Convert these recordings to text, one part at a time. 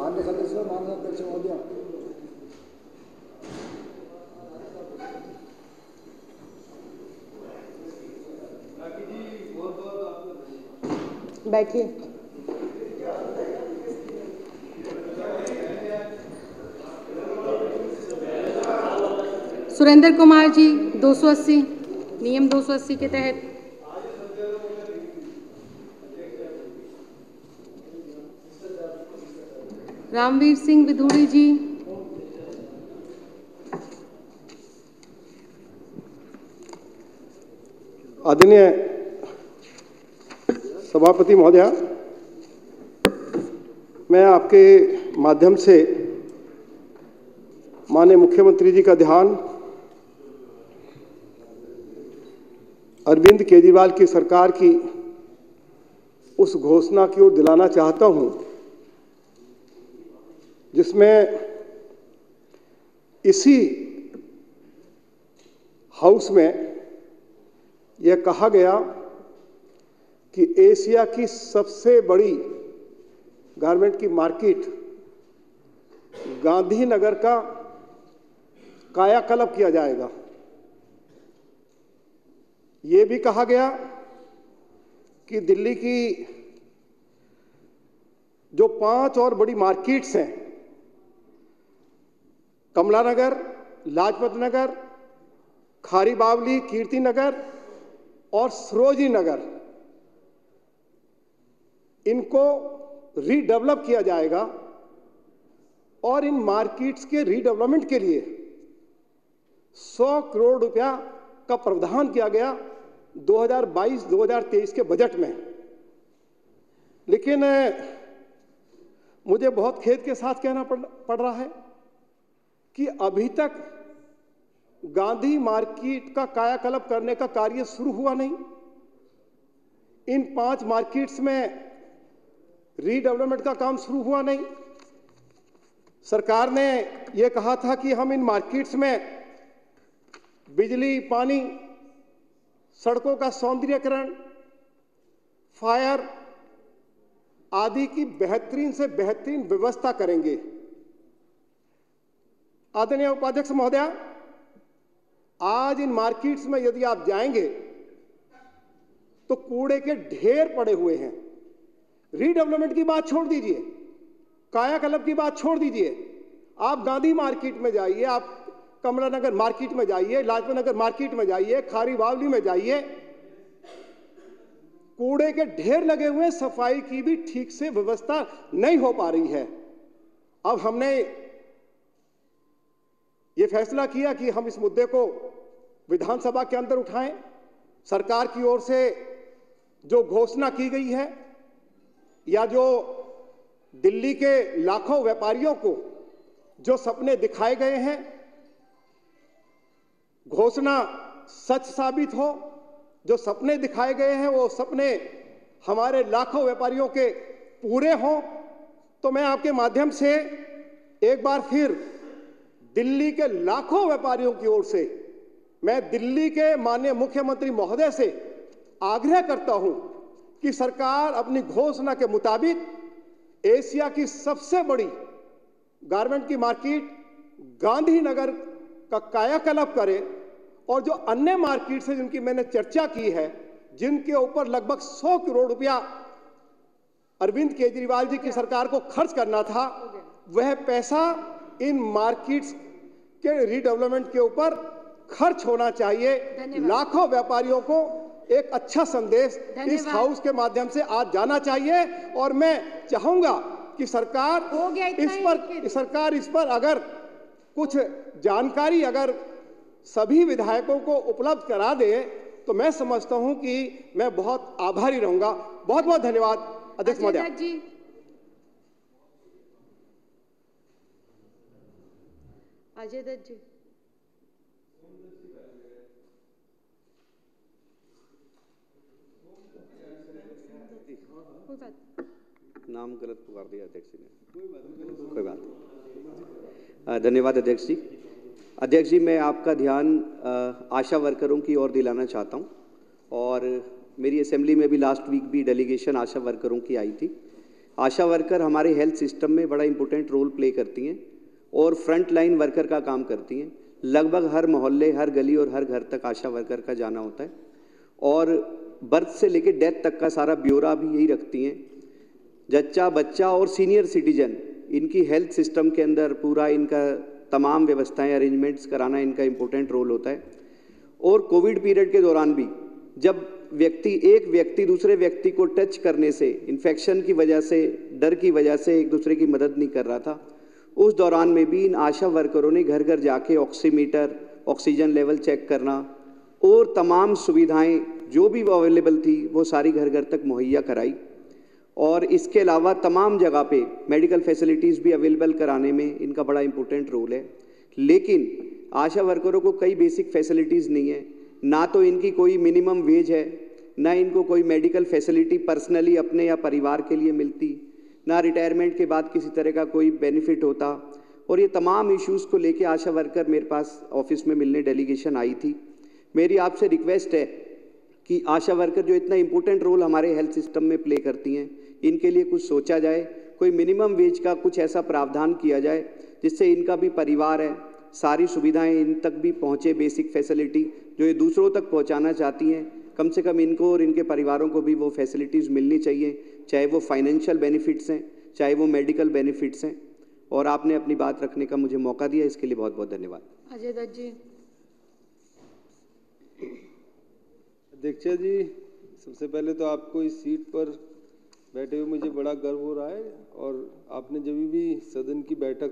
मान्य सदस्य, माननीय अध्यक्ष महोदय, बैठिए। सुरेंद्र कुमार जी 280, नियम 280 के तहत। रामवीर सिंह विधूड़ी जी, आदरणीय सभापति महोदया, मैं आपके माध्यम से माननीय मुख्यमंत्री जी का ध्यान अरविंद केजरीवाल की सरकार की उस घोषणा की ओर दिलाना चाहता हूं जिसमें इसी हाउस में यह कहा गया कि एशिया की सबसे बड़ी गारमेंट की मार्केट गांधीनगर का कायाकल्प किया जाएगा। यह भी कहा गया कि दिल्ली की जो 5 और बड़ी मार्केट्स हैं, कमला नगर, लाजपत नगर, खारी बावली, कीर्ति नगर और सरोजिनी नगर, इनको रीडेवलप किया जाएगा और इन मार्केट्स के रीडेवलपमेंट के लिए 100 करोड़ रुपया का प्रावधान किया गया 2022-2023 के बजट में। लेकिन मुझे बहुत खेद के साथ कहना पड़ रहा है कि अभी तक गांधी मार्केट का कायाकल्प करने का कार्य शुरू हुआ नहीं। इन 5 मार्केट्स में रीडेवलपमेंट का काम शुरू हुआ नहीं। सरकार ने यह कहा था कि हम इन मार्केट्स में बिजली, पानी, सड़कों का सौंदर्यीकरण, फायर आदि की बेहतरीन से बेहतरीन व्यवस्था करेंगे। आदरणीय उपाध्यक्ष महोदया, आज इन मार्केट्स में यदि आप जाएंगे तो कूड़े के ढेर पड़े हुए हैं। रीडेवलपमेंट की बात छोड़ दीजिए, कायाकल्प की बात छोड़ दीजिए। आप गांधी मार्केट में जाइए, आप कमला नगर मार्केट में जाइए, लाजपत नगर मार्केट में जाइए, खारी बावली में जाइए, कूड़े के ढेर लगे हुए, सफाई की भी ठीक से व्यवस्था नहीं हो पा रही है। अब हमने ये फैसला किया कि हम इस मुद्दे को विधानसभा के अंदर उठाएं। सरकार की ओर से जो घोषणा की गई है या जो दिल्ली के लाखों व्यापारियों को जो सपने दिखाए गए हैं, घोषणा सच साबित हो। जो सपने दिखाए गए हैं वो सपने हमारे लाखों व्यापारियों के पूरे हों। तो मैं आपके माध्यम से एक बार फिर दिल्ली के लाखों व्यापारियों की ओर से मैं दिल्ली के माननीय मुख्यमंत्री महोदय से आग्रह करता हूं कि सरकार अपनी घोषणा के मुताबिक एशिया की सबसे बड़ी गारमेंट की मार्केट गांधीनगर का कायाकल्प करे और जो अन्य मार्केट से जिनकी मैंने चर्चा की है, जिनके ऊपर लगभग 100 करोड़ रुपया अरविंद केजरीवाल जी की सरकार को खर्च करना था, वह पैसा इन मार्केट्स के रीडेवलपमेंट के ऊपर खर्च होना चाहिए। लाखों व्यापारियों को एक अच्छा संदेश इस हाउस के माध्यम से आज जाना चाहिए और मैं चाहूंगा कि सरकार इस पर अगर कुछ जानकारी अगर सभी विधायकों को उपलब्ध करा दे तो मैं समझता हूं कि मैं बहुत आभारी रहूंगा। बहुत बहुत धन्यवाद अध्यक्ष महोदय। अजय दत्त जी, नाम गलत पुकार दिया अध्यक्ष जी ने, कोई बात नहीं। धन्यवाद अध्यक्ष जी। अध्यक्ष जी, मैं आपका ध्यान आशा वर्करों की ओर दिलाना चाहता हूं और मेरी असेंबली में भी लास्ट वीक भी डेलीगेशन आशा वर्करों की आई थी। आशा वर्कर हमारे हेल्थ सिस्टम में बड़ा इंपॉर्टेंट रोल प्ले करती हैं और फ्रंट लाइन वर्कर का काम करती हैं। लगभग हर मोहल्ले, हर गली और हर घर तक आशा वर्कर का जाना होता है और बर्थ से लेकर डेथ तक का सारा ब्यौरा भी यही रखती हैं। जच्चा, बच्चा और सीनियर सिटीजन, इनकी हेल्थ सिस्टम के अंदर पूरा इनका तमाम व्यवस्थाएं, अरेंजमेंट्स कराना इनका इम्पोर्टेंट रोल होता है। और कोविड पीरियड के दौरान भी जब एक व्यक्ति दूसरे व्यक्ति को टच करने से, इन्फेक्शन की वजह से, डर की वजह से एक दूसरे की मदद नहीं कर रहा था, उस दौरान में भी इन आशा वर्करों ने घर घर जाके ऑक्सीमीटर, ऑक्सीजन लेवल चेक करना और तमाम सुविधाएं जो भी अवेलेबल थी वो सारी घर घर तक मुहैया कराई। और इसके अलावा तमाम जगह पे मेडिकल फैसिलिटीज़ भी अवेलेबल कराने में इनका बड़ा इंपॉर्टेंट रोल है। लेकिन आशा वर्करों को कई बेसिक फैसिलिटीज़ नहीं है, ना तो इनकी कोई मिनिमम वेज है, ना इनको कोई मेडिकल फैसिलिटी पर्सनली अपने या परिवार के लिए मिलती, ना रिटायरमेंट के बाद किसी तरह का कोई बेनिफिट होता। और ये तमाम इश्यूज़ को लेके आशा वर्कर मेरे पास ऑफिस में मिलने डेलीगेशन आई थी। मेरी आपसे रिक्वेस्ट है कि आशा वर्कर जो इतना इम्पोर्टेंट रोल हमारे हेल्थ सिस्टम में प्ले करती हैं, इनके लिए कुछ सोचा जाए, कोई मिनिमम वेज का कुछ ऐसा प्रावधान किया जाए जिससे इनका भी परिवार है, सारी सुविधाएं इन तक भी पहुँचे, बेसिक फैसिलिटी जो ये दूसरों तक पहुँचाना चाहती हैं, कम से कम इनको और इनके परिवारों को भी वो फैसिलिटीज़ मिलनी चाहिए, चाहे वो फाइनेंशियल बेनिफिट्स हैं, चाहे वो मेडिकल बेनिफिट्स हैं। और आपने अपनी बात रखने का मुझे मौका दिया, इसके लिए बहुत बहुत धन्यवाद। अजय दत्त जी। अध्यक्ष जी, सबसे पहले तो आपको इस सीट पर बैठे हुए मुझे बड़ा गर्व हो रहा है और आपने जब भी सदन की बैठक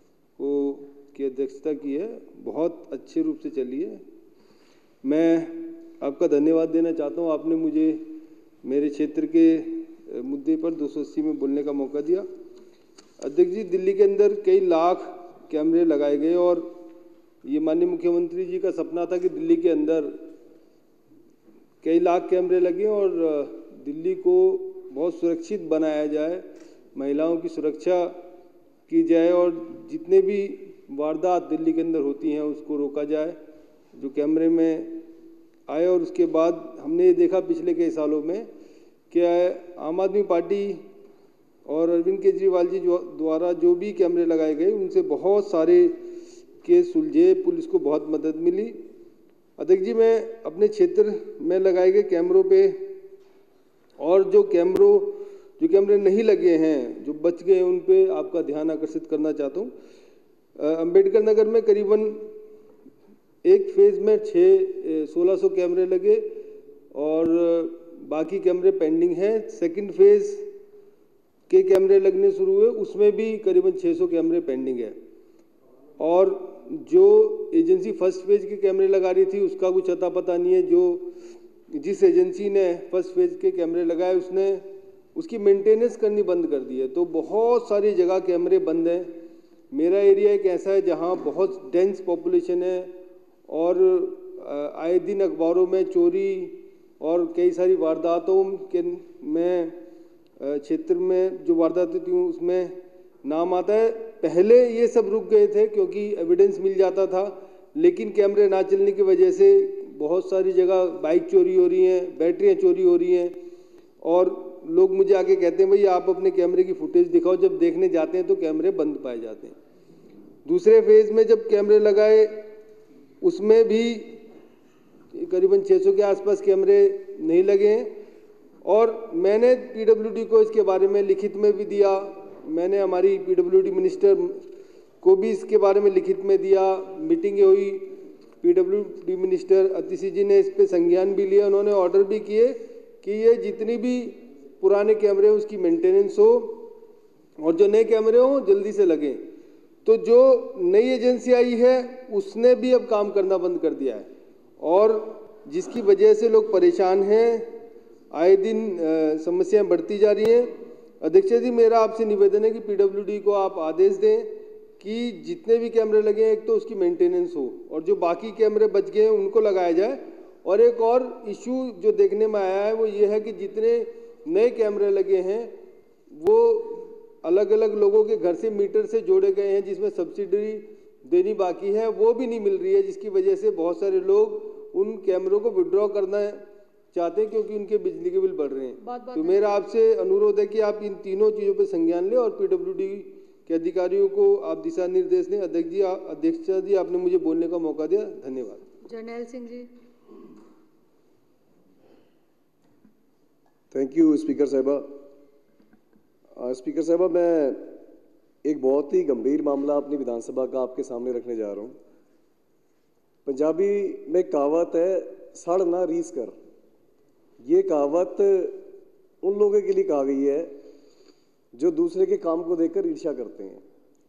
की अध्यक्षता की है बहुत अच्छे रूप से चली है। मैं आपका धन्यवाद देना चाहता हूँ, आपने मुझे मेरे क्षेत्र के मुद्दे पर 280 में बोलने का मौका दिया। अध्यक्ष जी, दिल्ली के अंदर कई लाख कैमरे लगाए गए और ये माननीय मुख्यमंत्री जी का सपना था कि दिल्ली के अंदर कई लाख कैमरे लगे और दिल्ली को बहुत सुरक्षित बनाया जाए, महिलाओं की सुरक्षा की जाए और जितने भी वारदात दिल्ली के अंदर होती हैं उसको रोका जाए, जो कैमरे में आए। और उसके बाद हमने ये देखा पिछले कई सालों में कि आम आदमी पार्टी और अरविंद केजरीवाल जी द्वारा जो भी कैमरे लगाए गए उनसे बहुत सारे केस सुलझे, पुलिस को बहुत मदद मिली। अध्यक्ष जी, मैं अपने क्षेत्र में लगाए गए कैमरों पे और जो कैमरे नहीं लगे हैं, जो बच गए, उन पे आपका ध्यान आकर्षित करना चाहता हूँ। अंबेडकर नगर में करीबन एक फेज़ में 1600 कैमरे लगे और बाकी कैमरे पेंडिंग हैं। सेकंड फेज़ के कैमरे लगने शुरू हुए, उसमें भी करीबन 600 कैमरे पेंडिंग है। और जो एजेंसी फर्स्ट फेज के कैमरे लगा रही थी उसका कुछ अता पता नहीं है। जिस एजेंसी ने फर्स्ट फेज के कैमरे लगाए उसने उसकी मेंटेनेंस करनी बंद कर दी है, तो बहुत सारी जगह कैमरे बंद हैं। मेरा एरिया एक ऐसा है जहां बहुत डेंस पॉपुलेशन है और आए दिन अखबारों में चोरी और कई सारी वारदातों के में क्षेत्र में जो वारदात होती हैं उसमें नाम आता है। पहले ये सब रुक गए थे क्योंकि एविडेंस मिल जाता था, लेकिन कैमरे ना चलने की वजह से बहुत सारी जगह बाइक चोरी हो रही हैं, बैटरियां चोरी हो रही हैं और लोग मुझे आके कहते हैं भैया आप अपने कैमरे की फुटेज दिखाओ। जब देखने जाते हैं तो कैमरे बंद पाए जाते हैं। दूसरे फेज में जब कैमरे लगाए उसमें भी करीबन 600 के आसपास कैमरे नहीं लगे हैं और मैंने पीडब्ल्यूडी को इसके बारे में लिखित में भी दिया। मैंने हमारी पीडब्ल्यूडी मिनिस्टर को भी इसके बारे में लिखित में दिया। मीटिंगें हुई, पीडब्ल्यूडी मिनिस्टर अतिशी जी ने इस पे संज्ञान भी लिया। उन्होंने ऑर्डर भी किए कि ये जितनी भी पुराने कैमरे उसकी मेंटेनेंस हो और जो नए कैमरे हों जल्दी से लगें। तो जो नई एजेंसी आई है उसने भी अब काम करना बंद कर दिया है और जिसकी वजह से लोग परेशान हैं, आए दिन समस्याएं बढ़ती जा रही हैं। अध्यक्ष जी, मेरा आपसे निवेदन है कि पीडब्ल्यूडी को आप आदेश दें कि जितने भी कैमरे लगे हैं एक तो उसकी मेंटेनेंस हो और जो बाकी कैमरे बच गए हैं उनको लगाया जाए। और एक और इशू जो देखने में आया है वो ये है कि जितने नए कैमरे लगे हैं वो अलग अलग लोगों के घर से मीटर से जोड़े गए हैं जिसमें सब्सिडी देनी बाकी है, वो भी नहीं मिल रही है, जिसकी वजह से बहुत सारे लोग उन कैमरों को विड्रॉ करना चाहते हैं, क्योंकि उनके बिजली के बिल बढ़ रहे हैं। बहुत तो मेरा आपसे अनुरोध है कि आप इन तीनों चीज़ों पर संज्ञान लें और पीडब्ल्यूडी के अधिकारियों को आप दिशा निर्देश दें। अध्यक्ष जी, आपने मुझे बोलने का मौका दिया, धन्यवाद। Jarnail Singh ji. Thank you speaker साहिबा। स्पीकर साहिबा, मैं एक बहुत ही गंभीर मामला अपनी विधानसभा का आपके सामने रखने जा रहा हूँ। पंजाबी में कहावत है, सड़ ना रीस कर। ये कहावत उन लोगों के लिए कहा गई है जो दूसरे के काम को देखकर ईर्ष्या करते हैं,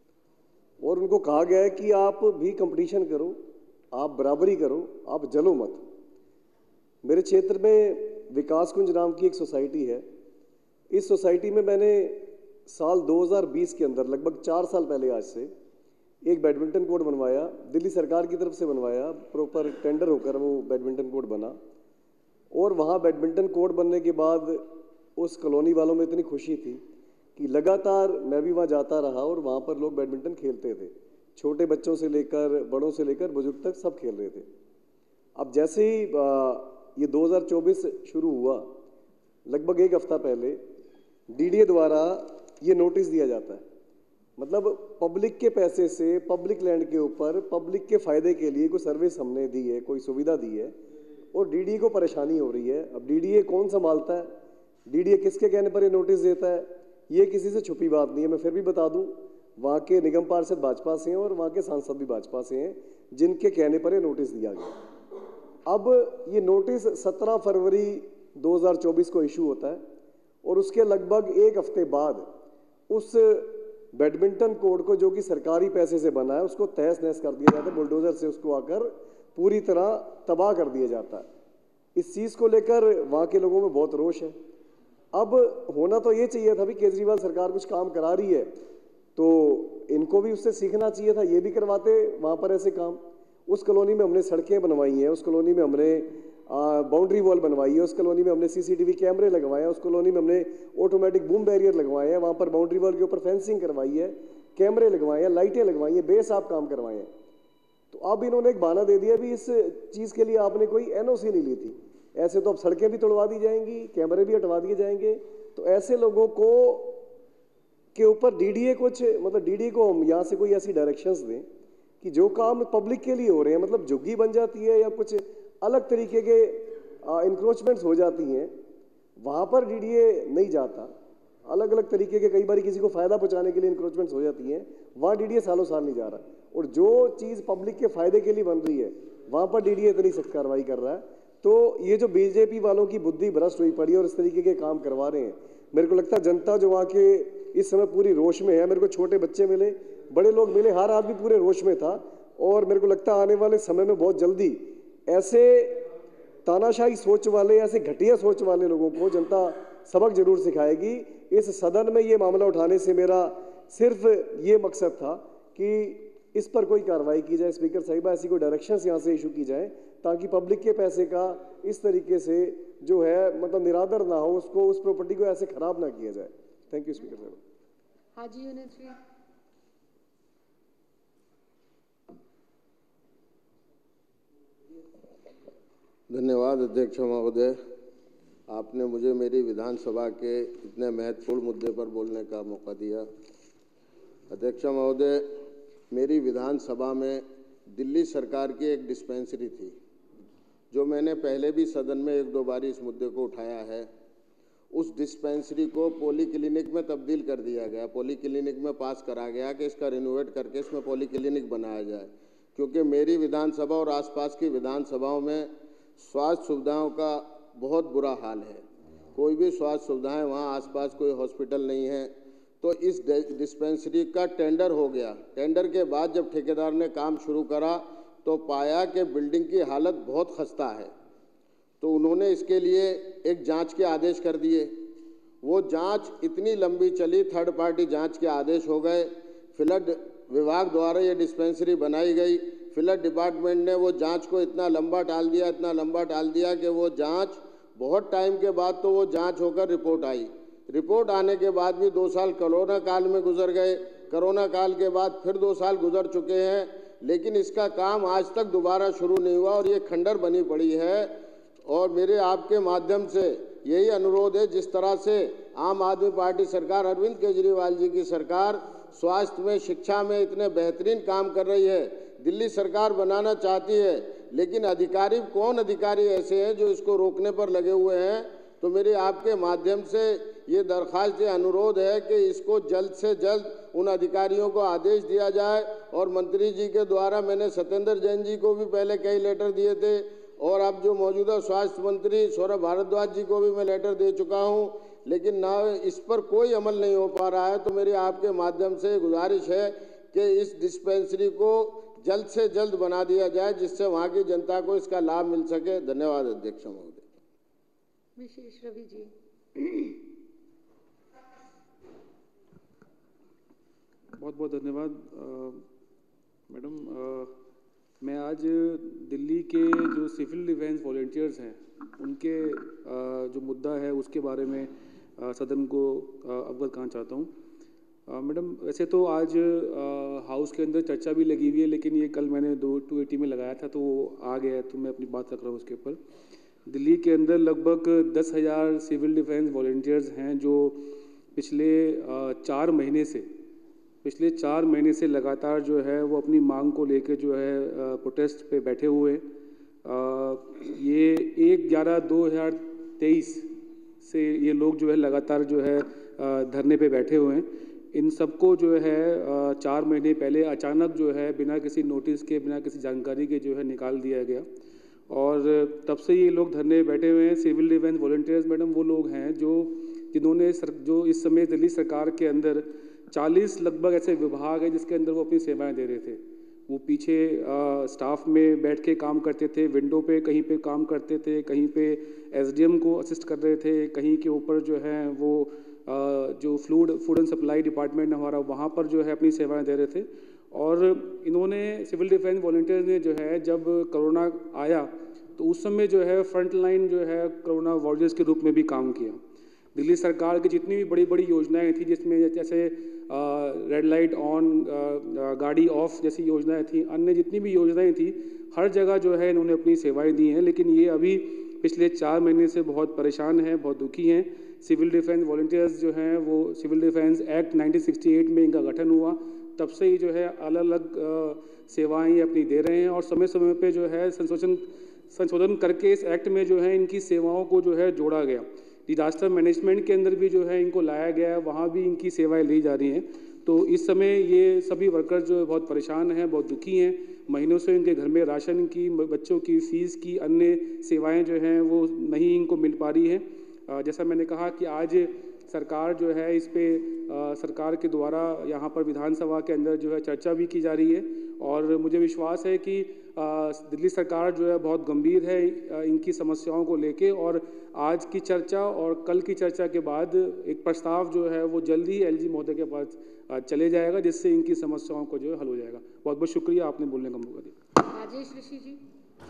और उनको कहा गया है कि आप भी कंपटीशन करो, आप बराबरी करो, आप जलो मत। मेरे क्षेत्र में विकास कुंज नाम की एक सोसाइटी है। इस सोसाइटी में मैंने साल 2020 के अंदर, लगभग 4 साल पहले आज से, एक बैडमिंटन कोर्ट बनवाया। दिल्ली सरकार की तरफ से बनवाया, प्रॉपर टेंडर होकर वो बैडमिंटन कोर्ट बना। और वहाँ बैडमिंटन कोर्ट बनने के बाद उस कॉलोनी वालों में इतनी खुशी थी कि लगातार मैं भी वहाँ जाता रहा और वहाँ पर लोग बैडमिंटन खेलते थे। छोटे बच्चों से लेकर बड़ों से लेकर बुजुर्ग तक सब खेल रहे थे। अब जैसे ही ये 2024 शुरू हुआ, लगभग एक हफ्ता पहले डीडीए द्वारा ये नोटिस दिया जाता है। मतलब पब्लिक के पैसे से पब्लिक लैंड के ऊपर पब्लिक के फ़ायदे के लिए कोई सर्विस हमने दी है, कोई सुविधा दी है, और डीडीए को परेशानी हो रही है। अब डीडीए कौन संभालता है, डीडीए किसके कहने पर ये नोटिस देता है, ये किसी से छुपी बात नहीं है। मैं फिर भी बता दूं, वहाँ के निगम पार्षद भाजपा से हैं और वहाँ के सांसद भी भाजपा से हैं, जिनके कहने पर ये नोटिस दिया गया। अब ये नोटिस 17 फरवरी 2024 को इशू होता है और उसके लगभग एक हफ्ते बाद उस बैडमिंटन कोर्ट को, जो कि सरकारी पैसे से बना है, उसको तहस नहस कर दिया जाता है। बुलडोजर से उसको आकर पूरी तरह तबाह कर दिया जाता है। इस चीज़ को लेकर वहाँ के लोगों में बहुत रोष है। अब होना तो ये चाहिए था भी, केजरीवाल सरकार कुछ काम करा रही है तो इनको भी उससे सीखना चाहिए था, ये भी करवाते वहाँ पर ऐसे काम। उस कॉलोनी में हमने सड़कें बनवाई हैं, उस कॉलोनी में हमने बाउंड्री वॉल बनवाई है, उस कॉलोनी में हमने सीसीटीवी कैमरे लगवाए हैं, उस कॉलोनी में हमने ऑटोमेटिक बूम बैरियर लगवाए हैं, वहाँ पर बाउंड्री वॉल के ऊपर फेंसिंग करवाई है, कैमरे लगवाए हैं, लाइटें लगवाई हैं, बेसाब काम करवाए हैं। तो अब इन्होंने एक बहाना दे दिया भी इस चीज़ के लिए आपने कोई एनओसी नहीं ली थी। ऐसे तो अब सड़कें भी तोड़वा दी जाएंगी, कैमरे भी हटवा दिए जाएंगे। तो ऐसे लोगों को के ऊपर डीडीए कुछ, मतलब डीडीए को हम यहाँ से कोई ऐसी डायरेक्शंस दें कि जो काम पब्लिक के लिए हो रहे हैं, मतलब झुग्गी बन जाती है या कुछ अलग तरीके के इंक्रोचमेंट्स हो जाती हैं, वहाँ पर डीडीए नहीं जाता। अलग अलग तरीके के, कई बार किसी को फ़ायदा पहुँचाने के लिए इंक्रोचमेंट्स हो जाती हैं, वहाँ डीडीए सालों साल नहीं जा रहा। और जो चीज़ पब्लिक के फ़ायदे के लिए बन रही है, वहाँ पर डीडीए इतनी सख्त कार्रवाई कर रहा है। तो ये जो बीजेपी वालों की बुद्धि भ्रष्ट हुई पड़ी और इस तरीके के काम करवा रहे हैं, मेरे को लगता है जनता जो वहाँ के इस समय पूरी रोष में है। मेरे को छोटे बच्चे मिले, बड़े लोग मिले, हर आदमी पूरे रोष में था। और मेरे को लगता है आने वाले समय में बहुत जल्दी ऐसे तानाशाही सोच वाले, ऐसे घटिया सोच वाले लोगों को जनता सबक जरूर सिखाएगी। इस सदन में ये मामला उठाने से मेरा सिर्फ ये मकसद था कि इस पर कोई कार्रवाई की जाए। स्पीकर साहिबा, ऐसी कोई डायरेक्शंस यहाँ से इशू की जाए ताकि पब्लिक के पैसे का इस तरीके से जो है, मतलब निरादर ना हो, उसको, उस प्रॉपर्टी को ऐसे खराब ना किया जाए। थैंक यू स्पीकर साहिबा। हाजी यूनिस जी। धन्यवाद अध्यक्ष महोदय, आपने मुझे मेरी विधानसभा के इतने महत्वपूर्ण मुद्दे पर बोलने का मौका दिया। अध्यक्ष महोदय, मेरी विधानसभा में दिल्ली सरकार की एक डिस्पेंसरी थी, जो मैंने पहले भी सदन में 1-2 बार इस मुद्दे को उठाया है। उस डिस्पेंसरी को पॉली क्लिनिक में तब्दील कर दिया गया, पॉली क्लिनिक में पास करा गया कि इसका रिनोवेट करके इसमें पॉली क्लिनिक बनाया जाए, क्योंकि मेरी विधानसभा और आसपास की विधानसभाओं में स्वास्थ्य सुविधाओं का बहुत बुरा हाल है। कोई भी स्वास्थ्य सुविधाएं, वहाँ आसपास कोई हॉस्पिटल नहीं है। तो इस डिस्पेंसरी का टेंडर हो गया। टेंडर के बाद जब ठेकेदार ने काम शुरू करा तो पाया कि बिल्डिंग की हालत बहुत खस्ता है। तो उन्होंने इसके लिए एक जांच के आदेश कर दिए। वो जांच इतनी लंबी चली, थर्ड पार्टी जांच के आदेश हो गए। फ्लड विभाग द्वारा ये डिस्पेंसरी बनाई गई। फ्लड डिपार्टमेंट ने वो जांच को इतना लंबा टाल दिया कि वो जांच बहुत टाइम के बाद तो वो जांच होकर रिपोर्ट आई। रिपोर्ट आने के बाद भी 2 साल कोरोना काल में गुजर गए। कोरोना काल के बाद फिर 2 साल गुजर चुके हैं, लेकिन इसका काम आज तक दोबारा शुरू नहीं हुआ और ये खंडर बनी पड़ी है। और मेरे आपके माध्यम से यही अनुरोध है, जिस तरह से आम आदमी पार्टी सरकार, अरविंद केजरीवाल जी की सरकार स्वास्थ्य में, शिक्षा में इतने बेहतरीन काम कर रही है, दिल्ली सरकार बनाना चाहती है, लेकिन अधिकारी, कौन अधिकारी ऐसे हैं जो इसको रोकने पर लगे हुए हैं। तो मेरे आपके माध्यम से ये दरख्वास्त, ये अनुरोध है कि इसको जल्द से जल्द उन अधिकारियों को आदेश दिया जाए। और मंत्री जी के द्वारा मैंने सत्येंद्र जैन जी को भी पहले कई लेटर दिए थे, और अब जो मौजूदा स्वास्थ्य मंत्री सौरभ भारद्वाज जी को भी मैं लेटर दे चुका हूं, लेकिन ना इस पर कोई अमल नहीं हो पा रहा है। तो मेरी आपके माध्यम से गुजारिश है कि इस डिस्पेंसरी को जल्द से जल्द बना दिया जाए, जिससे वहां की जनता को इसका लाभ मिल सके। धन्यवाद अध्यक्ष महोदय। विशेष रवि जी। बहुत बहुत धन्यवाद मैडम। मैं आज दिल्ली के जो सिविल डिफेंस वॉलंटियर्स हैं उनके जो मुद्दा है उसके बारे में सदन को अवगत करना चाहता हूँ। मैडम, वैसे तो आज हाउस के अंदर चर्चा भी लगी हुई है, लेकिन ये कल मैंने 280 में लगाया था तो वो आ गया है, तो मैं अपनी बात रख रहा हूँ उसके ऊपर। दिल्ली के अंदर लगभग 10,000 सिविल डिफेंस वॉलंटियर्स हैं जो पिछले 4 महीने से लगातार जो है वो अपनी मांग को लेकर जो है प्रोटेस्ट पे बैठे हुए हैं। ये 1/11/2023 से ये लोग जो है लगातार जो है धरने पे बैठे हुए हैं। इन सबको जो है 4 महीने पहले अचानक जो है बिना किसी नोटिस के, बिना किसी जानकारी के जो है निकाल दिया गया, और तब से ये लोग धरने बैठे हुए हैं। सिविल डिफेंस वॉलंटियर्स मैडम वो लोग हैं जिन्होंने जो इस समय दिल्ली सरकार के अंदर 40 लगभग ऐसे विभाग हैं जिसके अंदर वो अपनी सेवाएं दे रहे थे। वो पीछे स्टाफ में बैठ के काम करते थे, विंडो पे कहीं पे काम करते थे, कहीं पे एसडीएम को असिस्ट कर रहे थे, कहीं के ऊपर जो है वो जो फूड एंड सप्लाई डिपार्टमेंट हमारा, वहाँ पर जो है अपनी सेवाएं दे रहे थे। और इन्होंने सिविल डिफेंस वॉलंटियर्स ने जो है जब कोरोना आया तो उस समय जो है फ्रंट लाइन जो है कोरोना वॉरियर्स के रूप में भी काम किया। दिल्ली सरकार की जितनी भी बड़ी बड़ी योजनाएं थी, जिसमें जैसे रेड लाइट ऑन, गाड़ी ऑफ जैसी योजनाएं थी, अन्य जितनी भी योजनाएं थी, हर जगह जो है इन्होंने अपनी सेवाएं दी हैं। लेकिन ये अभी पिछले 4 महीने से बहुत परेशान हैं, बहुत दुखी हैं। सिविल डिफेंस वॉलंटियर्स जो हैं वो सिविल डिफेंस एक्ट 1968 में इनका गठन हुआ, तब से ही जो है अलग अलग सेवाएं अपनी दे रहे हैं, और समय समय पे जो है संशोधन करके इस एक्ट में जो है इनकी सेवाओं को जो है जोड़ा गया। डिजास्टर मैनेजमेंट के अंदर भी जो है इनको लाया गया है, वहाँ भी इनकी सेवाएं ली जा रही हैं। तो इस समय ये सभी वर्कर्स जो है बहुत परेशान हैं, बहुत दुखी हैं। महीनों से इनके घर में राशन की, बच्चों की फीस की, अन्य सेवाएं जो हैं वो नहीं इनको मिल पा रही हैं। जैसा मैंने कहा कि आज सरकार जो है इस पे सरकार के द्वारा यहाँ पर विधानसभा के अंदर जो है चर्चा भी की जा रही है, और मुझे विश्वास है कि दिल्ली सरकार जो है बहुत गंभीर है इनकी समस्याओं को लेके, और आज की चर्चा और कल की चर्चा के बाद एक प्रस्ताव जो है वो जल्दी ही एलजी महोदय के पास चले जाएगा, जिससे इनकी समस्याओं को जो है हल हो जाएगा। बहुत बहुत शुक्रिया, आपने बोलने का मौका दिया। राजेश ऋषि जी।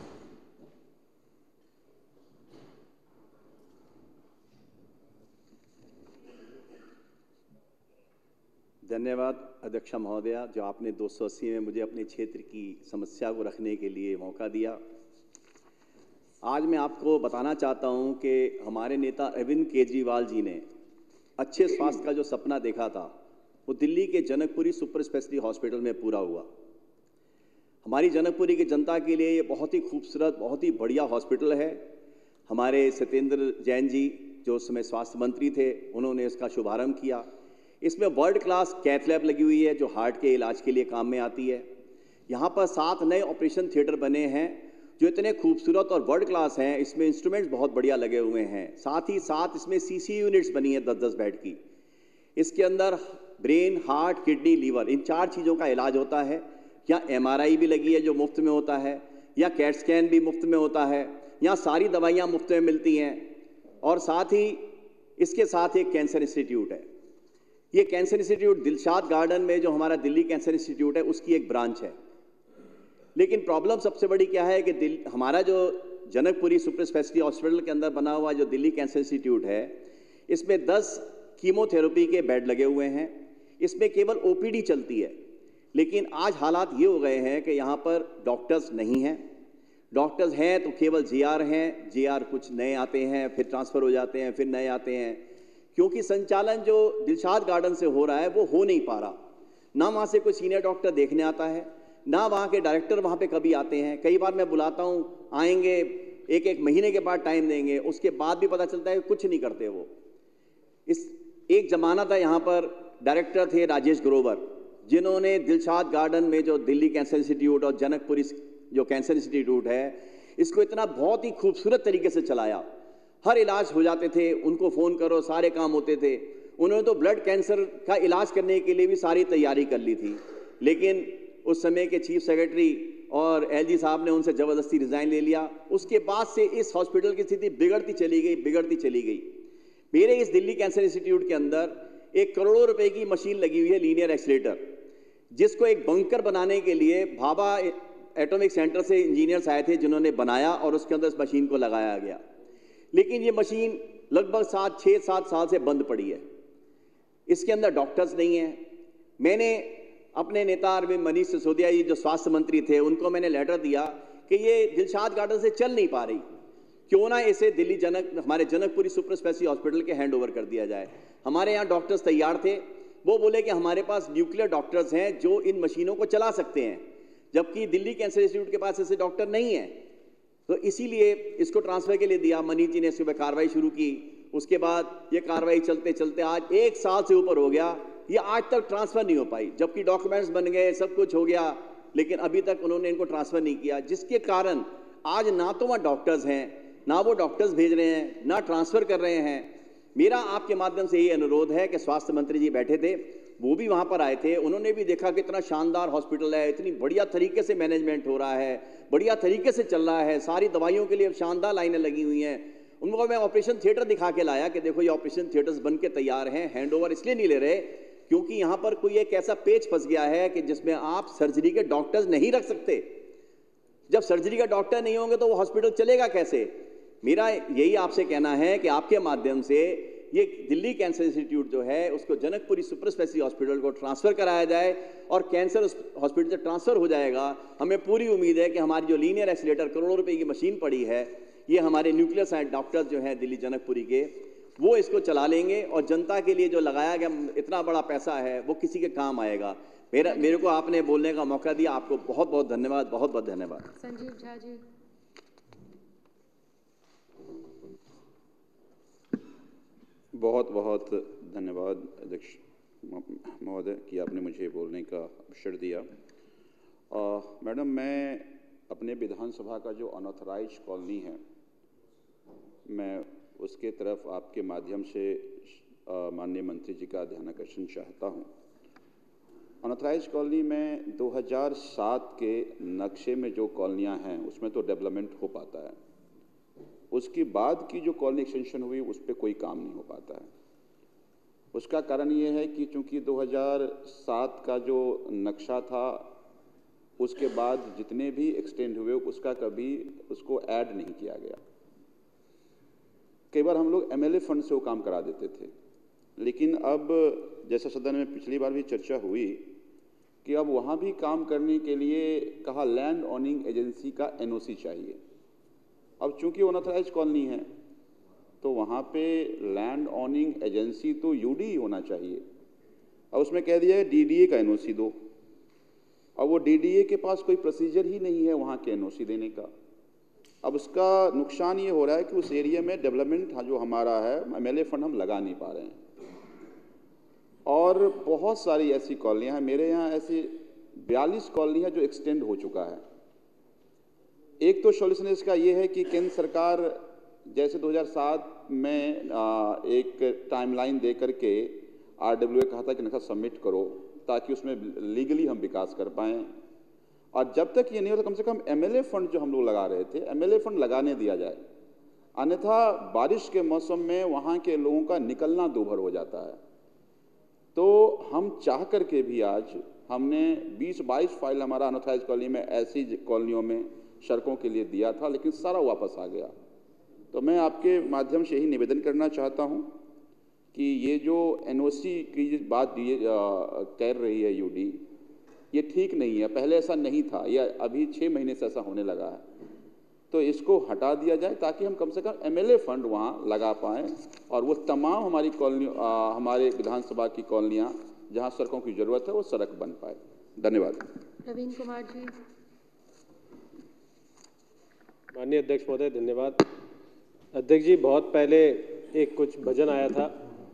धन्यवाद अध्यक्ष महोदया, जो आपने 280 में मुझे अपने क्षेत्र की समस्या को रखने के लिए मौका दिया। आज मैं आपको बताना चाहता हूं कि हमारे नेता अरविंद केजरीवाल जी ने अच्छे स्वास्थ्य का जो सपना देखा था वो दिल्ली के जनकपुरी सुपर स्पेशलिटी हॉस्पिटल में पूरा हुआ। हमारी जनकपुरी की जनता के लिए ये बहुत ही खूबसूरत, बहुत ही बढ़िया हॉस्पिटल है। हमारे सत्येंद्र जैन जी जो उस समय स्वास्थ्य मंत्री थे, उन्होंने इसका शुभारंभ किया। इसमें वर्ल्ड क्लास कैथ लैब लगी हुई है जो हार्ट के इलाज के लिए काम में आती है। यहाँ पर 7 नए ऑपरेशन थिएटर बने हैं जो इतने खूबसूरत और वर्ल्ड क्लास हैं। इसमें इंस्ट्रूमेंट्स बहुत बढ़िया लगे हुए हैं। साथ ही साथ इसमें सीसी यूनिट्स बनी है 10-10 बेड की। इसके अंदर ब्रेन, हार्ट, किडनी, लीवर, इन 4 चीज़ों का इलाज होता है। यहाँ MRI भी लगी है जो मुफ्त में होता है, या कैट स्कैन भी मुफ्त में होता है। यहाँ सारी दवाइयाँ मुफ्त में मिलती हैं, और साथ ही इसके साथ एक कैंसर इंस्टीट्यूट है। ये कैंसर इंस्टीट्यूट दिलशाद गार्डन में जो हमारा दिल्ली कैंसर इंस्टीट्यूट है उसकी एक ब्रांच है। लेकिन प्रॉब्लम सबसे बड़ी क्या है कि हमारा जो जनकपुरी सुपर स्पेशलिटी हॉस्पिटल के अंदर बना हुआ जो दिल्ली कैंसर इंस्टीट्यूट है, इसमें 10 कीमोथेरेपी के बेड लगे हुए हैं। इसमें केवल OPD चलती है। लेकिन आज हालात ये हो गए हैं कि यहाँ पर डॉक्टर्स नहीं हैं, डॉक्टर्स हैं तो केवल जीआर हैं, जीआर कुछ नए आते हैं, फिर ट्रांसफ़र हो जाते हैं, फिर नए आते हैं, क्योंकि संचालन जो दिलशाद गार्डन से हो रहा है वो हो नहीं पा रहा। ना वहाँ से कोई सीनियर डॉक्टर देखने आता है, ना वहाँ के डायरेक्टर वहाँ पे कभी आते हैं। कई बार मैं बुलाता हूँ, आएंगे, एक महीने के बाद टाइम देंगे, उसके बाद भी पता चलता है कुछ नहीं करते वो। इस एक ज़माना था यहाँ पर डायरेक्टर थे राजेश ग्रोवर, जिन्होंने दिलशाद गार्डन में जो दिल्ली कैंसर इंस्टीट्यूट और जनकपुरी जो कैंसर इंस्टीट्यूट है, इसको इतना बहुत ही खूबसूरत तरीके से चलाया। हर इलाज हो जाते थे, उनको फ़ोन करो सारे काम होते थे। उन्होंने तो ब्लड कैंसर का इलाज करने के लिए भी सारी तैयारी कर ली थी, लेकिन उस समय के चीफ सेक्रेटरी और एलजी साहब ने उनसे ज़बरदस्ती रिज़ाइन ले लिया। उसके बाद से इस हॉस्पिटल की स्थिति बिगड़ती चली गई। मेरे इस दिल्ली कैंसर इंस्टीट्यूट के अंदर 1 करोड़ रुपए की मशीन लगी हुई है, लीनियर एक्सीलरेटर, जिसको एक बंकर बनाने के लिए भाभा एटॉमिक सेंटर से इंजीनियर्स आए थे, जिन्होंने बनाया और उसके अंदर इस मशीन को लगाया गया। लेकिन ये मशीन लगभग 6-7 साल से बंद पड़ी है। इसके अंदर डॉक्टर्स नहीं है। मैंने अपने नेता अरविंद मनीष सिसोदिया जी जो स्वास्थ्य मंत्री थे, उनको मैंने लेटर दिया कि ये दिलशाद गार्डन से चल नहीं पा रही, क्यों ना इसे दिल्ली हमारे जनकपुरी सुपर स्पेशलिटी हॉस्पिटल के हैंड ओवर कर दिया जाए। हमारे यहाँ डॉक्टर्स तैयार थे, वो बोले कि हमारे पास न्यूक्लियर डॉक्टर्स हैं जो इन मशीनों को चला सकते हैं, जबकि दिल्ली कैंसर इंस्टीट्यूट के पास ऐसे डॉक्टर नहीं है। तो इसीलिए इसको ट्रांसफर के लिए दिया। मनीष जी ने इस पर कार्रवाई शुरू की। उसके बाद ये कार्रवाई चलते चलते आज 1 साल से ऊपर हो गया, ये आज तक ट्रांसफर नहीं हो पाई, जबकि डॉक्यूमेंट्स बन गए, सब कुछ हो गया, लेकिन अभी तक उन्होंने इनको ट्रांसफर नहीं किया, जिसके कारण आज ना तो वहाँ डॉक्टर्स हैं, ना वो डॉक्टर्स भेज रहे हैं, ना ट्रांसफर कर रहे हैं। मेरा आपके माध्यम से ये अनुरोध है कि स्वास्थ्य मंत्री जी बैठे थे, वो भी वहाँ पर आए थे, उन्होंने भी देखा कि इतना शानदार हॉस्पिटल है, इतनी बढ़िया तरीके से मैनेजमेंट हो रहा है, बढ़िया तरीके से चल रहा है, सारी दवाइयों के लिए शानदार लाइनें लगी हुई हैं। उनको मैं ऑपरेशन थिएटर दिखा के लाया कि देखो ये ऑपरेशन थिएटर्स बन के तैयार हैं। हैंड ओवर इसलिए नहीं ले रहे क्योंकि यहाँ पर कोई एक ऐसा पेच फंस गया है कि जिसमें आप सर्जरी के डॉक्टर्स नहीं रख सकते। जब सर्जरी का डॉक्टर नहीं होंगे तो वो हॉस्पिटल चलेगा कैसे? मेरा यही आपसे कहना है कि आपके माध्यम से ये दिल्ली कैंसर इंस्टीट्यूट जो है उसको जनकपुरी सुपर स्पेशलिटी हॉस्पिटल को ट्रांसफर कराया जाए, और कैंसर हॉस्पिटल से ट्रांसफर हो जाएगा। हमें पूरी उम्मीद है कि हमारी जो लीनियर एक्सीलरेटर करोड़ों रुपए की मशीन पड़ी है, ये हमारे न्यूक्लियर साइंस डॉक्टर्स जो हैं दिल्ली जनकपुरी के, वो इसको चला लेंगे, और जनता के लिए जो लगाया गया इतना बड़ा पैसा है वो किसी के काम आएगा। मेरे को आपने बोलने का मौका दिया, आपको बहुत बहुत धन्यवाद, बहुत बहुत धन्यवाद। संजीव झा जी। बहुत बहुत धन्यवाद अध्यक्ष महोदय कि आपने मुझे बोलने का अवसर दिया। मैडम, मैं अपने विधानसभा का जो अनऑथराइज्ड कॉलोनी है, मैं उसके तरफ आपके माध्यम से माननीय मंत्री जी का ध्यान आकर्षण चाहता हूँ। अनऑथराइज्ड कॉलोनी में 2007 के नक्शे में जो कॉलोनियाँ हैं उसमें तो डेवलपमेंट हो पाता है, उसके बाद की जो कॉलोनी एक्सटेंशन हुई उस पर कोई काम नहीं हो पाता है। उसका कारण ये है कि चूंकि 2007 का जो नक्शा था उसके बाद जितने भी एक्सटेंड हुए उसका कभी उसको ऐड नहीं किया गया। कई बार हम लोग एमएलए फंड से वो काम करा देते थे, लेकिन अब जैसा सदन में पिछली बार भी चर्चा हुई कि अब वहाँ भी काम करने के लिए कहा लैंड ओनिंग एजेंसी का एनओसी चाहिए। अब चूंकि अनऑथराइज्ड कॉलोनी है तो वहाँ पे लैंड ओनिंग एजेंसी तो यूडी होना चाहिए। अब उसमें कह दिया है डीडीए का एनओसी दो। अब वो डीडीए के पास कोई प्रोसीजर ही नहीं है वहाँ के एनओसी देने का। अब उसका नुकसान ये हो रहा है कि उस एरिया में डेवलपमेंट जो हमारा है एमएलए फंड हम लगा नहीं पा रहे हैं। और बहुत सारी ऐसी कॉलोनियाँ हैं, मेरे यहाँ ऐसी 42 कॉलोनी है जो एक्सटेंड हो चुका है। एक तो सॉल्यूशन इसका ये है कि केंद्र सरकार जैसे 2007 में एक टाइमलाइन दे करके आरडब्ल्यूए कहा था कि नक्शा सबमिट करो ताकि उसमें लीगली हम विकास कर पाएँ, और जब तक ये नहीं होता कम से कम एमएलए फंड जो हम लोग लगा रहे थे एमएलए फंड लगाने दिया जाए, अन्यथा बारिश के मौसम में वहाँ के लोगों का निकलना दूभर हो जाता है। तो हम चाह करके भी आज हमने 20-22 फाइल हमारा अनऑथराइज्ड कॉलोनी में ऐसी कॉलोनियों में सड़कों के लिए दिया था, लेकिन सारा वापस आ गया। तो मैं आपके माध्यम से यही निवेदन करना चाहता हूँ कि ये जो एनओसी की बात कर रही है यूडी, ये ठीक नहीं है। पहले ऐसा नहीं था, यह अभी 6 महीने से ऐसा होने लगा है। तो इसको हटा दिया जाए ताकि हम कम से कम एमएलए फंड वहाँ लगा पाएँ और वो तमाम हमारी कॉलोनी हमारे विधानसभा की कॉलोनियाँ जहाँ सड़कों की ज़रूरत है वो सड़क बन पाए। धन्यवाद। प्रवीण कुमार जी। माननीय अध्यक्ष महोदय धन्यवाद। अध्यक्ष जी, बहुत पहले एक कुछ भजन आया था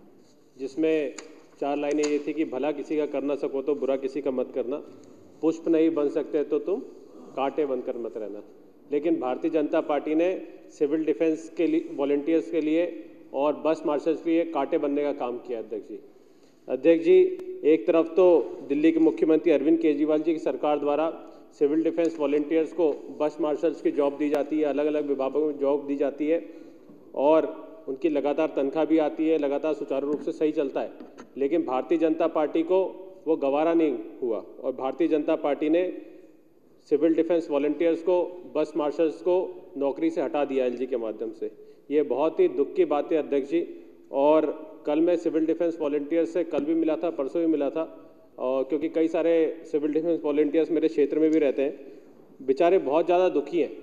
जिसमें 4 लाइनें ये थी कि भला किसी का कर ना सको तो बुरा किसी का मत करना, पुष्प नहीं बन सकते तो तुम कांटे बनकर मत रहना। लेकिन भारतीय जनता पार्टी ने सिविल डिफेंस के लिए, वॉलंटियर्स के लिए और बस मार्शल्स के लिए कांटे बनने का काम किया। अध्यक्ष जी, एक तरफ तो दिल्ली के मुख्यमंत्री अरविंद केजरीवाल जी की सरकार द्वारा सिविल डिफेंस वॉलंटियर्स को बस मार्शल्स की जॉब दी जाती है, अलग अलग विभागों में जॉब दी जाती है और उनकी लगातार तनख्वाह भी आती है, लगातार सुचारू रूप से सही चलता है। लेकिन भारतीय जनता पार्टी को वो गवारा नहीं हुआ और भारतीय जनता पार्टी ने सिविल डिफेंस वॉलंटियर्स को, बस मार्शल्स को नौकरी से हटा दिया एलजी के माध्यम से। ये बहुत ही दुख की बात है अध्यक्ष जी। और कल मैं सिविल डिफेंस वॉलंटियर्स से कल भी मिला था, परसों भी मिला था, और क्योंकि कई सारे सिविल डिफेंस वॉलंटियर्स मेरे क्षेत्र में भी रहते हैं। बेचारे बहुत ज़्यादा दुखी हैं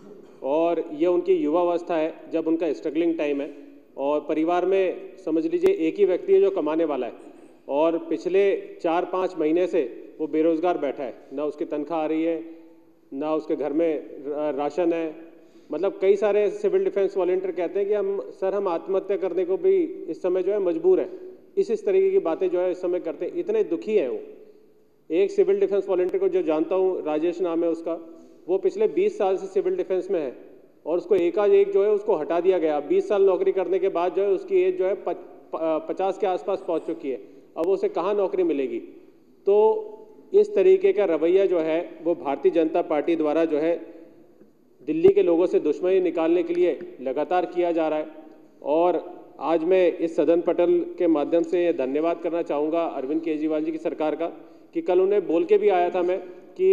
और ये उनकी युवावस्था है जब उनका स्ट्रगलिंग टाइम है और परिवार में समझ लीजिए एक ही व्यक्ति है जो कमाने वाला है और पिछले 4-5 महीने से वो बेरोज़गार बैठा है, ना उसकी तनख्वाह आ रही है, ना उसके घर में राशन है। मतलब कई सारे सिविल डिफेंस वॉलंटियर कहते हैं कि हम आत्महत्या करने को भी इस समय जो है मजबूर है। इस तरीके की बातें जो है इस समय करते हैं, इतने दुखी हैं वो। एक सिविल डिफेंस वॉलंटियर को जो जानता हूँ, राजेश नाम है उसका, वो पिछले 20 साल से सिविल डिफेंस में है और उसको एकाएक जो है उसको हटा दिया गया। 20 साल नौकरी करने के बाद जो है उसकी एज जो है 50 के आसपास पहुँच चुकी है। अब उसे कहाँ नौकरी मिलेगी? तो इस तरीके का रवैया जो है वो भारतीय जनता पार्टी द्वारा जो है दिल्ली के लोगों से दुश्मनी निकालने के लिए लगातार किया जा रहा है। और आज मैं इस सदन पटल के माध्यम से ये धन्यवाद करना चाहूँगा अरविंद केजरीवाल जी की सरकार का कि कल उन्हें बोल के भी आया था मैं कि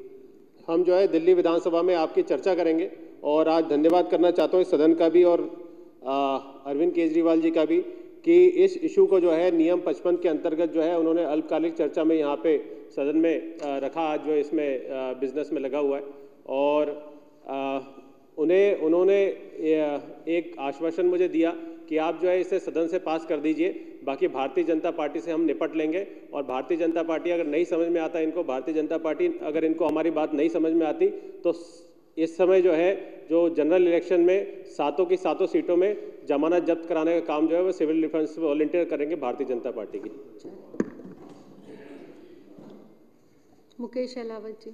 हम जो है दिल्ली विधानसभा में आपकी चर्चा करेंगे। और आज धन्यवाद करना चाहता हूँ इस सदन का भी और अरविंद केजरीवाल जी का भी कि इस इशू को जो है नियम 55 के अंतर्गत जो है उन्होंने अल्पकालिक चर्चा में यहाँ पे सदन में रखा। आज जो इसमें बिजनेस में लगा हुआ है और उन्होंने एक आश्वासन मुझे दिया कि आप जो है इसे सदन से पास कर दीजिए, बाकी भारतीय जनता पार्टी से हम निपट लेंगे। और भारतीय जनता पार्टी अगर नहीं समझ में आता इनको, भारतीय जनता पार्टी अगर इनको हमारी बात नहीं समझ में आती तो इस समय जो है जो जनरल इलेक्शन में 7 की 7 सीटों में जमानत जब्त कराने का काम जो है वो सिविल डिफेंस वॉलंटियर करेंगे भारतीय जनता पार्टी की। मुकेश अहलावत जी।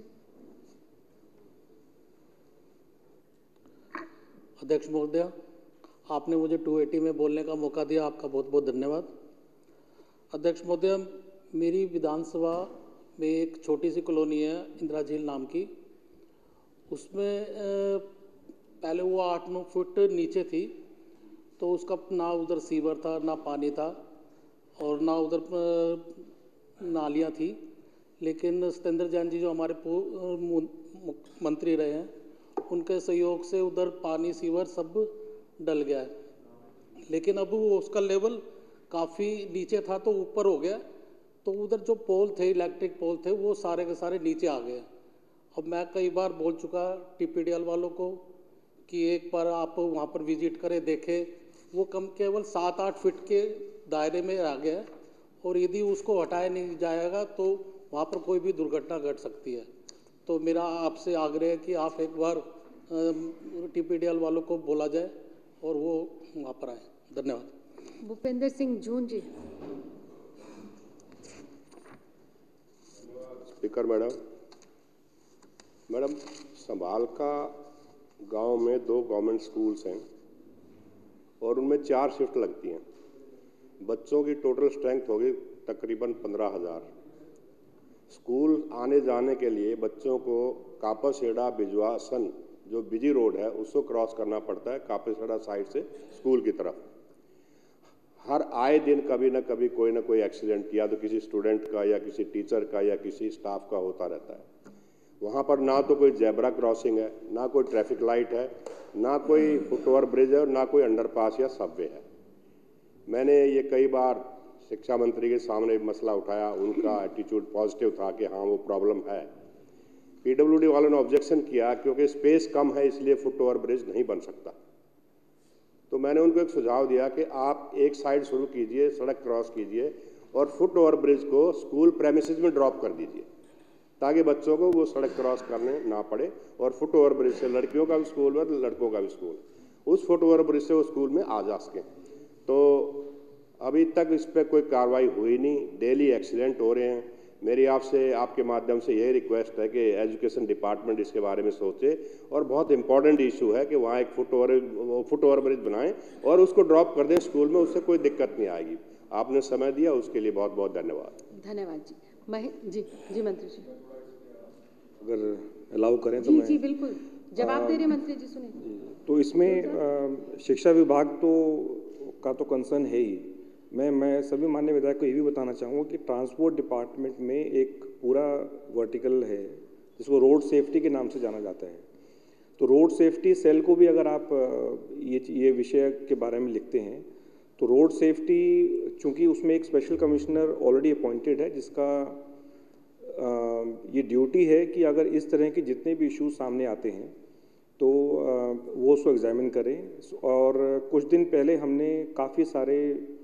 अध्यक्ष महोदय, आपने मुझे 280 में बोलने का मौका दिया, आपका बहुत बहुत धन्यवाद। अध्यक्ष महोदय, मेरी विधानसभा में एक छोटी सी कॉलोनी है इंदिरा झील नाम की। उसमें पहले वो 8-9 फुट नीचे थी, तो उसका ना उधर सीवर था, ना पानी था और ना उधर नालियाँ थी। लेकिन सत्येंद्र जैन जी जो हमारे मंत्री रहे हैं, उनके सहयोग से उधर पानी सीवर सब डल गया है। लेकिन अब वो उसका लेवल काफ़ी नीचे था तो ऊपर हो गया, तो उधर जो पोल थे, इलेक्ट्रिक पोल थे, वो सारे के सारे नीचे आ गए। अब मैं कई बार बोल चुका टीपीडीएल वालों को कि एक बार आप वहाँ पर विजिट करें, देखें। वो केवल 7-8 फीट के दायरे में आ गया और यदि उसको हटाया नहीं जाएगा तो वहाँ पर कोई भी दुर्घटना घट सकती है। तो मेरा आपसे आग्रह है कि आप एक बार टीपीडीएल वालों को बोला जाए और वो वहाँ पर आए। धन्यवाद। भूपेंद्र सिंह जून जी। स्पीकर मैडम, संभाल का गांव में 2 गवर्नमेंट स्कूल्स हैं और उनमें 4 शिफ्ट लगती हैं। बच्चों की टोटल स्ट्रेंथ होगी तकरीबन 15,000। स्कूल आने जाने के लिए बच्चों को कापासेड़ा बिजवासन जो बिजी रोड है उसको क्रॉस करना पड़ता है कापासेड़ा साइड से स्कूल की तरफ। हर आए दिन कभी ना कभी कोई ना कोई एक्सीडेंट या तो किसी स्टूडेंट का या किसी टीचर का या किसी स्टाफ का होता रहता है। वहाँ पर ना तो कोई जेब्रा क्रॉसिंग है, ना कोई ट्रैफिक लाइट है, ना कोई फुटओवर ब्रिज है और ना कोई अंडरपास या सबवे है। मैंने ये कई बार शिक्षा मंत्री के सामने मसला उठाया, उनका एटीट्यूड पॉजिटिव था कि हाँ वो प्रॉब्लम है। पीडब्ल्यूडी वालों ने ऑब्जेक्शन किया क्योंकि स्पेस कम है इसलिए फुट ओवर ब्रिज नहीं बन सकता। तो मैंने उनको एक सुझाव दिया कि आप एक साइड शुरू कीजिए, सड़क क्रॉस कीजिए और फुट ओवर ब्रिज को स्कूल प्रेमिसेस में ड्रॉप कर दीजिए ताकि बच्चों को वो सड़क क्रॉस करने ना पड़े और फुट ओवर ब्रिज से लड़कियों का भी स्कूल और लड़कों का भी स्कूल उस फुट ओवर ब्रिज से वो स्कूल में आ जा सकें। तो अभी तक इस पर कोई कार्रवाई हुई नहीं, डेली एक्सीडेंट हो रहे हैं। मेरी आपसे आपके माध्यम से यही रिक्वेस्ट है कि एजुकेशन डिपार्टमेंट इसके बारे में सोचे और बहुत इंपॉर्टेंट इशू है कि वहाँ एक फुट ओवर ब्रिज बनाएं और उसको ड्रॉप कर दें स्कूल में, उससे कोई दिक्कत नहीं आएगी। आपने समय दिया उसके लिए बहुत बहुत धन्यवाद। धन्यवाद जी। जी मंत्री जी, अगर अलाउ करें तो जी बिल्कुल जवाब दे रहे मंत्री जी, सुनिए। तो इसमें शिक्षा विभाग का तो कंसर्न है ही। मैं सभी माननीय विधायक को ये भी बताना चाहूँगा कि ट्रांसपोर्ट डिपार्टमेंट में एक पूरा वर्टिकल है जिसको रोड सेफ्टी के नाम से जाना जाता है। तो रोड सेफ्टी सेल को भी अगर आप ये विषय के बारे में लिखते हैं तो रोड सेफ्टी, चूँकि उसमें एक स्पेशल कमिश्नर ऑलरेडी अपॉइंटेड है जिसका ये ड्यूटी है कि अगर इस तरह के जितने भी इश्यूज सामने आते हैं तो वो उसको एग्जामिन करें। और कुछ दिन पहले हमने काफ़ी सारे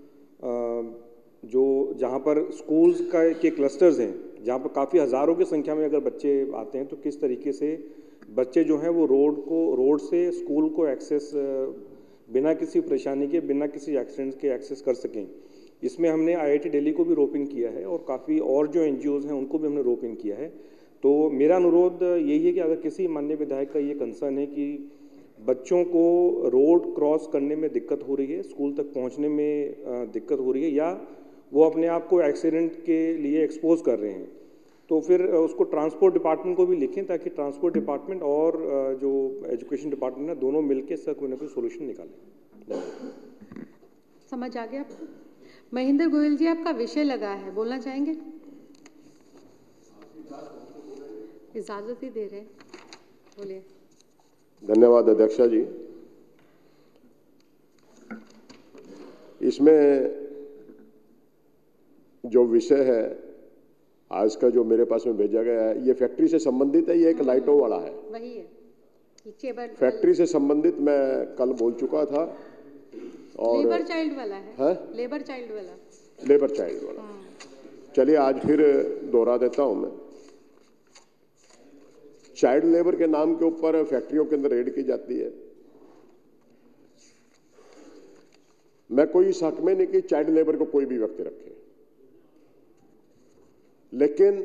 जो जहाँ पर स्कूल्स के क्लस्टर्स हैं, जहाँ पर काफ़ी हज़ारों की संख्या में अगर बच्चे आते हैं तो किस तरीके से बच्चे जो हैं वो रोड से स्कूल को एक्सेस बिना किसी परेशानी के, बिना किसी एक्सीडेंट के एक्सेस कर सकें। इसमें हमने IIT दिल्ली को भी रोप इन किया है और काफ़ी और जो NGOs हैं उनको भी हमने रोप इन किया है। तो मेरा अनुरोध यही है कि अगर किसी माननीय विधायक का ये कंसर्न है कि बच्चों को रोड क्रॉस करने में दिक्कत हो रही है, स्कूल तक पहुंचने में दिक्कत हो रही है, या वो अपने आप को एक्सीडेंट के लिए एक्सपोज कर रहे हैं, तो फिर उसको ट्रांसपोर्ट डिपार्टमेंट को भी लिखें ताकि ट्रांसपोर्ट डिपार्टमेंट और जो एजुकेशन डिपार्टमेंट है दोनों मिलकर इसका कोई ना कोई सोल्यूशन निकालें। समझ आ गया आपको? महेंद्र गोयल जी, आपका विषय लगा है, बोलना चाहेंगे? इजाजत ही दे रहे हैं, बोलिए। धन्यवाद अध्यक्षा जी। इसमें जो विषय है आज का जो मेरे पास में भेजा गया है ये फैक्ट्री से संबंधित है, ये एक लाइटों वाला है। वही है, फैक्ट्री से संबंधित मैं कल बोल चुका था। और लेबर चाइल्ड वाला है? लेबर चाइल्ड वाला। चलिए आज फिर दोहरा देता हूं मैं। चाइल्ड लेबर के नाम के ऊपर फैक्ट्रियों के अंदर रेड की जाती है। मैं कोई इस हक में नहीं कि चाइल्ड लेबर को कोई भी व्यक्ति रखे, लेकिन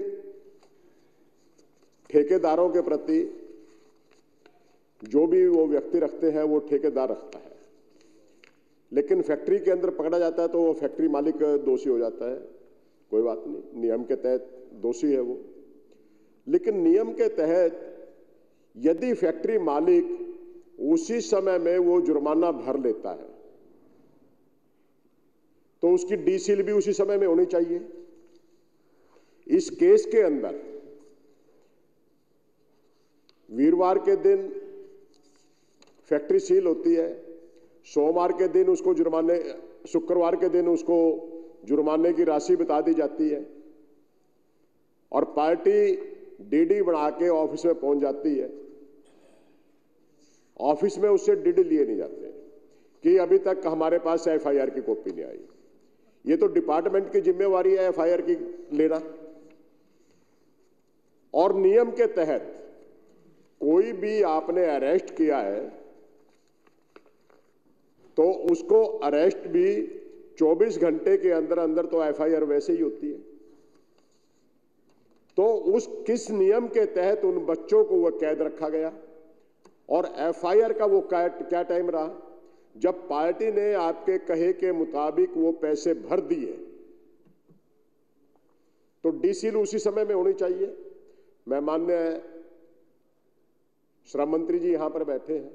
ठेकेदारों के प्रति जो भी वो व्यक्ति रखते हैं वो ठेकेदार रखता है, लेकिन फैक्ट्री के अंदर पकड़ा जाता है तो वो फैक्ट्री मालिक दोषी हो जाता है। कोई बात नहीं, नियम के तहत दोषी है वो, लेकिन नियम के तहत यदि फैक्ट्री मालिक उसी समय में वो जुर्माना भर लेता है तो उसकी डीसील भी उसी समय में होनी चाहिए। इस केस के अंदर वीरवार के दिन फैक्ट्री सील होती है, सोमवार के दिन उसको शुक्रवार के दिन उसको जुर्माने की राशि बता दी जाती है और पार्टी डीडी बना के ऑफिस में पहुंच जाती है। ऑफिस में उससे डीडी लिए नहीं जाते कि अभी तक हमारे पास एफआईआर की कॉपी नहीं आई। ये तो डिपार्टमेंट की जिम्मेवारी है एफआईआर की लेना। और नियम के तहत कोई भी आपने अरेस्ट किया है तो उसको अरेस्ट भी 24 घंटे के अंदर अंदर तो एफआईआर वैसे ही होती है। तो किस नियम के तहत उन बच्चों को वह कैद रखा गया और एफआईआर का वो क्या टाइम रहा? जब पार्टी ने आपके कहे के मुताबिक वो पैसे भर दिए तो डीसील उसी समय में होनी चाहिए। मैं माननीय श्रम मंत्री जी यहां पर बैठे हैं,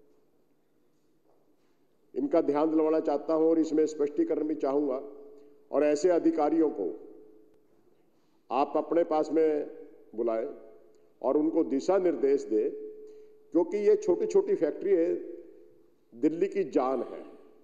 इनका ध्यान दिलवाना चाहता हूं और इसमें स्पष्टीकरण भी चाहूंगा। और ऐसे अधिकारियों को आप अपने पास में बुलाएं और उनको दिशा निर्देश दें, क्योंकि ये छोटी छोटी फैक्ट्री है, दिल्ली की जान है।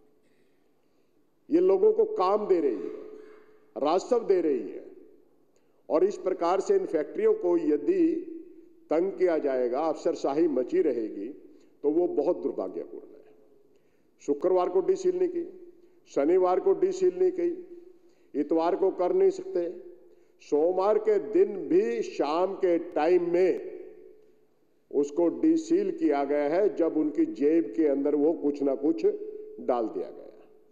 ये लोगों को काम दे रही है, राजस्व दे रही है और इस प्रकार से इन फैक्ट्रियों को यदि तंग किया जाएगा, अफसरशाही मची रहेगी, तो वो बहुत दुर्भाग्यपूर्ण है। शुक्रवार को डीसील नहीं की, शनिवार को डीसील नहीं की, इतवार को कर नहीं सकते, सोमवार के दिन भी शाम के टाइम में उसको डीसील किया गया है, जब उनकी जेब के अंदर वो कुछ ना कुछ डाल दिया गया।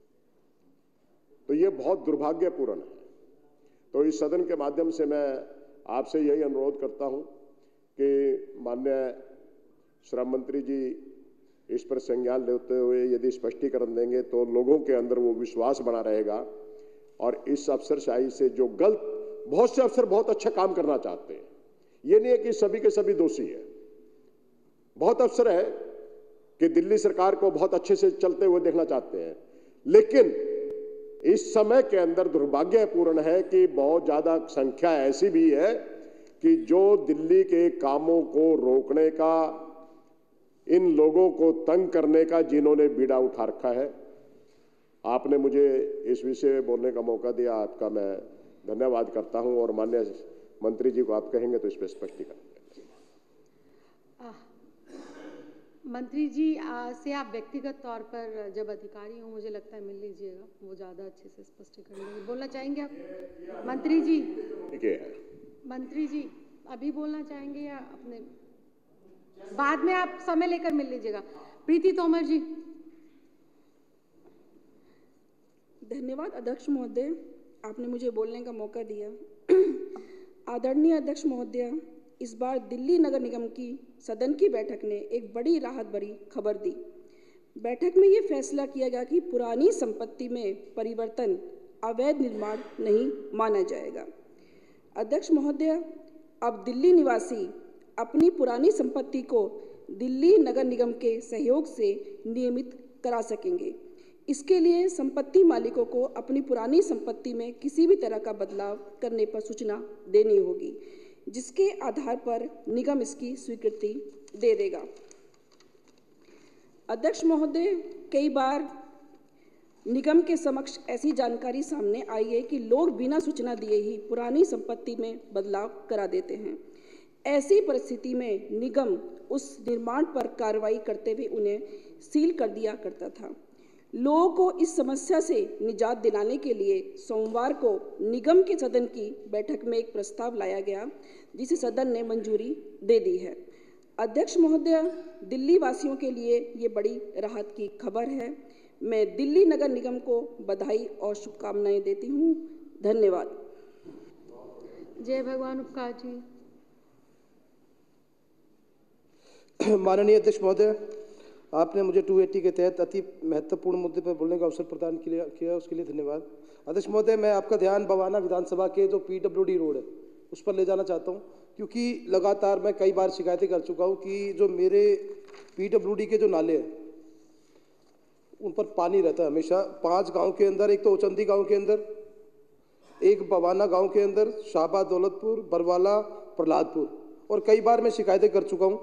तो ये बहुत दुर्भाग्यपूर्ण है। तो इस सदन के माध्यम से मैं आपसे यही अनुरोध करता हूं कि माननीय श्रम मंत्री जी इस पर संज्ञान लेते हुए यदि स्पष्टीकरण देंगे तो लोगों के अंदर वो विश्वास बना रहेगा। और इस अफसरशाही से जो बहुत से अफसर बहुत अच्छा काम करना चाहते हैं, ये नहीं है कि सभी के सभी दोषी है। बहुत अफसर है कि दिल्ली सरकार को बहुत अच्छे से चलते हुए देखना चाहते हैं, लेकिन इस समय के अंदर दुर्भाग्यपूर्ण है कि बहुत ज्यादा संख्या ऐसी भी है कि जो दिल्ली के कामों को रोकने का, इन लोगों को तंग करने का जिन्होंने बीड़ा उठा रखा है। आपने मुझे इस विषय में बोलने का मौका दिया, आपका मैं धन्यवाद करता हूं। और माननीय मंत्री जी को आप कहेंगे तो इस पर स्पष्टीकरण। मंत्री जी से आप व्यक्तिगत तौर पर जब अधिकारी हो, मुझे लगता है मिल लीजिएगा, वो ज़्यादा अच्छे से स्पष्टीकरण देंगे। बोलना चाहेंगे आप मंत्री जी? ठीक है मंत्री जी, अभी बोलना चाहेंगे या अपने बाद में? आप समय लेकर मिल लीजिएगा। प्रीति तोमर जी। धन्यवाद अध्यक्ष महोदय, आपने मुझे बोलने का मौका दिया। आदरणीय अध्यक्ष महोदय, इस बार दिल्ली नगर निगम की सदन की बैठक ने एक बड़ी राहत भरी खबर दी। बैठक में ये फैसला किया गया कि पुरानी संपत्ति में परिवर्तन अवैध निर्माण नहीं माना जाएगा। अध्यक्ष महोदय, अब दिल्ली निवासी अपनी पुरानी संपत्ति को दिल्ली नगर निगम के सहयोग से नियमित करा सकेंगे। इसके लिए संपत्ति मालिकों को अपनी पुरानी संपत्ति में किसी भी तरह का बदलाव करने पर सूचना देनी होगी, जिसके आधार पर निगम इसकी स्वीकृति दे देगा। अध्यक्ष महोदय, कई बार निगम के समक्ष ऐसी जानकारी सामने आई है कि लोग बिना सूचना दिए ही पुरानी संपत्ति में बदलाव करा देते हैं। ऐसी परिस्थिति में निगम उस निर्माण पर कार्रवाई करते हुए उन्हें सील कर दिया करता था। लोगों को इस समस्या से निजात दिलाने के लिए सोमवार को निगम के सदन की बैठक में एक प्रस्ताव लाया गया, जिसे सदन ने मंजूरी दे दी है। अध्यक्ष महोदय, दिल्ली वासियों के लिए ये बड़ी राहत की खबर है। मैं दिल्ली नगर निगम को बधाई और शुभकामनाएं देती हूँ। धन्यवाद। जय भगवान उपकार जी। माननीय अध्यक्ष महोदय, आपने मुझे 280 के तहत अति महत्वपूर्ण मुद्दे पर बोलने का अवसर प्रदान किया, उसके लिए धन्यवाद। अध्यक्ष महोदय, मैं आपका ध्यान बवाना विधानसभा के जो PWD रोड है उस पर ले जाना चाहता हूं, क्योंकि लगातार मैं कई बार शिकायतें कर चुका हूं कि जो मेरे PWD के जो नाले हैं उन पर पानी रहता है हमेशा। 5 गाँव के अंदर, एक तो ओचंदी गाँव के अंदर, एक बवाना गाँव के अंदर, शाहबाद, दौलतपुर, बरवाला, प्रहलादपुर, और कई बार मैं शिकायतें कर चुका हूँ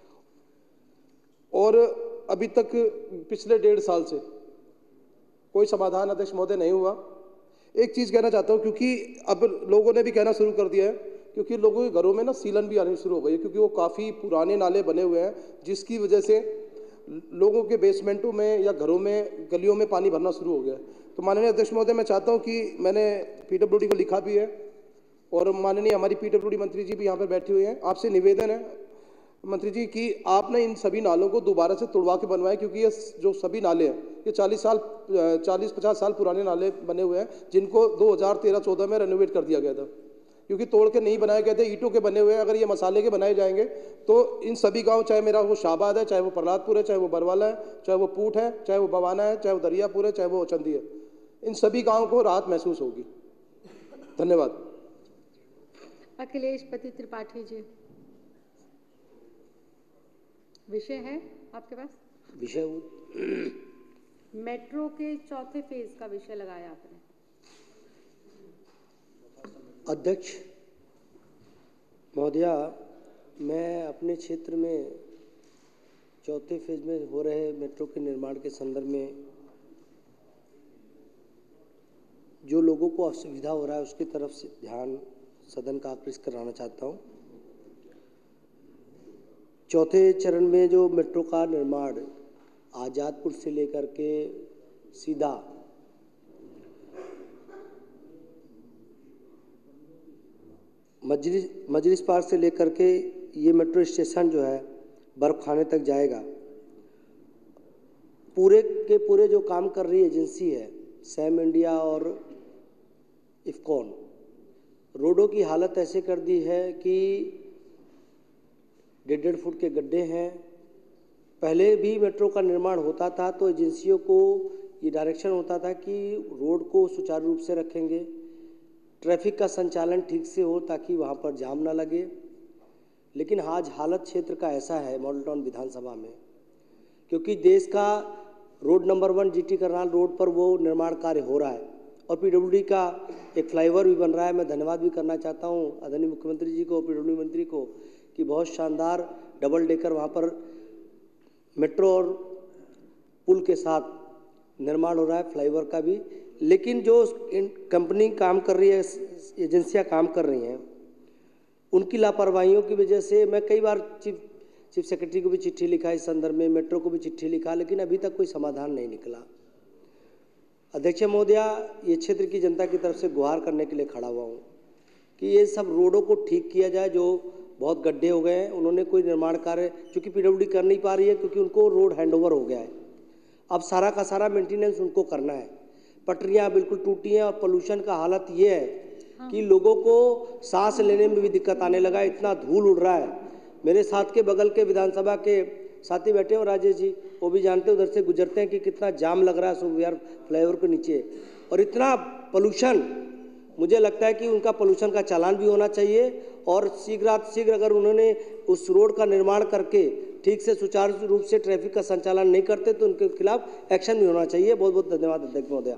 और अभी तक पिछले 1.5 साल से कोई समाधान अध्यक्ष महोदय नहीं हुआ। एक चीज़ कहना चाहता हूँ, क्योंकि अब लोगों ने भी कहना शुरू कर दिया है, क्योंकि लोगों के घरों में ना सीलन भी आनी शुरू हो गई है, क्योंकि वो काफ़ी पुराने नाले बने हुए हैं, जिसकी वजह से लोगों के बेसमेंटों में या घरों में, गलियों में पानी भरना शुरू हो गया। तो माननीय अध्यक्ष महोदय, मैं चाहता हूँ कि मैंने PWD को लिखा भी है और माननीय हमारी PWD मंत्री जी भी यहाँ पर बैठे हुए हैं, आपसे निवेदन है मंत्री जी कि आपने इन सभी नालों को दोबारा से तोड़वा के बनवाएं, क्योंकि ये जो सभी नाले हैं ये 40-50 साल पुराने नाले बने हुए हैं, जिनको 2013-14 में रेनोवेट कर दिया गया था, क्योंकि तोड़ के नहीं बनाए गए थे, ईंटों के बने हुए हैं। अगर ये मसाले के बनाए जाएंगे तो इन सभी गांव, चाहे मेरा वो शाहबाद है, चाहे वो प्रहलादपुर है, चाहे वो बरवाला है, चाहे वो पूट है, चाहे वो बवाना है, चाहे वो दरियापुर है, चाहे वो चंदी है, इन सभी गाँव को राहत महसूस होगी। धन्यवाद। अखिलेश पति त्रिपाठी जी, विषय है आपके पास? विषय मेट्रो के चौथे फेज का विषय लगाया आपने। अध्यक्ष महोदया, मैं अपने क्षेत्र में चौथे फेज में हो रहे मेट्रो के निर्माण के संदर्भ में जो लोगों को असुविधा हो रहा है उसकी तरफ से ध्यान सदन का आकृष्ट कराना चाहता हूँ। चौथे चरण में जो मेट्रो का निर्माण आज़ादपुर से लेकर के सीधा मजलिस पार्क से लेकर के ये मेट्रो स्टेशन जो है बर्फखाने तक जाएगा। पूरे के पूरे जो काम कर रही एजेंसी है सैम इंडिया और इफकॉन, रोडों की हालत ऐसे कर दी है कि 1.5 फुट के गड्ढे हैं। पहले भी मेट्रो का निर्माण होता था तो एजेंसियों को ये डायरेक्शन होता था कि रोड को सुचारू रूप से रखेंगे, ट्रैफिक का संचालन ठीक से हो ताकि वहाँ पर जाम ना लगे। लेकिन आज हालत क्षेत्र का ऐसा है मॉडल टाउन विधानसभा में, क्योंकि देश का road number 1 GT Karnal road पर वो निर्माण कार्य हो रहा है और PWD का एक फ्लाईओवर भी बन रहा है। मैं धन्यवाद भी करना चाहता हूँ आदरणीय मुख्यमंत्री जी को, PWD मंत्री को, कि बहुत शानदार डबल डेकर वहाँ पर मेट्रो और पुल के साथ निर्माण हो रहा है, फ्लाईओवर का भी। लेकिन जो कंपनी काम कर रही है, एजेंसियां काम कर रही हैं, उनकी लापरवाहियों की वजह से मैं कई बार चीफ सेक्रेटरी को भी चिट्ठी लिखा इस संदर्भ में, मेट्रो को भी चिट्ठी लिखा, लेकिन अभी तक कोई समाधान नहीं निकला। अध्यक्ष महोदया, ये क्षेत्र की जनता की तरफ से गुहार करने के लिए खड़ा हुआ हूँ कि ये सब रोडों को ठीक किया जाए जो बहुत गड्ढे हो गए हैं। उन्होंने कोई निर्माण कार्य चूँकि PWD कर नहीं पा रही है क्योंकि उनको रोड हैंडओवर हो गया है, अब सारा का सारा मेंटेनेंस उनको करना है। पटरियाँ बिल्कुल टूटी हैं और पोल्यूशन का हालत ये है कि लोगों को सांस लेने में भी दिक्कत आने लगा, इतना धूल उड़ रहा है। मेरे साथ के बगल के विधानसभा के साथी बैठे हो राजेश जी, वो भी जानते हैं, उधर से गुजरते हैं कि कितना जाम लग रहा है सुविहार फ्लाईओवर के नीचे, और इतना पोल्यूशन। मुझे लगता है कि उनका पोल्यूशन का चालान भी होना चाहिए और शीघ्र अगर उन्होंने उस रोड का निर्माण करके ठीक से सुचारू रूप से ट्रैफिक का संचालन नहीं करते तो उनके खिलाफ एक्शन भी होना चाहिए। बहुत बहुत धन्यवाद अध्यक्ष महोदया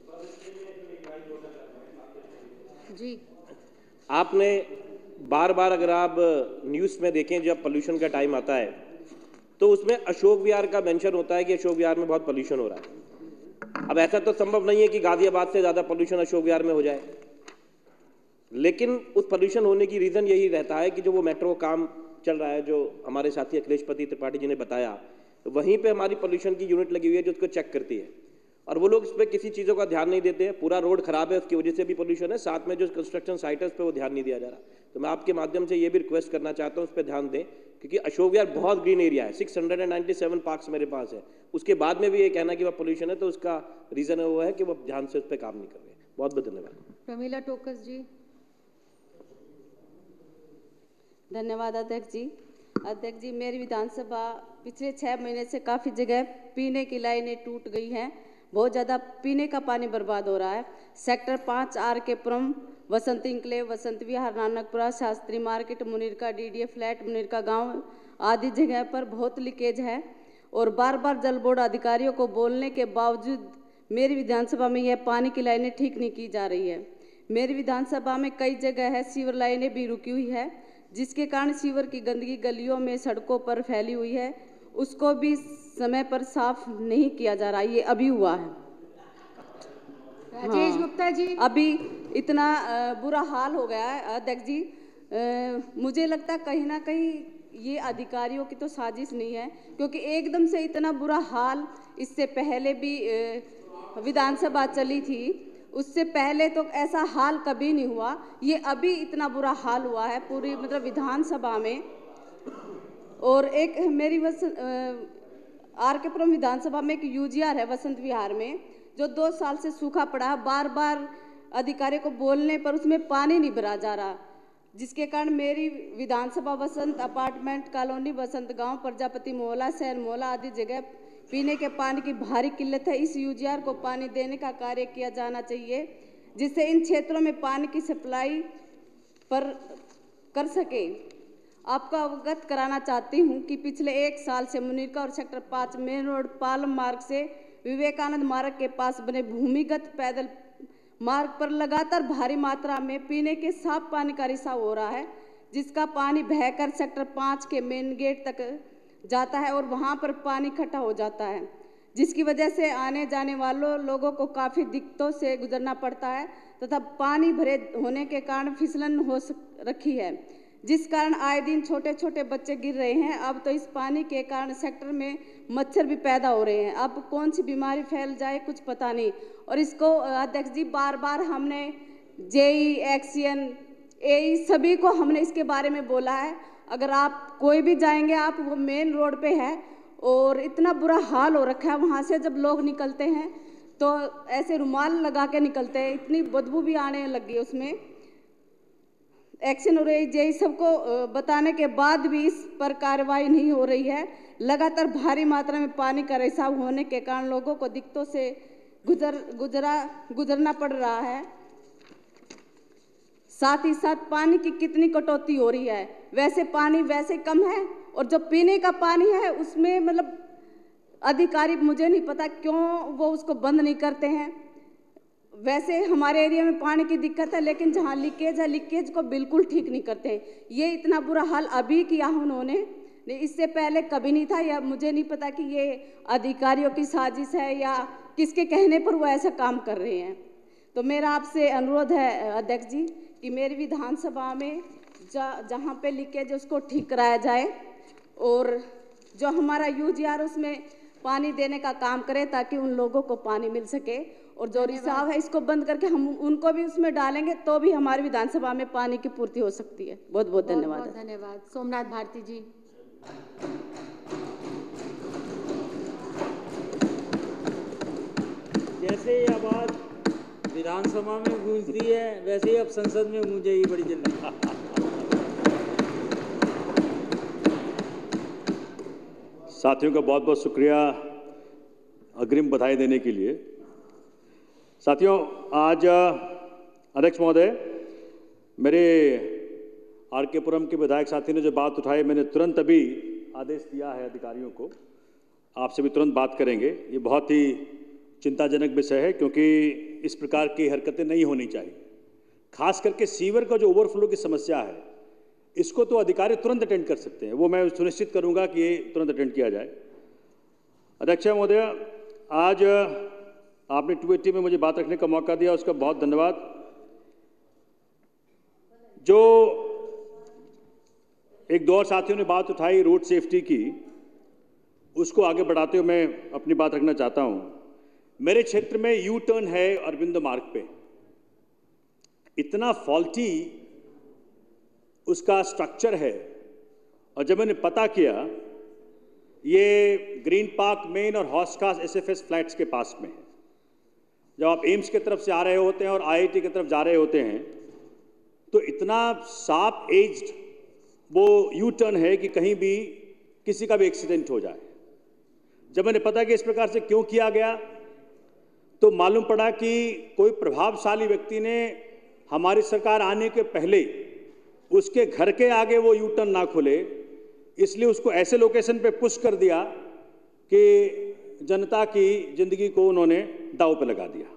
जी। आपने बार बार अगर आप न्यूज़ में देखें जब पोल्यूशन का टाइम आता है तो उसमें अशोक विहार का मेंशन होता है कि अशोक विहार में बहुत पोल्यूशन हो रहा है। अब ऐसा तो संभव नहीं है कि गाजियाबाद से ज़्यादा पोल्यूशन अशोक विहार में हो जाए, लेकिन उस पोल्यूशन होने की रीज़न यही रहता है कि जो वो मेट्रो काम चल रहा है, जो हमारे साथी अखिलेशपति त्रिपाठी जी ने बताया, वहीं पे हमारी पोल्यूशन की यूनिट लगी हुई है जो उसको चेक करती है, और वो लोग इस पर किसी चीज़ों का ध्यान नहीं देते हैं। पूरा रोड खराब है, उसकी वजह से भी पोल्यूशन है, साथ में जो कंस्ट्रक्शन साइट है उस पर वो ध्यान नहीं दिया जा रहा। तो मैं आपके माध्यम से ये भी रिक्वेस्ट करना चाहता हूँ उस पर ध्यान दें, क्योंकि अशोक विहार बहुत ग्रीन एरिया है, 697 पार्क्स मेरे पास है, उसके बाद में भी ये कहना कि वह पोल्यूशन है, तो उसका रीज़न वो है कि वो ध्यान से उस पर काम नहीं कर रहे। बहुत बहुत धन्यवाद। प्रमीला टोकस जी। धन्यवाद अध्यक्ष जी। अध्यक्ष जी, मेरी विधानसभा पिछले 6 महीने से काफ़ी जगह पीने की लाइनें टूट गई हैं, बहुत ज़्यादा पीने का पानी बर्बाद हो रहा है। Sector 5 RK Puram, Vasant enclave, Vasant Vihar, Nanakpura, Shastri market, Munirka DDA flat, Munirka गांव आदि जगह पर बहुत लीकेज है और बार बार जल बोर्ड अधिकारियों को बोलने के बावजूद मेरी विधानसभा में यह पानी की लाइनें ठीक नहीं की जा रही है। मेरी विधानसभा में कई जगह है सीवर लाइनें भी रुकी हुई है, जिसके कारण सीवर की गंदगी गलियों में सड़कों पर फैली हुई है, उसको भी समय पर साफ नहीं किया जा रहा। ये अभी हुआ है। राजेश गुप्ता जी। अभी इतना बुरा हाल हो गया है अध्यक्ष जी, मुझे लगता है कहीं ना कहीं ये अधिकारियों की तो साजिश नहीं है, क्योंकि एकदम से इतना बुरा हाल इससे पहले भी विधानसभा चली थी, उससे पहले तो ऐसा हाल कभी नहीं हुआ। ये अभी इतना बुरा हाल हुआ है पूरी मतलब विधानसभा में। और एक मेरी RK पुरम विधानसभा में एक UGR है वसंत विहार में, जो 2 साल से सूखा पड़ा है, बार बार अधिकारियों को बोलने पर उसमें पानी नहीं भरा जा रहा, जिसके कारण मेरी विधानसभा वसंत अपार्टमेंट कॉलोनी, वसंत गांव, प्रजापति मोहल्ला, सैन मोहल्ला आदि जगह पीने के पानी की भारी किल्लत है। इस UGR को पानी देने का कार्य किया जाना चाहिए, जिससे इन क्षेत्रों में पानी की सप्लाई पर कर सके। आपको अवगत कराना चाहती हूं कि पिछले 1 साल से मुनीरका और सेक्टर 5 मेन रोड पालम मार्ग से विवेकानंद मार्ग के पास बने भूमिगत पैदल मार्ग पर लगातार भारी मात्रा में पीने के साफ पानी का रिसाव हो रहा है, जिसका पानी बहकर सेक्टर 5 के मेन गेट तक जाता है और वहां पर पानी इकट्ठा हो जाता है, जिसकी वजह से आने जाने वालों लोगों को काफ़ी दिक्कतों से गुजरना पड़ता है तथा पानी भरे होने के कारण फिसलन हो रखी है, जिस कारण आए दिन छोटे छोटे बच्चे गिर रहे हैं। अब तो इस पानी के कारण सेक्टर में मच्छर भी पैदा हो रहे हैं। अब कौन सी बीमारी फैल जाए कुछ पता नहीं। और इसको अध्यक्ष जी बार बार हमने जेई, एक्सियन, एई सभी को हमने इसके बारे में बोला है। अगर आप कोई भी जाएंगे, आप वो मेन रोड पे है और इतना बुरा हाल हो रखा है, वहाँ से जब लोग निकलते हैं तो ऐसे रुमाल लगा के निकलते हैं, इतनी बदबू भी आने लगी है उसमें। एक्शन और जेई सबको बताने के बाद भी इस पर कार्रवाई नहीं हो रही है। लगातार भारी मात्रा में पानी का रिसाव होने के कारण लोगों को दिक्कतों से गुजरना पड़ रहा है। साथ ही साथ पानी की कितनी कटौती हो रही है। वैसे पानी वैसे कम है और जो पीने का पानी है उसमें मतलब अधिकारी, मुझे नहीं पता क्यों वो उसको बंद नहीं करते हैं। वैसे हमारे एरिया में पानी की दिक्कत है, लेकिन जहाँ लीकेज है, लीकेज को बिल्कुल ठीक नहीं करते हैं। ये इतना बुरा हाल अभी किया उन्होंने, इससे पहले कभी नहीं था। या मुझे नहीं पता कि ये अधिकारियों की साजिश है या किसके कहने पर वो ऐसा काम कर रहे हैं। तो मेरा आपसे अनुरोध है अध्यक्ष जी कि मेरी विधानसभा में जहाँ पे लीकेज है उसको ठीक कराया जाए और जो हमारा यूजीआर उसमें पानी देने का काम करे ताकि उन लोगों को पानी मिल सके। और जो रिसाव है इसको बंद करके हम उनको भी उसमें डालेंगे तो भी हमारी विधानसभा में पानी की पूर्ति हो सकती है। बहुत बहुत धन्यवाद। बहुत धन्यवाद। सोमनाथ भारती जी। जैसे ये आवाज विधानसभा में गूंजती है वैसे ही अब संसद में गूंजेगी बड़ी जल्दी। साथियों का बहुत बहुत शुक्रिया अग्रिम बधाई देने के लिए। साथियों, आज अध्यक्ष महोदय, मेरे आर.के. पुरम के विधायक साथी ने जो बात उठाई, मैंने तुरंत अभी आदेश दिया है अधिकारियों को, आपसे भी तुरंत बात करेंगे। ये बहुत ही चिंताजनक विषय है क्योंकि इस प्रकार की हरकतें नहीं होनी चाहिए। खास करके सीवर का जो ओवरफ्लो की समस्या है, इसको तो अधिकारी तुरंत अटेंड कर सकते हैं, वो मैं सुनिश्चित करूंगा कि ये तुरंत अटेंड किया जाए। अध्यक्ष महोदय, आज आपने 280 में मुझे बात रखने का मौका दिया, उसका बहुत धन्यवाद। जो एक दो और साथियों ने बात उठाई रोड सेफ्टी की, उसको आगे बढ़ाते हुए मैं अपनी बात रखना चाहता हूं। मेरे क्षेत्र में यू टर्न है अरविंद मार्ग पे, इतना फॉल्टी उसका स्ट्रक्चर है। और जब मैंने पता किया, ये ग्रीन पार्क मेन और हॉस्कास एसएफएस फ्लैट्स के पास में है। जब आप एम्स की तरफ से आ रहे होते हैं और आईआईटी की तरफ जा रहे होते हैं तो इतना शार्प एज्ड वो यू टर्न है कि कहीं भी किसी का भी एक्सीडेंट हो जाए। जब मैंने पता कि इस प्रकार से क्यों किया गया तो मालूम पड़ा कि कोई प्रभावशाली व्यक्ति ने हमारी सरकार आने के पहले उसके घर के आगे वो यू टर्न ना खोले, इसलिए उसको ऐसे लोकेशन पे पुश कर दिया कि जनता की जिंदगी को उन्होंने दांव पे लगा दिया।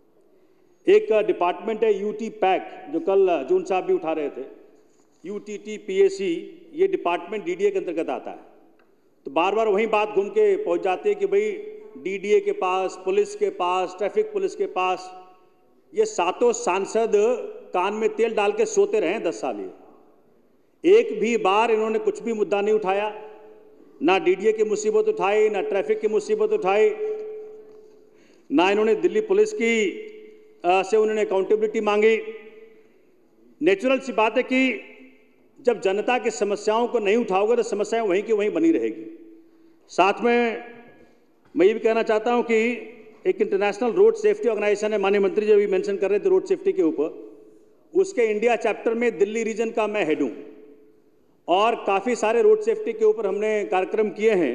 एक डिपार्टमेंट है यूटी पैक, जो कल जून साहब भी उठा रहे थे, यूटीटी पीएसी, ये डिपार्टमेंट डीडीए के अंतर्गत आता है। तो बार बार वहीं बात घूम के पहुंच जाती है कि भाई डीडीए के पास, पुलिस के पास, ट्रैफिक पुलिस के पास, ये सातों सांसद कान में तेल डाल के सोते रहे 10 साल। एक भी बार इन्होंने कुछ भी मुद्दा नहीं उठाया, ना डीडीए की मुसीबत उठाई, ना ट्रैफिक की मुसीबत उठाई, ना इन्होंने दिल्ली पुलिस की से उन्होंने अकाउंटेबिलिटी मांगी। नेचुरल सी बात है कि जब जनता की समस्याओं को नहीं उठाओगे तो समस्याएं वहीं की वहीं बनी रहेगी। साथ में मैं ये भी कहना चाहता हूं कि एक इंटरनेशनल रोड सेफ्टी ऑर्गेनाइजेशन है, माननीय मंत्री जी अभी मेंशन कर रहे थे रोड सेफ्टी के ऊपर, उसके इंडिया चैप्टर में दिल्ली रीजन का मैं हेड हूं और काफ़ी सारे रोड सेफ्टी के ऊपर हमने कार्यक्रम किए हैं।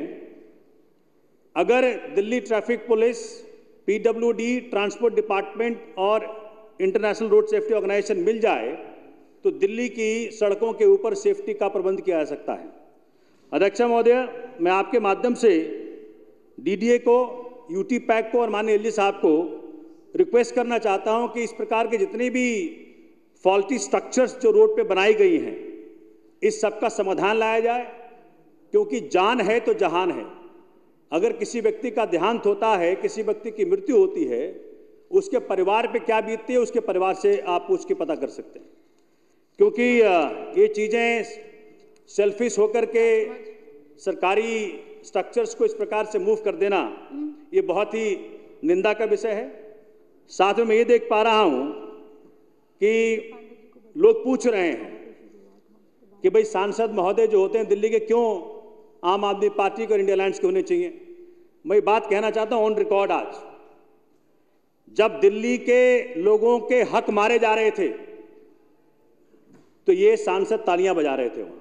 अगर Delhi traffic police, PWD, transport department और इंटरनेशनल रोड सेफ्टी ऑर्गेनाइजेशन मिल जाए तो दिल्ली की सड़कों के ऊपर सेफ्टी का प्रबंध किया जा सकता है। अध्यक्ष महोदय, मैं आपके माध्यम से डीडीए को, यूटी पैक को और माननीय एलजी साहब को रिक्वेस्ट करना चाहता हूं कि इस प्रकार के जितनी भी फॉल्टी स्ट्रक्चर्स जो रोड पे बनाई गई हैं, इस सब का समाधान लाया जाए, क्योंकि जान है तो जहान है। अगर किसी व्यक्ति का देहांत होता है, किसी व्यक्ति की मृत्यु होती है, उसके परिवार पे क्या बीतती है उसके परिवार से आप पूछ के पता कर सकते हैं। क्योंकि ये चीज़ें सेल्फिश होकर के सरकारी स्ट्रक्चर्स को इस प्रकार से मूव कर देना ये बहुत ही निंदा का विषय है। साथ में मैं ये देख पा रहा हूँ कि लोग पूछ रहे हैं कि भाई सांसद महोदय जो होते हैं दिल्ली के क्यों आम आदमी पार्टी को और इंडिया अलायंस के होने चाहिए। मैं बात कहना चाहता हूं ऑन रिकॉर्ड, आज जब दिल्ली के लोगों के हक मारे जा रहे थे तो ये सांसद तालियां बजा रहे थे। वहां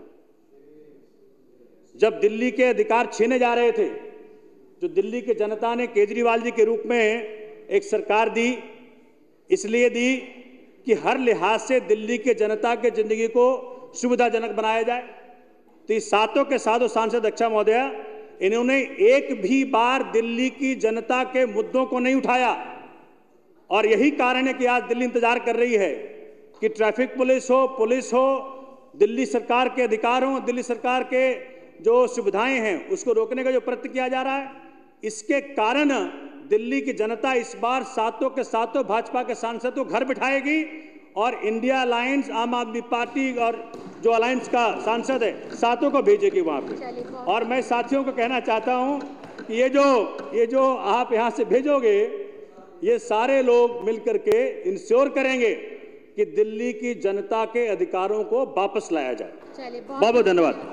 जब दिल्ली के अधिकार छीने जा रहे थे, जो दिल्ली की जनता ने केजरीवाल जी के रूप में एक सरकार दी, इसलिए दी कि हर लिहाज से दिल्ली के जनता के जिंदगी को सुविधाजनक बनाया जाए। तो इस सातों के सातों सांसद अध्यक्षा महोदया, इन्होंने एक भी बार दिल्ली की जनता के मुद्दों को नहीं उठाया और यही कारण है कि आज दिल्ली इंतजार कर रही है कि ट्रैफिक पुलिस हो, दिल्ली सरकार के अधिकार हो, दिल्ली सरकार के जो सुविधाएं हैं उसको रोकने का जो प्रयत्न किया जा रहा है। इसके कारण दिल्ली की जनता इस बार सातों के सातों भाजपा के सांसद को घर बिठाएगी और इंडिया अलायंस, आम आदमी पार्टी और जो अलायंस का सांसद है सातों को भेजेगी वहां पे। और मैं साथियों को कहना चाहता हूं कि ये जो आप यहां से भेजोगे, ये सारे लोग मिलकर के इंश्योर करेंगे कि दिल्ली की जनता के अधिकारों को वापस लाया जाए। बहुत बहुत धन्यवाद।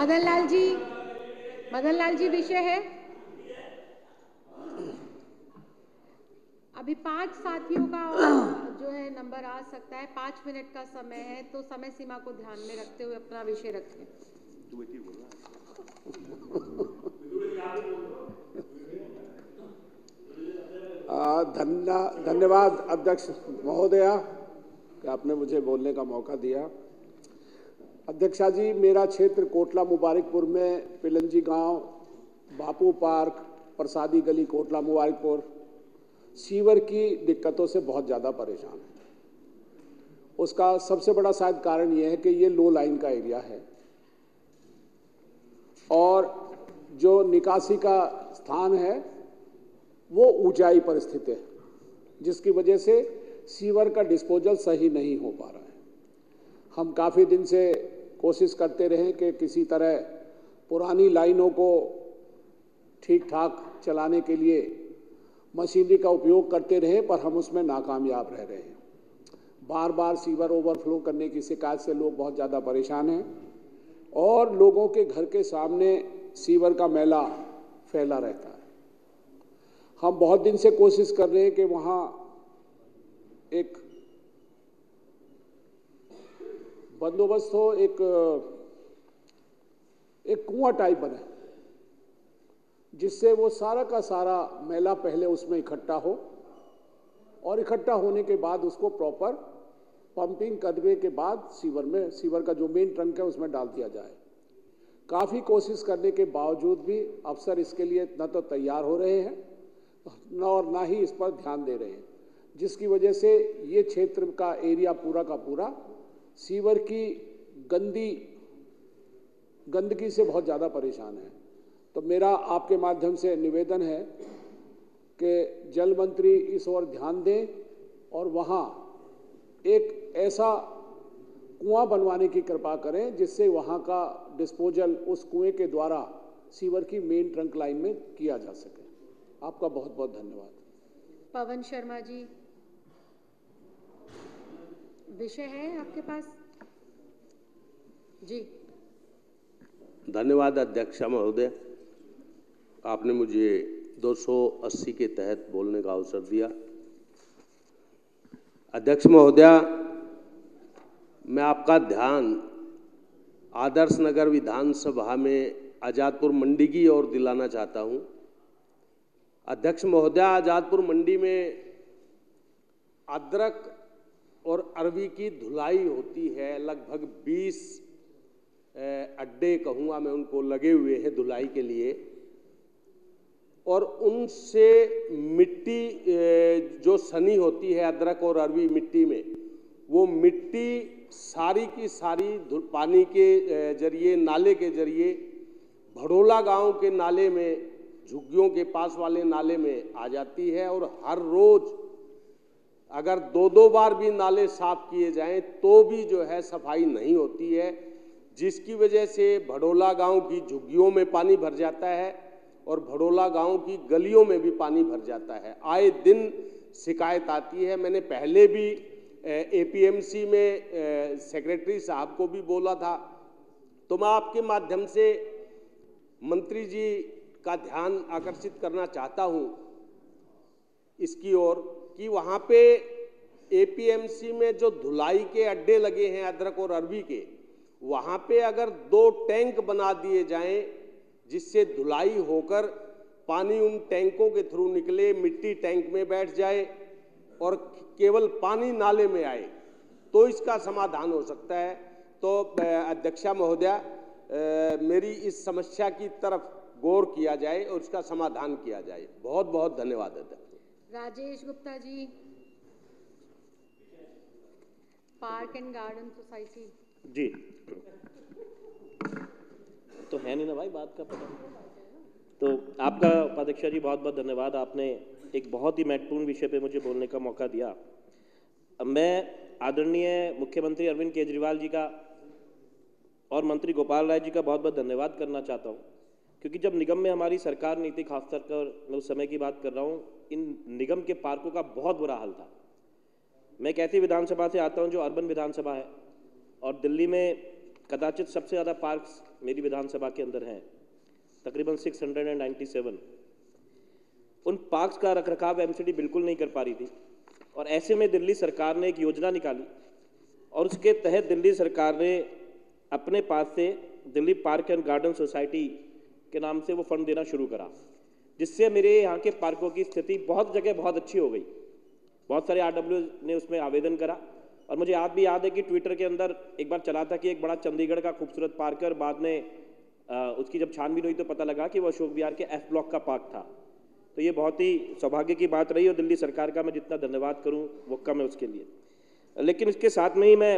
मदन लाल जी विषय है। अभी 5 साथियों का जो है नंबर आ सकता है, 5 मिनट का समय है, तो समय सीमा को ध्यान में रखते हुए अपना विषय रखें। धन्यवाद अध्यक्ष महोदया कि आपने मुझे बोलने का मौका दिया। अध्यक्षा जी, मेरा क्षेत्र कोटला मुबारकपुर में पिलंजी गांव, बापू पार्क, प्रसादी गली, कोटला मुबारकपुर सीवर की दिक्कतों से बहुत ज़्यादा परेशान है। उसका सबसे बड़ा शायद कारण यह है कि ये लो लाइन का एरिया है और जो निकासी का स्थान है वो ऊंचाई पर स्थित है, जिसकी वजह से सीवर का डिस्पोजल सही नहीं हो पा रहा है। हम काफ़ी दिन से कोशिश करते रहे कि किसी तरह पुरानी लाइनों को ठीक ठाक चलाने के लिए मशीनरी का उपयोग करते रहे, पर हम उसमें नाकामयाब रह रहे हैं। बार बार सीवर ओवरफ्लो करने की शिकायत से लोग बहुत ज़्यादा परेशान हैं और लोगों के घर के सामने सीवर का मैला फैला रहता है। हम बहुत दिन से कोशिश कर रहे हैं कि वहाँ एक बंदोबस्त हो, एक कुआं टाइप बने जिससे वो सारा का सारा मैला पहले उसमें इकट्ठा हो और इकट्ठा होने के बाद उसको प्रॉपर पंपिंग करने के बाद सीवर का जो मेन ट्रंक है उसमें डाल दिया जाए। काफ़ी कोशिश करने के बावजूद भी अफसर इसके लिए न तो तैयार हो रहे हैं और ना ही इस पर ध्यान दे रहे हैं, जिसकी वजह से ये क्षेत्र का एरिया पूरा का पूरा सीवर की गंदगी से बहुत ज़्यादा परेशान है। तो मेरा आपके माध्यम से निवेदन है कि जल मंत्री इस ओर ध्यान दें और वहाँ एक ऐसा कुआं बनवाने की कृपा करें जिससे वहाँ का डिस्पोजल उस कुएं के द्वारा सीवर की मेन ट्रंक लाइन में किया जा सके। आपका बहुत बहुत धन्यवाद। पवन शर्मा जी, विषय है आपके पास जी। धन्यवाद अध्यक्षा महोदय, आपने मुझे 280 के तहत बोलने का अवसर दिया। अध्यक्ष महोदया, मैं आपका ध्यान आदर्श नगर विधानसभा में आज़ादपुर मंडी की ओर दिलाना चाहता हूं। अध्यक्ष महोदया, आज़ादपुर मंडी में अदरक और अरवी की धुलाई होती है। लगभग 20 अड्डे कहूँगा मैं उनको लगे हुए हैं धुलाई के लिए, और उनसे मिट्टी जो सनी होती है अदरक और अरवी मिट्टी में, वो मिट्टी सारी की सारी पानी के जरिए, नाले के जरिए भड़ोला गांव के नाले में, झुग्गियों के पास वाले नाले में आ जाती है और हर रोज अगर 2-2 बार भी नाले साफ किए जाएं तो भी जो है सफाई नहीं होती है, जिसकी वजह से भड़ोला गांव की झुग्गियों में पानी भर जाता है और भड़ोला गांव की गलियों में भी पानी भर जाता है। आए दिन शिकायत आती है। मैंने पहले भी एपीएमसी में सेक्रेटरी साहब को भी बोला था, तो मैं आपके माध्यम से मंत्री जी का ध्यान आकर्षित करना चाहता हूं इसकी ओर कि वहाँ पे एपीएमसी में जो धुलाई के अड्डे लगे हैं अदरक और अरबी के, वहाँ पे अगर 2 टैंक बना दिए जाएं जिससे धुलाई होकर पानी उन टैंकों के थ्रू निकले, मिट्टी टैंक में बैठ जाए और केवल पानी नाले में आए, तो इसका समाधान हो सकता है। तो अध्यक्षा महोदया, मेरी इस समस्या की तरफ गौर किया जाए और इसका समाधान किया जाए। बहुत बहुत धन्यवाद अध्यक्ष। Rajesh Gupta ji, park and garden society. जी, तो है नहीं ना भाई बात का पता। तो आपका उपाध्यक्षा जी बहुत बहुत धन्यवाद, आपने एक बहुत ही महत्वपूर्ण विषय पे मुझे बोलने का मौका दिया। मैं आदरणीय मुख्यमंत्री अरविंद केजरीवाल जी का और मंत्री गोपाल राय जी का बहुत बहुत धन्यवाद करना चाहता हूँ, क्योंकि जब निगम में हमारी सरकार नहीं थी, खासतौर कर मैं उस समय की बात कर रहा हूँ, इन निगम के पार्कों का बहुत बुरा हाल था। मैं एक ऐसी विधानसभा से आता हूँ जो अर्बन विधानसभा है और दिल्ली में कदाचित सबसे ज़्यादा पार्क्स मेरी विधानसभा के अंदर हैं, तकरीबन 697। उन पार्क्स का रखरखाव एमसीडी बिल्कुल नहीं कर पा रही थी और ऐसे में दिल्ली सरकार ने एक योजना निकाली और उसके तहत दिल्ली सरकार ने अपने पास से Delhi park and garden society के नाम से वो फंड देना शुरू करा, जिससे मेरे यहाँ के पार्कों की स्थिति बहुत जगह बहुत अच्छी हो गई। बहुत सारे आरडब्ल्यू ने उसमें आवेदन करा और मुझे आज भी याद है कि ट्विटर के अंदर एक बार चला था कि एक बड़ा चंडीगढ़ का खूबसूरत पार्क है और बाद में उसकी जब छानबीन हुई तो पता लगा कि वो अशोक विहार के एफ ब्लॉक का पार्क था। तो ये बहुत ही सौभाग्य की बात रही और दिल्ली सरकार का मैं जितना धन्यवाद करूं वो कम है उसके लिए। लेकिन इसके साथ में ही मैं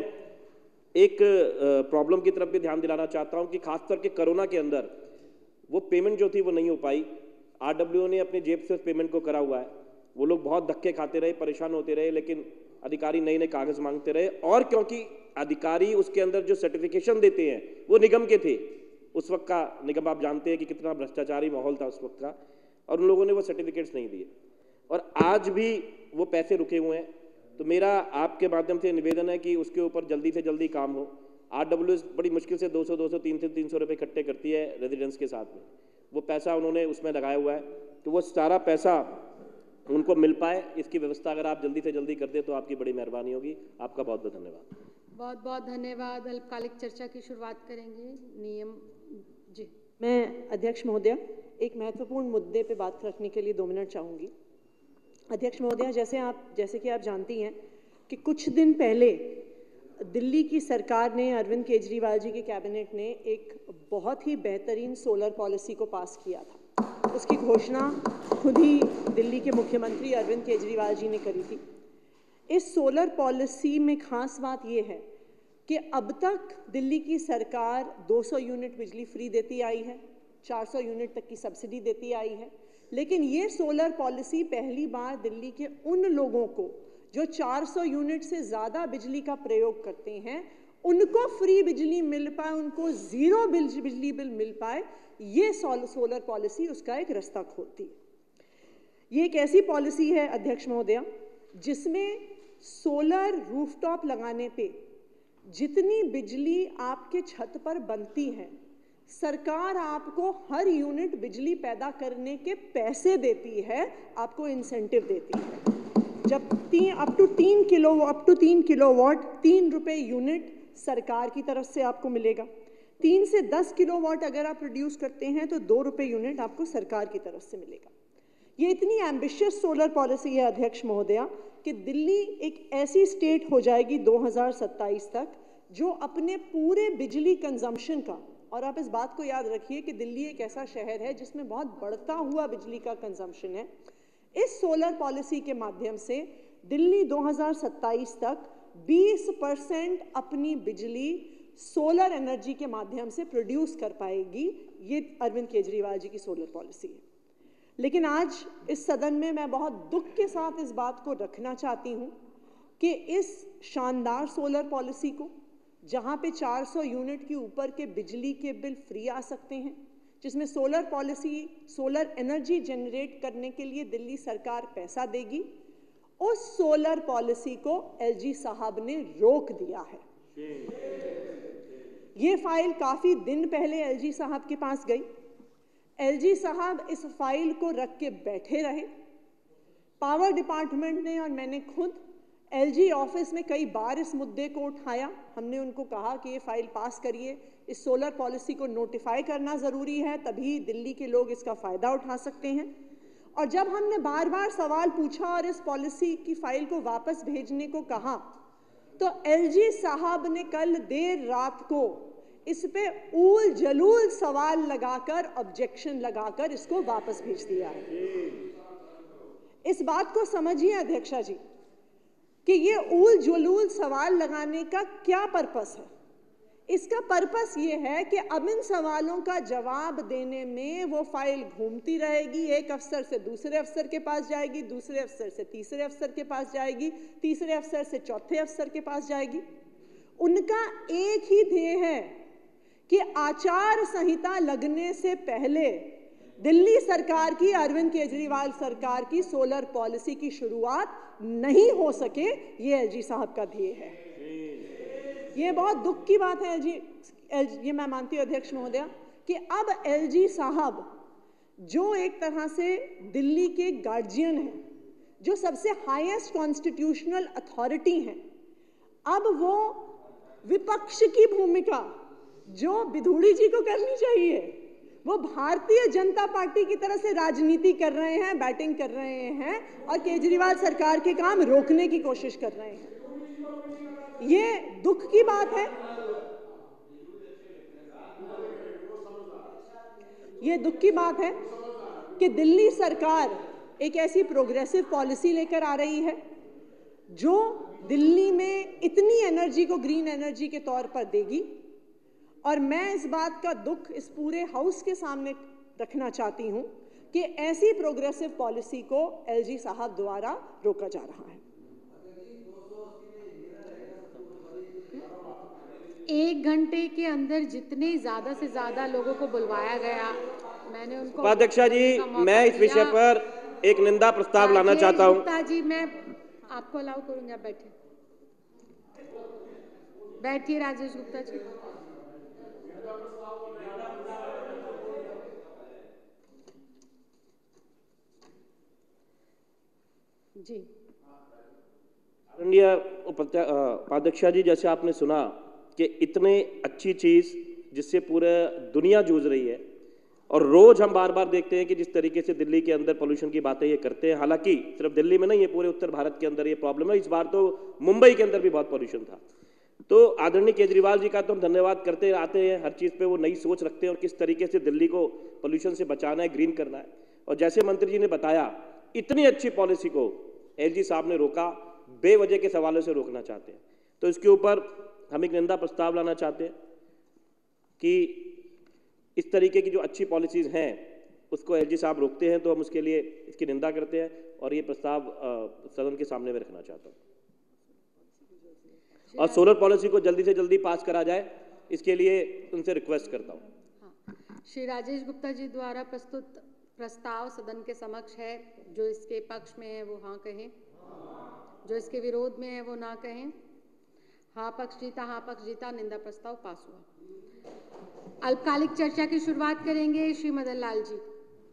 एक प्रॉब्लम की तरफ भी ध्यान दिलाना चाहता हूं कि खासतौर के कोरोना के अंदर वो पेमेंट जो थी वो नहीं हो पाई। आरडब्ल्यू ने अपनी जेब से उस पेमेंट को करा हुआ है। वो लोग बहुत धक्के खाते रहे, परेशान होते रहे, लेकिन अधिकारी नए नए कागज मांगते रहे और क्योंकि अधिकारी उसके अंदर जो सर्टिफिकेशन देते हैं वो निगम के थे, उस वक्त का निगम आप जानते हैं कि कितना भ्रष्टाचारी माहौल था उस वक्त का, और उन लोगों ने वो सर्टिफिकेट्स नहीं दिए और आज भी वो पैसे रुके हुए हैं। तो मेरा आपके माध्यम से निवेदन है कि उसके ऊपर जल्दी से जल्दी काम हो। आरडब्ल्यू बड़ी मुश्किल से 200, 300 रुपये इकट्ठे करती है रेजिडेंट्स के साथ में, वो पैसा उन्होंने उसमें लगाया हुआ है, तो वो सारा पैसा उनको मिल पाए, इसकी व्यवस्था अगर आप जल्दी से जल्दी कर दें तो आपकी बड़ी मेहरबानी होगी। आपका बहुत बहुत धन्यवाद। बहुत बहुत धन्यवाद। अल्पकालिक चर्चा की शुरुआत करेंगे नियम जी। मैं अध्यक्ष महोदया एक महत्वपूर्ण मुद्दे पे बात रखने के लिए 2 मिनट चाहूँगी। अध्यक्ष महोदया, जैसे कि आप जानती हैं कि कुछ दिन पहले दिल्ली की सरकार ने, अरविंद केजरीवाल जी के कैबिनेट ने एक बहुत ही बेहतरीन सोलर पॉलिसी को पास किया था। उसकी घोषणा खुद ही दिल्ली के मुख्यमंत्री अरविंद केजरीवाल जी ने करी थी। इस सोलर पॉलिसी में खास बात यह है कि अब तक दिल्ली की सरकार 200 यूनिट बिजली फ्री देती आई है, 400 यूनिट तक की सब्सिडी देती आई है, लेकिन ये सोलर पॉलिसी पहली बार दिल्ली के उन लोगों को जो 400 यूनिट से ज़्यादा बिजली का प्रयोग करते हैं उनको फ्री बिजली मिल पाए, उनको ज़ीरो बिजली बिल मिल पाए, ये सोलर पॉलिसी उसका एक रास्ता खोलती है। ये एक ऐसी पॉलिसी है अध्यक्ष महोदया जिसमें सोलर रूफटॉप लगाने पे जितनी बिजली आपके छत पर बनती है, सरकार आपको हर यूनिट बिजली पैदा करने के पैसे देती है, आपको इंसेंटिव देती है। जब अप टू 3 किलोवाट 3 रुपये यूनिट सरकार की तरफ से आपको मिलेगा। 3 से 10 किलोवाट अगर आप प्रोड्यूस करते हैं तो 2 रुपये यूनिट आपको सरकार की तरफ से मिलेगा। ये इतनी एम्बिशियस सोलर पॉलिसी है अध्यक्ष महोदया कि दिल्ली एक ऐसी स्टेट हो जाएगी 2027 तक जो अपने पूरे बिजली कंजम्पशन का, और आप इस बात को याद रखिए कि दिल्ली एक ऐसा शहर है जिसमें बहुत बढ़ता हुआ बिजली का कंजम्पशन है। इस सोलर पॉलिसी के माध्यम से दिल्ली 2027 तक 20% अपनी बिजली सोलर एनर्जी के माध्यम से प्रोड्यूस कर पाएगी। ये अरविंद केजरीवाल जी की सोलर पॉलिसी है। लेकिन आज इस सदन में मैं बहुत दुख के साथ इस बात को रखना चाहती हूँ कि इस शानदार सोलर पॉलिसी को, जहाँ पे 400 यूनिट के ऊपर के बिजली के बिल फ्री आ सकते हैं, जिसमें solar policy, solar energy generate करने के लिए दिल्ली सरकार पैसा देगी, उस सोलर पॉलिसी को एलजी साहब ने रोक दिया है। ये फाइल काफ़ी दिन पहले एलजी साहब के पास गई। एलजी साहब इस फाइल को रख के बैठे रहे। पावर डिपार्टमेंट ने और मैंने खुद एलजी ऑफिस में कई बार इस मुद्दे को उठाया। हमने उनको कहा कि ये फाइल पास करिए, इस सोलर पॉलिसी को नोटिफाई करना ज़रूरी है, तभी दिल्ली के लोग इसका फ़ायदा उठा सकते हैं। और जब हमने बार बार सवाल पूछा और इस पॉलिसी की फाइल को वापस भेजने को कहा, तो एलजी साहब ने कल देर रात को इस पे ऊल जलूल सवाल लगाकर, ऑब्जेक्शन लगाकर इसको वापस भेज दिया है। इस बात को समझिए अध्यक्षा जी कि ये ऊल जलूल सवाल लगाने का क्या पर्पस है। इसका पर्पस ये है कि अब इन सवालों का जवाब देने में वो फाइल घूमती रहेगी, एक अफसर से दूसरे अफसर के पास जाएगी, दूसरे अफसर से तीसरे अफसर के पास जाएगी, तीसरे अफसर से चौथे अफसर के पास जाएगी। उनका एक ही ध्येय है कि आचार संहिता लगने से पहले दिल्ली सरकार की, अरविंद केजरीवाल सरकार की सोलर पॉलिसी की शुरुआत नहीं हो सके। ये एलजी साहब का ध्येय है। ये बहुत दुख की बात है ये मैं मानती हूँ अध्यक्ष महोदया कि अब एलजी साहब जो एक तरह से दिल्ली के गार्जियन हैं, जो सबसे हाईएस्ट कॉन्स्टिट्यूशनल अथॉरिटी हैं, अब वो विपक्ष की भूमिका जो बिधूड़ी जी को करनी चाहिए, वो भारतीय जनता पार्टी की तरह से राजनीति कर रहे हैं, बैटिंग कर रहे हैं और केजरीवाल सरकार के काम रोकने की कोशिश कर रहे हैं। ये दुख की बात है। ये दुख की बात है कि दिल्ली सरकार एक ऐसी प्रोग्रेसिव पॉलिसी लेकर आ रही है जो दिल्ली में इतनी एनर्जी को ग्रीन एनर्जी के तौर पर देगी। और मैं इस बात का दुख इस पूरे हाउस के सामने रखना चाहती हूं कि ऐसी प्रोग्रेसिव पॉलिसी को एलजी साहब द्वारा रोका जा रहा है। 1 घंटे के अंदर जितने ज्यादा से ज्यादा लोगों को बुलवाया गया, मैंने उनको उपाध्यक्षा जी, मैं इस विषय पर एक निंदा प्रस्ताव लाना चाहता हूं। गुप्ता जी, मैं आपको अलाउ करूंगा, बैठिए बैठिए राजेश गुप्ता जी। जी उपाध्यक्षा जी, जैसे आपने सुना कि इतने अच्छी चीज जिससे पूरे दुनिया जूझ रही है और रोज हम बार बार देखते हैं कि जिस तरीके से दिल्ली के अंदर पोल्यूशन की बातें ये करते हैं, हालांकि सिर्फ दिल्ली में नहीं, ये पूरे उत्तर भारत के अंदर ये प्रॉब्लम है। इस बार तो मुंबई के अंदर भी बहुत पोल्यूशन था। तो आदरणीय केजरीवाल जी का तो हम धन्यवाद करते आते हैं, हर चीज़ पे वो नई सोच रखते हैं और किस तरीके से दिल्ली को पोल्यूशन से बचाना है, ग्रीन करना है। और जैसे मंत्री जी ने बताया, इतनी अच्छी पॉलिसी को एलजी साहब ने रोका, बेवजह के सवालों से रोकना चाहते हैं। तो इसके ऊपर हम एक निंदा प्रस्ताव लाना चाहते हैं कि इस तरीके की जो अच्छी पॉलिसीज़ हैं उसको एलजी साहब रोकते हैं, तो हम उसके लिए इसकी निंदा करते हैं और ये प्रस्ताव सदन के सामने में रखना चाहता हूँ। और सोलर पॉलिसी को जल्दी से जल्दी पास करा जाए, इसके लिए उनसे रिक्वेस्ट करता हूँ। हाँ, श्री राजेश गुप्ता जी द्वारा प्रस्तुत प्रस्ताव सदन के समक्ष है। जो इसके पक्ष में है वो हाँ कहें, जो इसके विरोध में है वो ना कहें। हाँ पक्ष जीता, हाँ पक्ष जीता। निंदा प्रस्ताव पास हुआ। अल्पकालिक चर्चा की शुरुआत करेंगे श्री मदन लाल जी।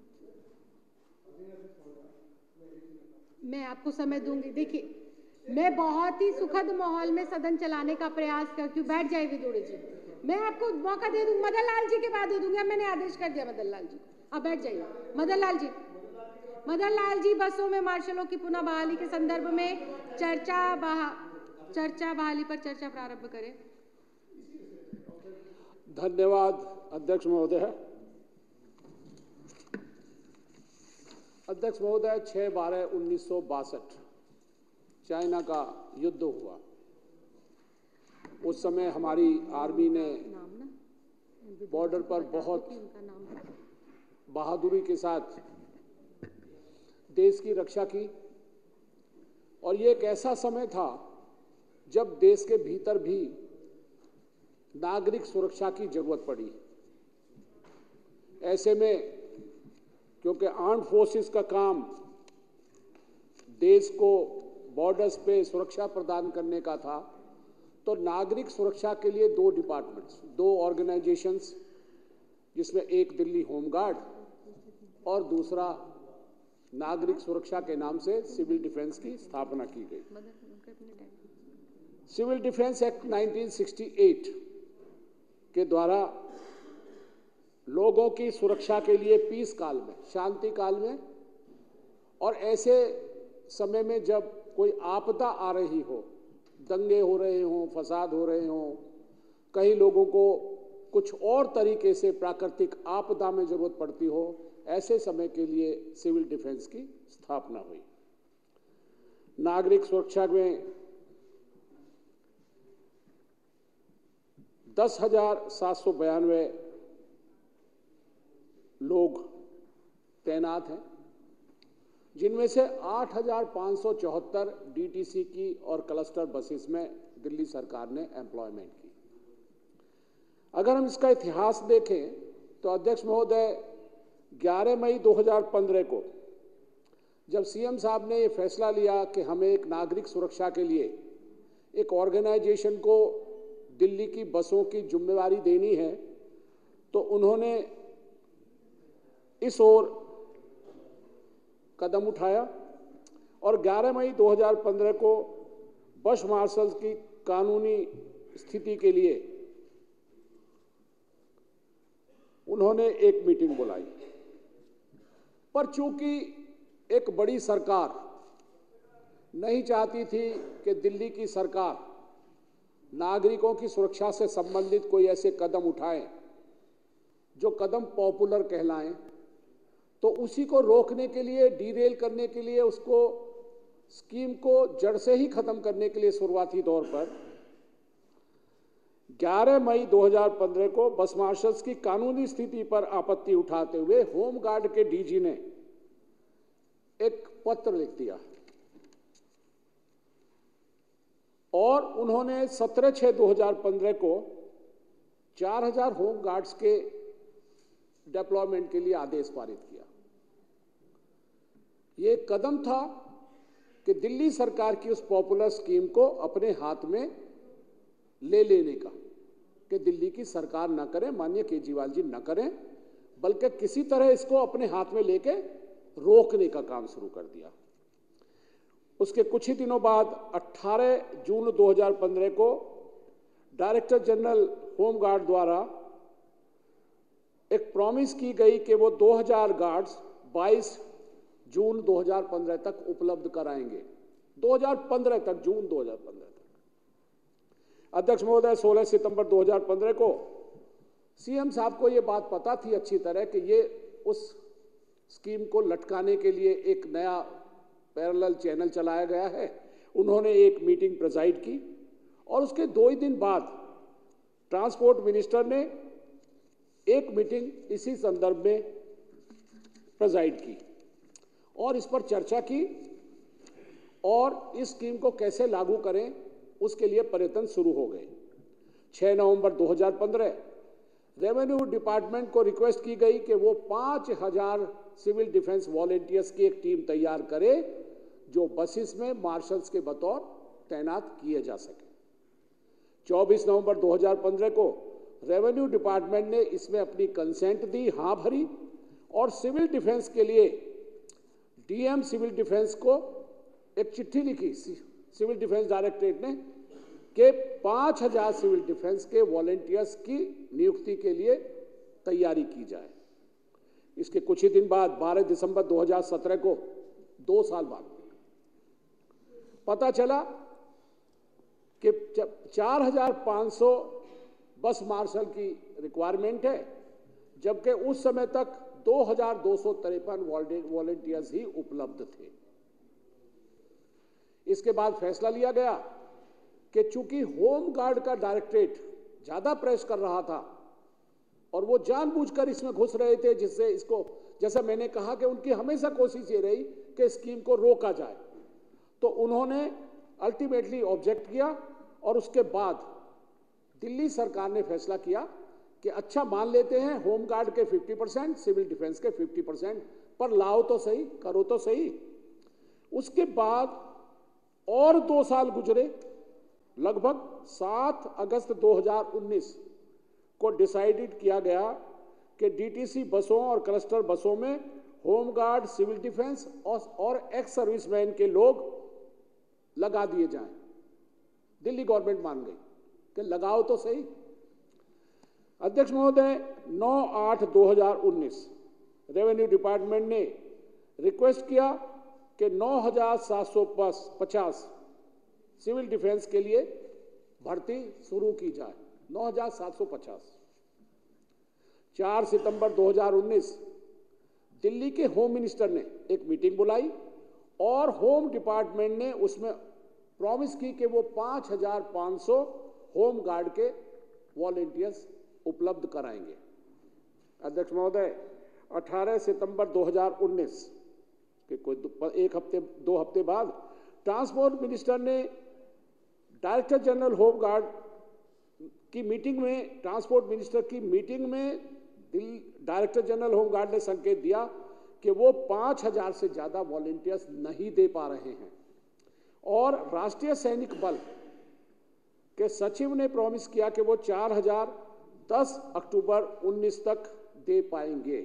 मैं आपको समय दूंगी। देखिए, मैं बहुत ही सुखद माहौल में सदन चलाने का प्रयास करती हूँ। बैठ जाइए विदुड़ी जी, मैं आपको मौका दे दूंगी। मदन लाल जी के बाद दे दूंगी, मैंने आदेश कर दिया मदन लाल जी। अब बैठ जाइए मदन लाल जी। मदन लाल जी, बसों में मार्शलों की पुनः बहाली के संदर्भ में चर्चा बहाली पर चर्चा प्रारंभ करें। धन्यवाद अध्यक्ष महोदय। अध्यक्ष महोदय, 6/12/1962 चाइना का युद्ध हुआ। उस समय हमारी आर्मी ने बॉर्डर पर बहुत बहादुरी के साथ देश की रक्षा की, और ये एक ऐसा समय था जब देश के भीतर भी नागरिक सुरक्षा की जरूरत पड़ी। ऐसे में क्योंकि आर्म्ड फोर्सेस का काम देश को बॉर्डर्स पे सुरक्षा प्रदान करने का था, तो नागरिक सुरक्षा के लिए दो डिपार्टमेंट्स, दो ऑर्गेनाइजेशंस, जिसमें एक दिल्ली होमगार्ड और दूसरा नागरिक सुरक्षा के नाम से सिविल डिफेंस की स्थापना की गई। सिविल डिफेंस एक्ट 1968 के द्वारा लोगों की सुरक्षा के लिए पीस काल में, शांति काल में, और ऐसे समय में जब कोई आपदा आ रही हो, दंगे हो रहे हों, फसाद हो रहे हों, कई लोगों को कुछ और तरीके से प्राकृतिक आपदा में जरूरत पड़ती हो, ऐसे समय के लिए सिविल डिफेंस की स्थापना हुई। नागरिक सुरक्षा में 10,792 लोग तैनात हैं, जिनमें से 8,574 डीटीसी की और क्लस्टर बसेस में दिल्ली सरकार ने एम्प्लॉयमेंट की। अगर हम इसका इतिहास देखें तो अध्यक्ष महोदय 11 मई 2015 को जब सीएम साहब ने ये फैसला लिया कि हमें एक नागरिक सुरक्षा के लिए एक ऑर्गेनाइजेशन को दिल्ली की बसों की जिम्मेवारी देनी है, तो उन्होंने इस ओर कदम उठाया और 11 मई 2015 को बस मार्शल की कानूनी स्थिति के लिए उन्होंने एक मीटिंग बुलाई। पर चूंकि एक बड़ी सरकार नहीं चाहती थी कि दिल्ली की सरकार नागरिकों की सुरक्षा से संबंधित कोई ऐसे कदम उठाए जो कदम पॉपुलर कहलाएं, तो उसी को रोकने के लिए, डीरेल करने के लिए, उसको स्कीम को जड़ से ही खत्म करने के लिए शुरुआती दौर पर 11 मई 2015 को बस मार्शल्स की कानूनी स्थिति पर आपत्ति उठाते हुए होमगार्ड के डीजी ने एक पत्र लिख दिया और उन्होंने 17/6/2015 को 4,000 होमगार्ड्स के डिप्लॉयमेंट के लिए आदेश पारित किया। ये एक कदम था कि दिल्ली सरकार की उस पॉपुलर स्कीम को अपने हाथ में ले लेने का, कि दिल्ली की सरकार न करे, माननीय केजरीवाल जी न करें, बल्कि किसी तरह इसको अपने हाथ में लेके रोकने का काम शुरू कर दिया। उसके कुछ ही दिनों बाद 18 जून 2015 को डायरेक्टर जनरल होमगार्ड द्वारा एक प्रॉमिस की गई कि वो 2000 गार्ड्स 22 जून 2015 तक उपलब्ध कराएंगे। 2015 तक, जून 2015 तक। अध्यक्ष महोदय 16 सितंबर 2015 को सीएम साहब को ये बात पता थी अच्छी तरह कि ये उस स्कीम को लटकाने के लिए एक नया पैरेलल चैनल चलाया गया है। उन्होंने एक मीटिंग प्रेसाइड की और उसके 2 ही दिन बाद ट्रांसपोर्ट मिनिस्टर ने एक मीटिंग इसी संदर्भ में प्रेसाइड की और इस पर चर्चा की और इस स्कीम को कैसे लागू करें उसके लिए प्रयत्न शुरू हो गए। 6 नवंबर 2015 रेवेन्यू डिपार्टमेंट को रिक्वेस्ट की गई कि वो 5,000 सिविल डिफेंस वॉलेंटियर्स की एक टीम तैयार करे जो बसेस में मार्शल्स के बतौर तैनात किए जा सके। 24 नवंबर 2015 को रेवेन्यू डिपार्टमेंट ने इसमें अपनी कंसेंट दी, हाँ भरी, और सिविल डिफेंस के लिए डीएम सिविल डिफेंस को एक चिट्ठी लिखी सिविल डिफेंस डायरेक्टरेट ने कि 5,000 सिविल डिफेंस के वॉलेंटियर्स की नियुक्ति के लिए तैयारी की जाए। इसके कुछ ही दिन बाद 12 दिसंबर 2017 को 2 साल बाद पता चला कि 4,500 बस मार्शल की रिक्वायरमेंट है, जबकि उस समय तक 2,253 वॉलेंटियर्स ही उपलब्ध थे। इसके बाद फैसला लिया गया कि चूंकि होम गार्ड का डायरेक्टरेट ज्यादा प्रेस कर रहा था और वो जानबूझकर इसमें घुस रहे थे, जिससे इसको, जैसा मैंने कहा कि उनकी हमेशा कोशिश ये रही के स्कीम को रोका जाए। तो उन्होंने अल्टीमेटली ऑब्जेक्ट किया और उसके बाद दिल्ली सरकार ने फैसला किया कि अच्छा मान लेते हैं होमगार्ड के 50%, सिविल डिफेंस के 50%, पर लाओ तो सही, करो तो सही। उसके बाद और 2 साल गुजरे, लगभग 7 अगस्त 2019 को डिसाइडेड किया गया कि डीटीसी बसों और क्लस्टर बसों में होमगार्ड, सिविल डिफेंस और एक्स सर्विसमैन के लोग लगा दिए जाएं। दिल्ली गवर्नमेंट मान गई कि लगाओ तो सही। अध्यक्ष महोदय, 9/8/2019 रेवेन्यू डिपार्टमेंट ने रिक्वेस्ट किया कि 9,750 सिविल डिफेंस के लिए भर्ती शुरू की जाए। 9,750। 4 सितंबर 2019 दिल्ली के होम मिनिस्टर ने एक मीटिंग बुलाई और होम डिपार्टमेंट ने उसमें प्रॉमिस की कि वो 5,500 होम गार्ड के वॉलंटियर्स उपलब्ध कराएंगे। अध्यक्ष महोदय, 18 सितंबर 2019 के कोई 2 हफ्ते बाद ट्रांसपोर्ट मिनिस्टर ने डायरेक्टर जनरल होम गार्ड की मीटिंग में, ट्रांसपोर्ट मिनिस्टर की मीटिंग में डायरेक्टर जनरल होम गार्ड ने संकेत दिया कि वो 5,000 से ज़्यादा वॉलंटियर्स नहीं दे पा रहे हैं और राष्ट्रीय सैनिक बल के सचिव ने प्रॉमिस किया कि वो 4,000 10 अक्टूबर 19 तक दे पाएंगे।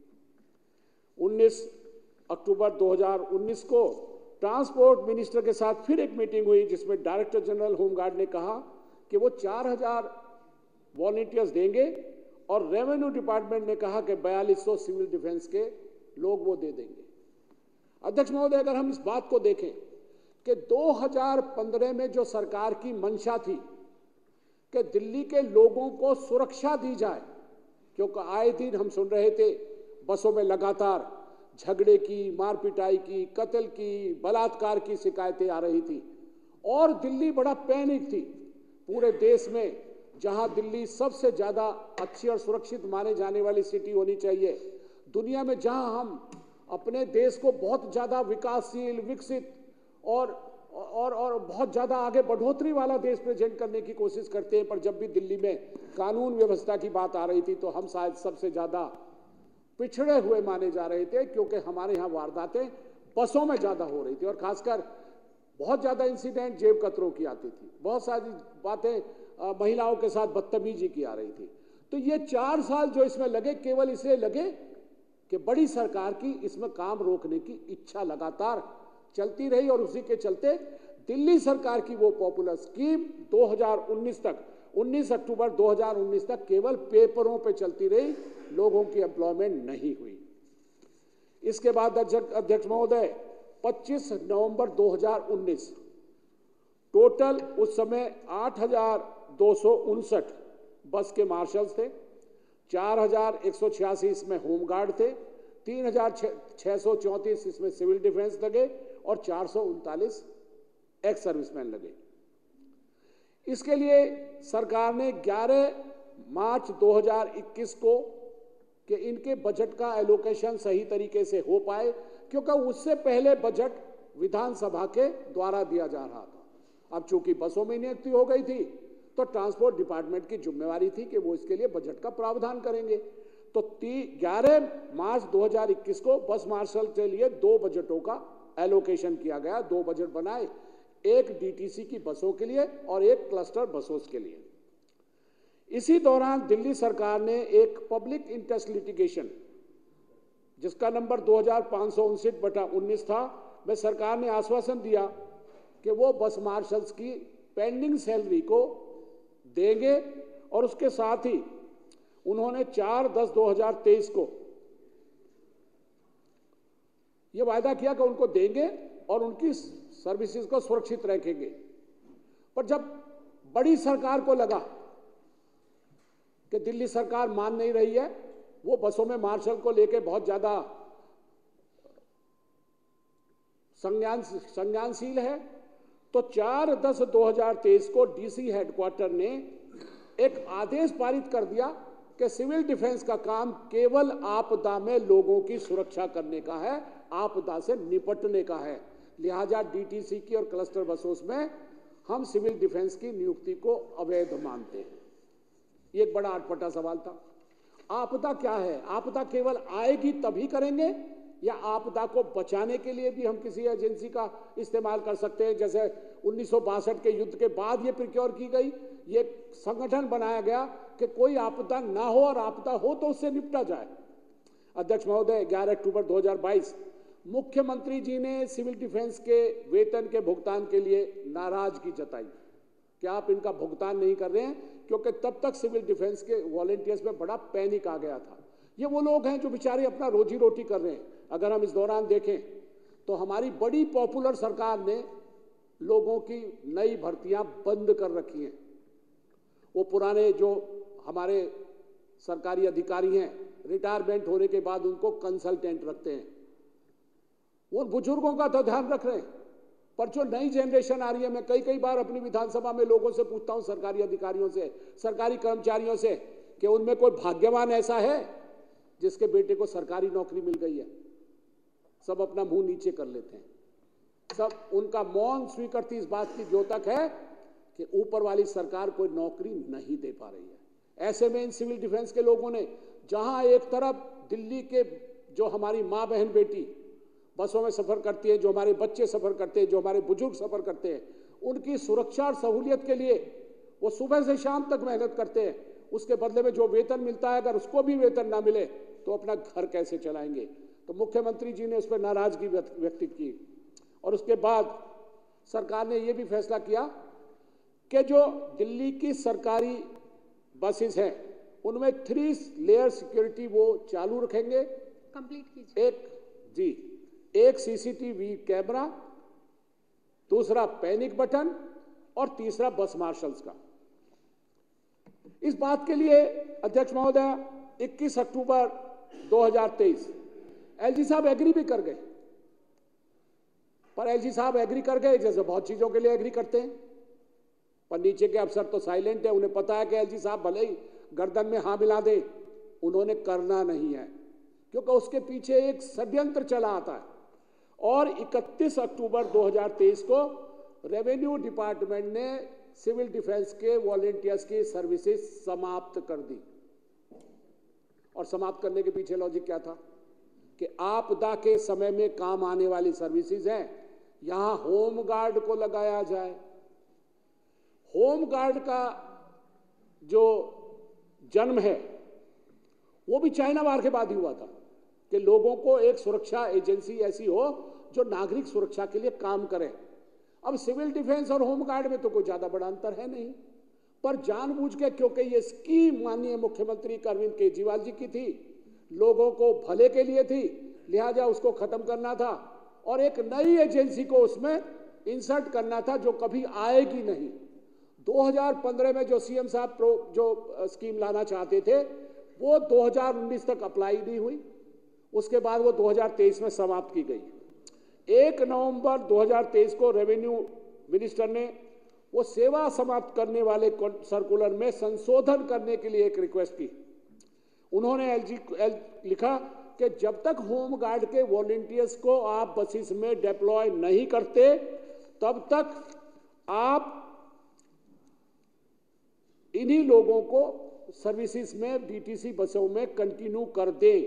19 अक्टूबर 2019 को ट्रांसपोर्ट मिनिस्टर के साथ फिर एक मीटिंग हुई जिसमें डायरेक्टर जनरल होमगार्ड ने कहा कि वो 4,000 वॉलंटियर्स देंगे और रेवेन्यू डिपार्टमेंट ने कहा कि 4,200 सिविल डिफेंस के लोग वो दे देंगे। अध्यक्ष महोदय, अगर हम इस बात को देखें कि 2015 में जो सरकार की मंशा थी कि दिल्ली के लोगों को सुरक्षा दी जाए, क्योंकि आए दिन हम सुन रहे थे बसों में लगातार झगड़े की, मार पिटाई की, कत्ल की, बलात्कार की शिकायतें आ रही थी और दिल्ली बड़ा पैनिक थी। पूरे देश में जहां दिल्ली सबसे ज़्यादा अच्छी और सुरक्षित माने जाने वाली सिटी होनी चाहिए, दुनिया में जहां हम अपने देश को बहुत ज़्यादा विकासशील, विकसित और बहुत ज़्यादा आगे बढ़ोतरी वाला देश प्रेजेंट करने की कोशिश करते हैं, पर जब भी दिल्ली में कानून व्यवस्था की बात आ रही थी तो हम शायद सबसे ज़्यादा पिछड़े हुए माने जा रहे थे, क्योंकि हमारे यहाँ वारदातें बसों में ज़्यादा हो रही थी और खासकर बहुत ज़्यादा इंसिडेंट जेब कतरों की आती थी, बहुत सारी बातें महिलाओं के साथ बदतमीजी की आ रही थी। तो ये 4 साल जो इसमें लगे, केवल इसलिए लगे कि बड़ी सरकार की इसमें काम रोकने की इच्छा लगातार चलती रही और उसी के चलते दिल्ली सरकार की वो पॉपुलर स्कीम 2019 तक, 19 अक्टूबर 2019 तक केवल पेपरों पे चलती रही, लोगों की एम्प्लॉयमेंट नहीं हुई। इसके बाद अध्यक्ष महोदय, 25 नवंबर 2019 टोटल उस समय 8,259 बस के मार्शल्स थे, 4,186 इसमें होमगार्ड थे, 3,634 इसमें सिविल डिफेंस लगे और 439 एक्स सर्विसमैन लगे। इसके लिए सरकार ने 11 मार्च 2021 को कि इनके बजट का एलोकेशन सही तरीके से हो पाए, क्योंकि उससे पहले बजट विधानसभा के द्वारा दिया जा रहा था। अब चूंकि बसों में नियुक्ति हो गई थी तो ट्रांसपोर्ट डिपार्टमेंट की जिम्मेवारी थी कि वो इसके लिए बजट का प्रावधान करेंगे। तो 11 मार्च 2021 को बस मार्शल के लिए 2 बजटों का एलोकेशन किया गया, 2 बजट बनाए, एक डीटीसी की बसों के लिए और एक क्लस्टर बसों के लिए। इसी दौरान दिल्ली सरकार ने एक पब्लिक इंटरेस्ट लिटिगेशन जिसका नंबर 2559/19 था, में सरकार ने आश्वासन दिया कि वो बस मार्शल्स की पेंडिंग सैलरी को देंगे और उसके साथ ही उन्होंने 4/10/2023 को ये वायदा किया कि उनको देंगे और उनकी सर्विसेज को सुरक्षित रखेंगे। पर जब बड़ी सरकार को लगा कि दिल्ली सरकार मान नहीं रही है, वो बसों में मार्शल को लेके बहुत ज्यादा संज्ञानशील है, तो 4/10/2023 को डीसी हेडक्वार्टर ने एक आदेश पारित कर दिया कि सिविल डिफेंस का काम केवल आपदा में लोगों की सुरक्षा करने का है, आपदा से निपटने का है। लिहाजा डीटीसी की और क्लस्टर बसों में हम सिविल डिफेंस की नियुक्ति को अवैध मानते हैं। ये एक बड़ा अटपटा सवाल था। आपदा क्या है? आपदा केवल आएगी तभी करेंगे या आपदा को बचाने के लिए भी हम किसी एजेंसी का इस्तेमाल कर सकते हैं? जैसे 1962 के युद्ध के बाद ये प्रिक्योर की गई, ये संगठन बनाया गया कि कोई आपदा ना हो और आपदा हो तो उससे निपटा जाए। अध्यक्ष महोदय, 11 अक्टूबर 2022 मुख्यमंत्री जी ने सिविल डिफेंस के वेतन के भुगतान के लिए नाराजगी जताई कि आप इनका भुगतान नहीं कर रहे हैं, क्योंकि तब तक सिविल डिफेंस के वॉलंटियर्स में बड़ा पैनिक आ गया था। ये वो लोग हैं जो बेचारे अपना रोजी रोटी कर रहे हैं। अगर हम इस दौरान देखें तो हमारी बड़ी पॉपुलर सरकार ने लोगों की नई भर्तियां बंद कर रखी हैं। वो पुराने जो हमारे सरकारी अधिकारी हैं, रिटायरमेंट होने के बाद उनको कंसल्टेंट रखते हैं। वो बुजुर्गों का तो ध्यान रख रहे हैं, पर जो नई जनरेशन आ रही है, मैं कई बार अपनी विधानसभा में लोगों से पूछता हूं, सरकारी अधिकारियों से, सरकारी कर्मचारियों से, कि उनमें कोई भाग्यवान ऐसा है जिसके बेटे को सरकारी नौकरी मिल गई है। सब अपना मुंह नीचे कर लेते हैं। सब उनका मौन स्वीकृति इस बात की द्योतक है कि ऊपर वाली सरकार कोई नौकरी नहीं दे पा रही है। ऐसे में इन सिविल डिफेंस के लोगों ने, जहां एक तरफ दिल्ली के जो हमारी माँ बहन बेटी बसों में सफर करती है, जो हमारे बच्चे सफर करते हैं, जो हमारे बुजुर्ग सफर करते हैं, उनकी सुरक्षा और सहूलियत के लिए वो सुबह से शाम तक मेहनत करते हैं। उसके बदले में जो वेतन मिलता है, अगर उसको भी वेतन ना मिले तो अपना घर कैसे चलाएंगे? तो मुख्यमंत्री जी ने उस पर नाराजगी व्यक्त की और उसके बाद सरकार ने यह भी फैसला किया कि जो दिल्ली की सरकारी बसेस हैं उनमें 3 लेयर सिक्योरिटी वो चालू रखेंगे। कंप्लीट कीजिए। एक सीसीटीवी कैमरा, दूसरा पैनिक बटन और तीसरा बस मार्शल्स का। इस बात के लिए अध्यक्ष महोदय 21 अक्टूबर 2023 एलजी साहब एग्री भी कर गए। पर एलजी साहब एग्री कर गए जैसे बहुत चीजों के लिए एग्री करते हैं, पर नीचे के अफसर तो साइलेंट है। उन्हें पता है कि एलजी साहब भले ही गर्दन में हाँ मिला दे, उन्होंने करना नहीं है, क्योंकि उसके पीछे एक षड्यंत्र चला आता है। और 31 अक्टूबर 2023 को रेवेन्यू डिपार्टमेंट ने सिविल डिफेंस के वॉलंटियर्स की सर्विसेज समाप्त कर दी। और समाप्त करने के पीछे लॉजिक क्या था कि आपदा के समय में काम आने वाली सर्विसेज हैं, यहां होम गार्ड को लगाया जाए। होम गार्ड का जो जन्म है वो भी चाइना वार के बाद ही हुआ था कि लोगों को एक सुरक्षा एजेंसी ऐसी हो जो नागरिक सुरक्षा के लिए काम करे। अब सिविल डिफेंस और होम गार्ड में तो कोई ज्यादा बड़ा अंतर है नहीं, पर जानबूझ के, क्योंकि ये स्कीम माननीय मुख्यमंत्री अरविंद केजरीवाल जी की थी, लोगों को भले के लिए थी, लिहाजा उसको खत्म करना था और एक नई एजेंसी को उसमें इंसर्ट करना था जो कभी आएगी नहीं। 2015 में जो सीएम साहब जो स्कीम लाना चाहते थे वो 2019 तक अप्लाई नहीं हुई, उसके बाद वो 2023 में समाप्त की गई। 1 नवंबर 2023 को रेवेन्यू मिनिस्टर ने वो सेवा समाप्त करने वाले सर्कुलर में संशोधन करने के लिए एक रिक्वेस्ट की। उन्होंने लिखा कि जब तक होम गार्ड के वॉलंटियर्स को आप बसेस में डिप्लॉय नहीं करते तब तक आप इन्हीं लोगों को सर्विसेज में डीटीसी बसों में कंटिन्यू कर दें।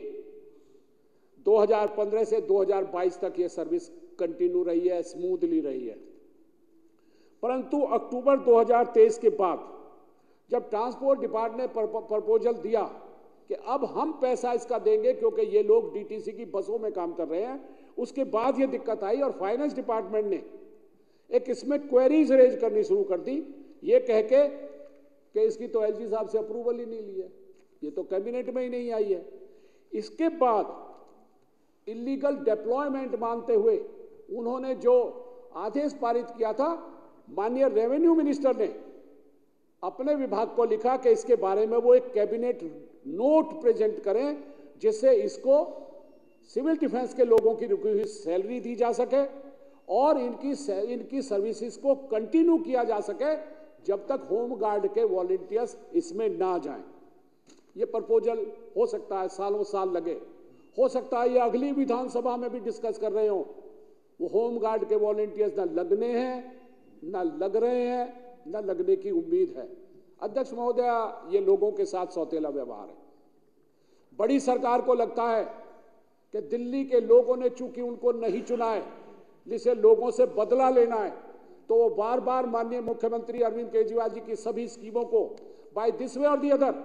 2015 से 2022 तक ये सर्विस कंटिन्यू रही है, स्मूथली रही है। परंतु अक्टूबर 2023 के बाद जब ट्रांसपोर्ट डिपार्टमेंट ने प्रपोजल दिया कि अब हम पैसा इसका देंगे क्योंकि ये लोग डीटीसी की बसों में काम कर रहे हैं, उसके बाद ये दिक्कत आई और फाइनेंस डिपार्टमेंट ने एक इसमें क्वेरीज रेज करनी शुरू कर दी, ये कह के कि इसकी तो एलजी साहब से अप्रूवल ही नहीं ली है, ये तो कैबिनेट में ही नहीं आई है। इसके बाद इलीगल डिप्लॉयमेंट मानते हुए उन्होंने जो आदेश पारित किया था, माननीय रेवेन्यू मिनिस्टर ने अपने विभाग को लिखा कि इसके बारे में वो एक कैबिनेट नोट प्रेजेंट करें जिससे इसको सिविल डिफेंस के लोगों की रुकी हुई सैलरी दी जा सके और इनकी सर्विसेज को कंटिन्यू किया जा सके जब तक होम गार्ड के वॉलंटियर्स इसमें ना जाएं। ये प्रपोजल हो सकता है सालों साल लगे। हो सकता है ये अगली विधानसभा में भी डिस्कस कर रहे हो, वो होमगार्ड के वॉलंटियर्स न लगने हैं, न लग रहे हैं, न लगने की उम्मीद है। अध्यक्ष महोदय, ये लोगों के साथ सौतेला व्यवहार है। बड़ी सरकार को लगता है कि दिल्ली के लोगों ने चूंकि उनको नहीं चुना है, जिसे लोगों से बदला लेना है, तो वो बार बार माननीय मुख्यमंत्री अरविंद केजरीवाल जी की सभी स्कीमों को बाय दिस वे और दी अदर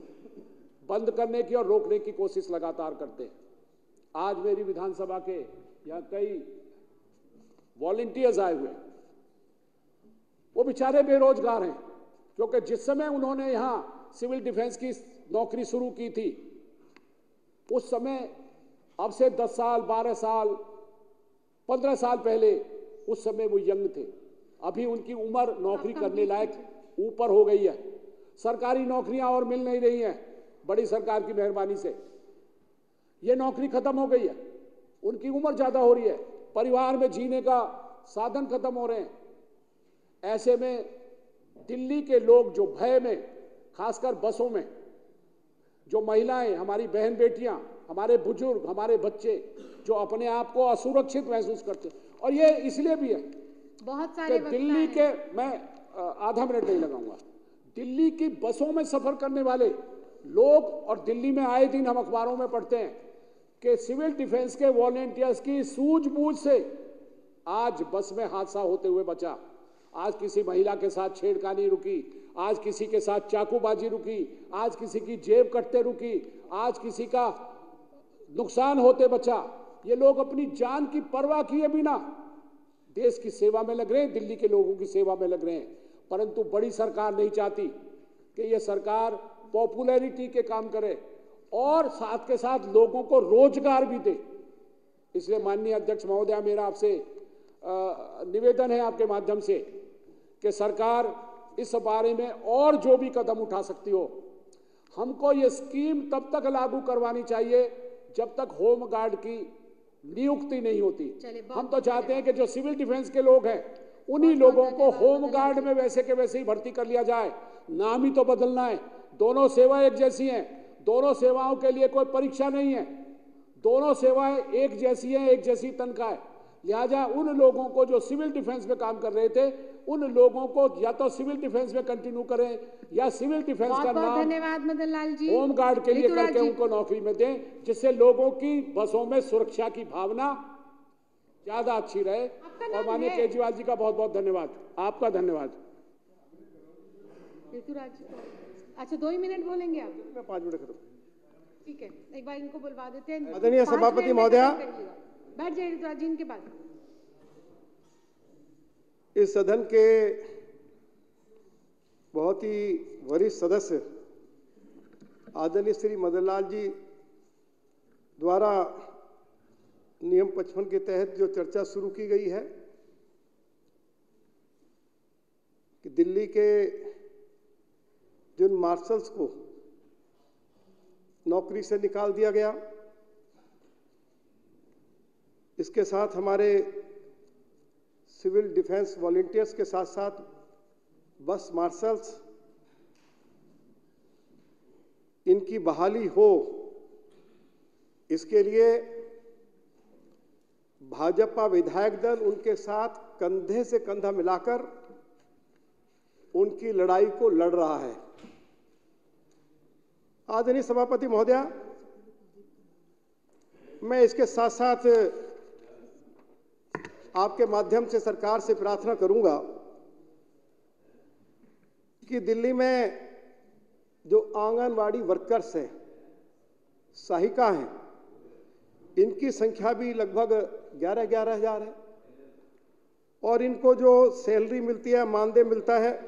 बंद करने की और रोकने की कोशिश लगातार करते हैं। आज मेरी विधानसभा के यहाँ कई वॉलंटियर्स आए हुए हैं, वो बेचारे बेरोजगार हैं, क्योंकि जिस समय उन्होंने यहाँ सिविल डिफेंस की नौकरी शुरू की थी, उस समय अब से 10 साल, 12 साल, 15 साल पहले, उस समय वो यंग थे। अभी उनकी उम्र नौकरी करने लायक ऊपर हो गई है। सरकारी नौकरियां और मिल नहीं रही हैं बड़ी सरकार की मेहरबानी से। ये नौकरी खत्म हो गई है, उनकी उम्र ज्यादा हो रही है, परिवार में जीने का साधन खत्म हो रहे हैं। ऐसे में दिल्ली के लोग जो भय में, खासकर बसों में, जो महिलाएं, हमारी बहन बेटियां, हमारे बुजुर्ग, हमारे बच्चे जो अपने आप को असुरक्षित महसूस करते हैं, और ये इसलिए भी है बहुत सारे दिल्ली के, मैं आधा मिनट नहीं लगाऊंगा, दिल्ली की बसों में सफर करने वाले लोग, और दिल्ली में आए दिन हम अखबारों में पढ़ते हैं कि सिविल डिफेंस के वॉलंटियर्स की सूझबूझ से आज बस में हादसा होते हुए बचा। आज किसी महिला के साथ छेड़खानी रुकी, आज किसी के साथ चाकूबाजी रुकी, आज किसी की जेब कटते रुकी, आज किसी का नुकसान होते बचा। ये लोग अपनी जान की परवाह किए बिना देश की सेवा में लग रहे हैं, दिल्ली के लोगों की सेवा में लग रहे हैं। परंतु बड़ी सरकार नहीं चाहती कि ये सरकार पॉपुलैरिटी के काम करे और साथ के साथ लोगों को रोजगार भी दे। इसलिए माननीय अध्यक्ष महोदय, मेरा आपसे निवेदन है आपके माध्यम से कि सरकार इस बारे में और जो भी कदम उठा सकती हो, हमको ये स्कीम तब तक लागू करवानी चाहिए जब तक होम गार्ड की नियुक्ति नहीं होती। हम तो चाहते हैं कि जो सिविल डिफेंस के लोग हैं उन्हीं लोगों को होम गार्ड में वैसे के वैसे ही भर्ती कर लिया जाए। नाम ही तो बदलना है, दोनों सेवा एक जैसी हैं, दोनों सेवाओं के लिए कोई परीक्षा नहीं है, दोनों सेवाएं एक जैसी हैं, एक जैसी तनख्वाह है। लिहाजा उन लोगों को जो सिविल डिफेंस में काम कर रहे थे, उन लोगों को या तो सिविल डिफेंस में कंटिन्यू करें या सिविल डिफेंस का नाम धन्यवाद मदन लाल जी, होम गार्ड के लिए करके उनको नौकरी में दें, जिससे लोगों की बसों में सुरक्षा की भावना ज्यादा अच्छी रहे। और माननीय केजरीवाल जी का बहुत बहुत धन्यवाद, आपका धन्यवाद। ऋतुराज, अच्छा 2 ही मिनट बोलेंगे आप? मैं 5 मिनट खत्म। ठीक है, एक बार इनको बुलवा देते हैं। आदरणीय सभापति महोदया, बैठ जाइए ऋतुराज जी, इनके बाद। इस सदन के बहुत ही वरिष्ठ सदस्य आदरणीय श्री मदन लाल जी द्वारा नियम 55 के तहत जो चर्चा शुरू की गई है कि दिल्ली के जिन मार्शल्स को नौकरी से निकाल दिया गया, इसके साथ हमारे सिविल डिफेंस वॉलंटियर्स के साथ साथ बस मार्शल्स, इनकी बहाली हो, इसके लिए भाजपा विधायक दल उनके साथ कंधे से कंधा मिलाकर उनकी लड़ाई को लड़ रहा है। आदरणीय सभापति महोदया, मैं इसके साथ साथ आपके माध्यम से सरकार से प्रार्थना करूंगा कि दिल्ली में जो आंगनवाड़ी वर्कर्स हैं, सहायिका हैं, इनकी संख्या भी लगभग 11-11 हज़ार है और इनको जो सैलरी मिलती है, मानदेय मिलता है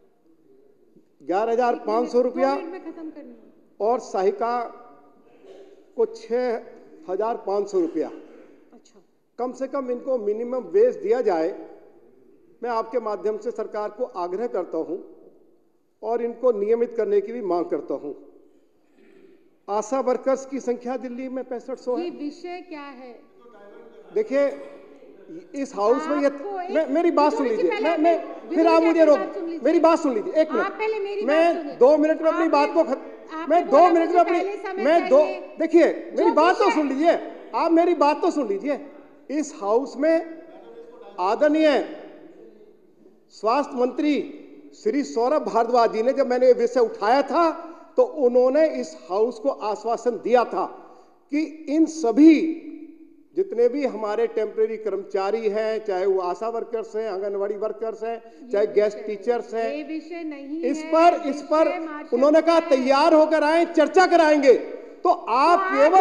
11,500 रुपया और सहायिका को 6,500 रुपया। कम से कम इनको मिनिमम वेज दिया जाए। मैं आपके माध्यम से सरकार को आग्रह करता हूं और इनको नियमित करने की भी मांग करता हूं। आशा वर्कर्स की संख्या दिल्ली में 6500 है। ये विषय क्या है? देखिए, इस हाउस में ये मेरी बात सुन लीजिए, मैं फिर आप मुझे रोक, मेरी बात सुन लीजिए, 1 मिनट, मैं 2 मिनट में अपनी बात को आपने दो बोला मिनट मुझे में अपनी पहले समय मैं दो चाहिए। देखिए जो मेरी बात तो विषय- सुन लीजिए, आप मेरी बात तो सुन लीजिए। इस हाउस में आदरणीय स्वास्थ्य मंत्री श्री सौरभ भारद्वाज जी ने जब मैंने ये विषय उठाया था तो उन्होंने इस हाउस को आश्वासन दिया था कि इन सभी जितने भी हमारे टेम्परेरी कर्मचारी हैं, चाहे वो आशा वर्कर्स हैं, आंगनवाड़ी वर्कर्स हैं, चाहे गेस्ट टीचर्स हैं, ये विषय नहीं इस है, पर विषय मार्शल उन्होंने कहा है। तैयार होकर आए, चर्चा कराएंगे। तो आप केवल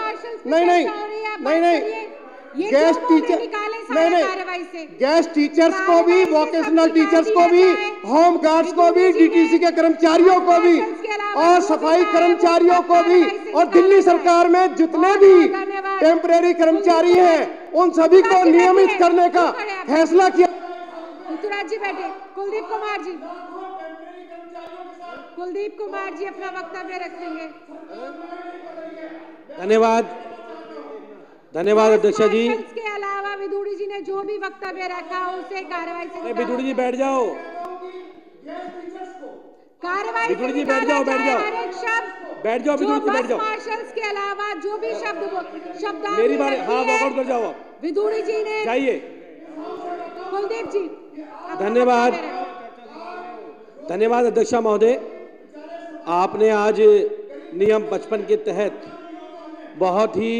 ये गेस्ट जो बोल रहे टीचर निकाले सारे कार्रवाई से। गेस्ट टीचर्स को भी, कार्रवाई से वोकेशनल सब टीचर्स निकाल को भी, दिया जाए। होम गार्ड्स को भी, डीटीसी के कर्मचारियों को भी और सफाई कर्मचारियों को भी और दिल्ली सरकार में जितने भी टेम्परेरी कर्मचारी हैं उन सभी को नियमित करने का फैसला किया। ऋतुराज जी बैठे। कुलदीप कुमार जी, कुलदीप कुमार जी अपना वक्तव्य रखेंगे। धन्यवाद अध्यक्ष जी। इसके अलावा विदुड़ी जी ने जो भी वक्तव्य रखा उसे कार्रवाई से विदुड़ी जी बैठ जाओ, कार्रवाई विदुड़ी जी बैठ जाओ, बैठ जाओ, हर एक शब्द बैठ जाओ, विदुड़ी जी बैठ जाओ। मार्शल्स के अलावा जो भी शब्द मेरी बात, हाँ वॉकआउट कर जाओ आप। विदुड़ी जी ने जाइए। कुलदीप जी धन्यवाद, धन्यवाद अध्यक्षा महोदय। आपने आज नियम 55 के तहत बहुत ही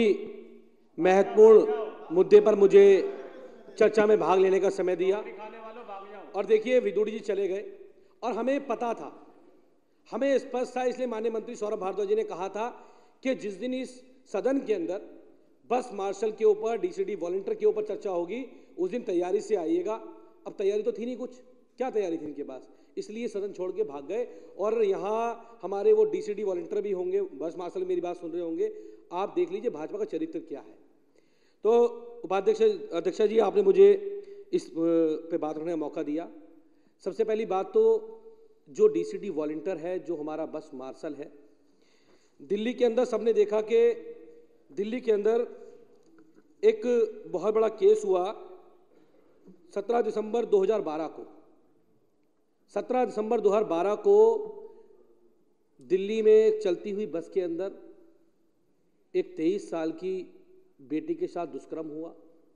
महत्वपूर्ण मुद्दे पर मुझे चर्चा में भाग लेने का समय दिया। और देखिए विदुड़ी जी चले गए और हमें पता था, हमें स्पष्ट था, इसलिए माननीय मंत्री सौरभ भारद्वाज जी ने कहा था कि जिस दिन इस सदन के अंदर बस मार्शल के ऊपर, डीसीडी वॉलंटियर के ऊपर चर्चा होगी उस दिन तैयारी से आइएगा। अब तैयारी तो थी नहीं कुछ, क्या तैयारी थी इनके पास, इसलिए सदन छोड़ के भाग गए। और यहाँ हमारे वो डीसीडी वॉलंटियर भी होंगे, बस मार्शल मेरी बात सुन रहे होंगे। आप देख लीजिए भाजपा का चरित्र क्या है। तो उपाध्यक्ष अध्यक्षा जी, आपने मुझे इस पे बात रखने का मौका दिया। सबसे पहली बात तो जो डीसीडी वॉलंटियर है, जो हमारा बस मार्शल है, दिल्ली के अंदर सबने देखा कि दिल्ली के अंदर एक बहुत बड़ा केस हुआ 17 दिसंबर 2012 को। 17 दिसंबर 2012 को दिल्ली में एक चलती हुई बस के अंदर एक 23 साल की बेटी के साथ दुष्कर्म हुआ।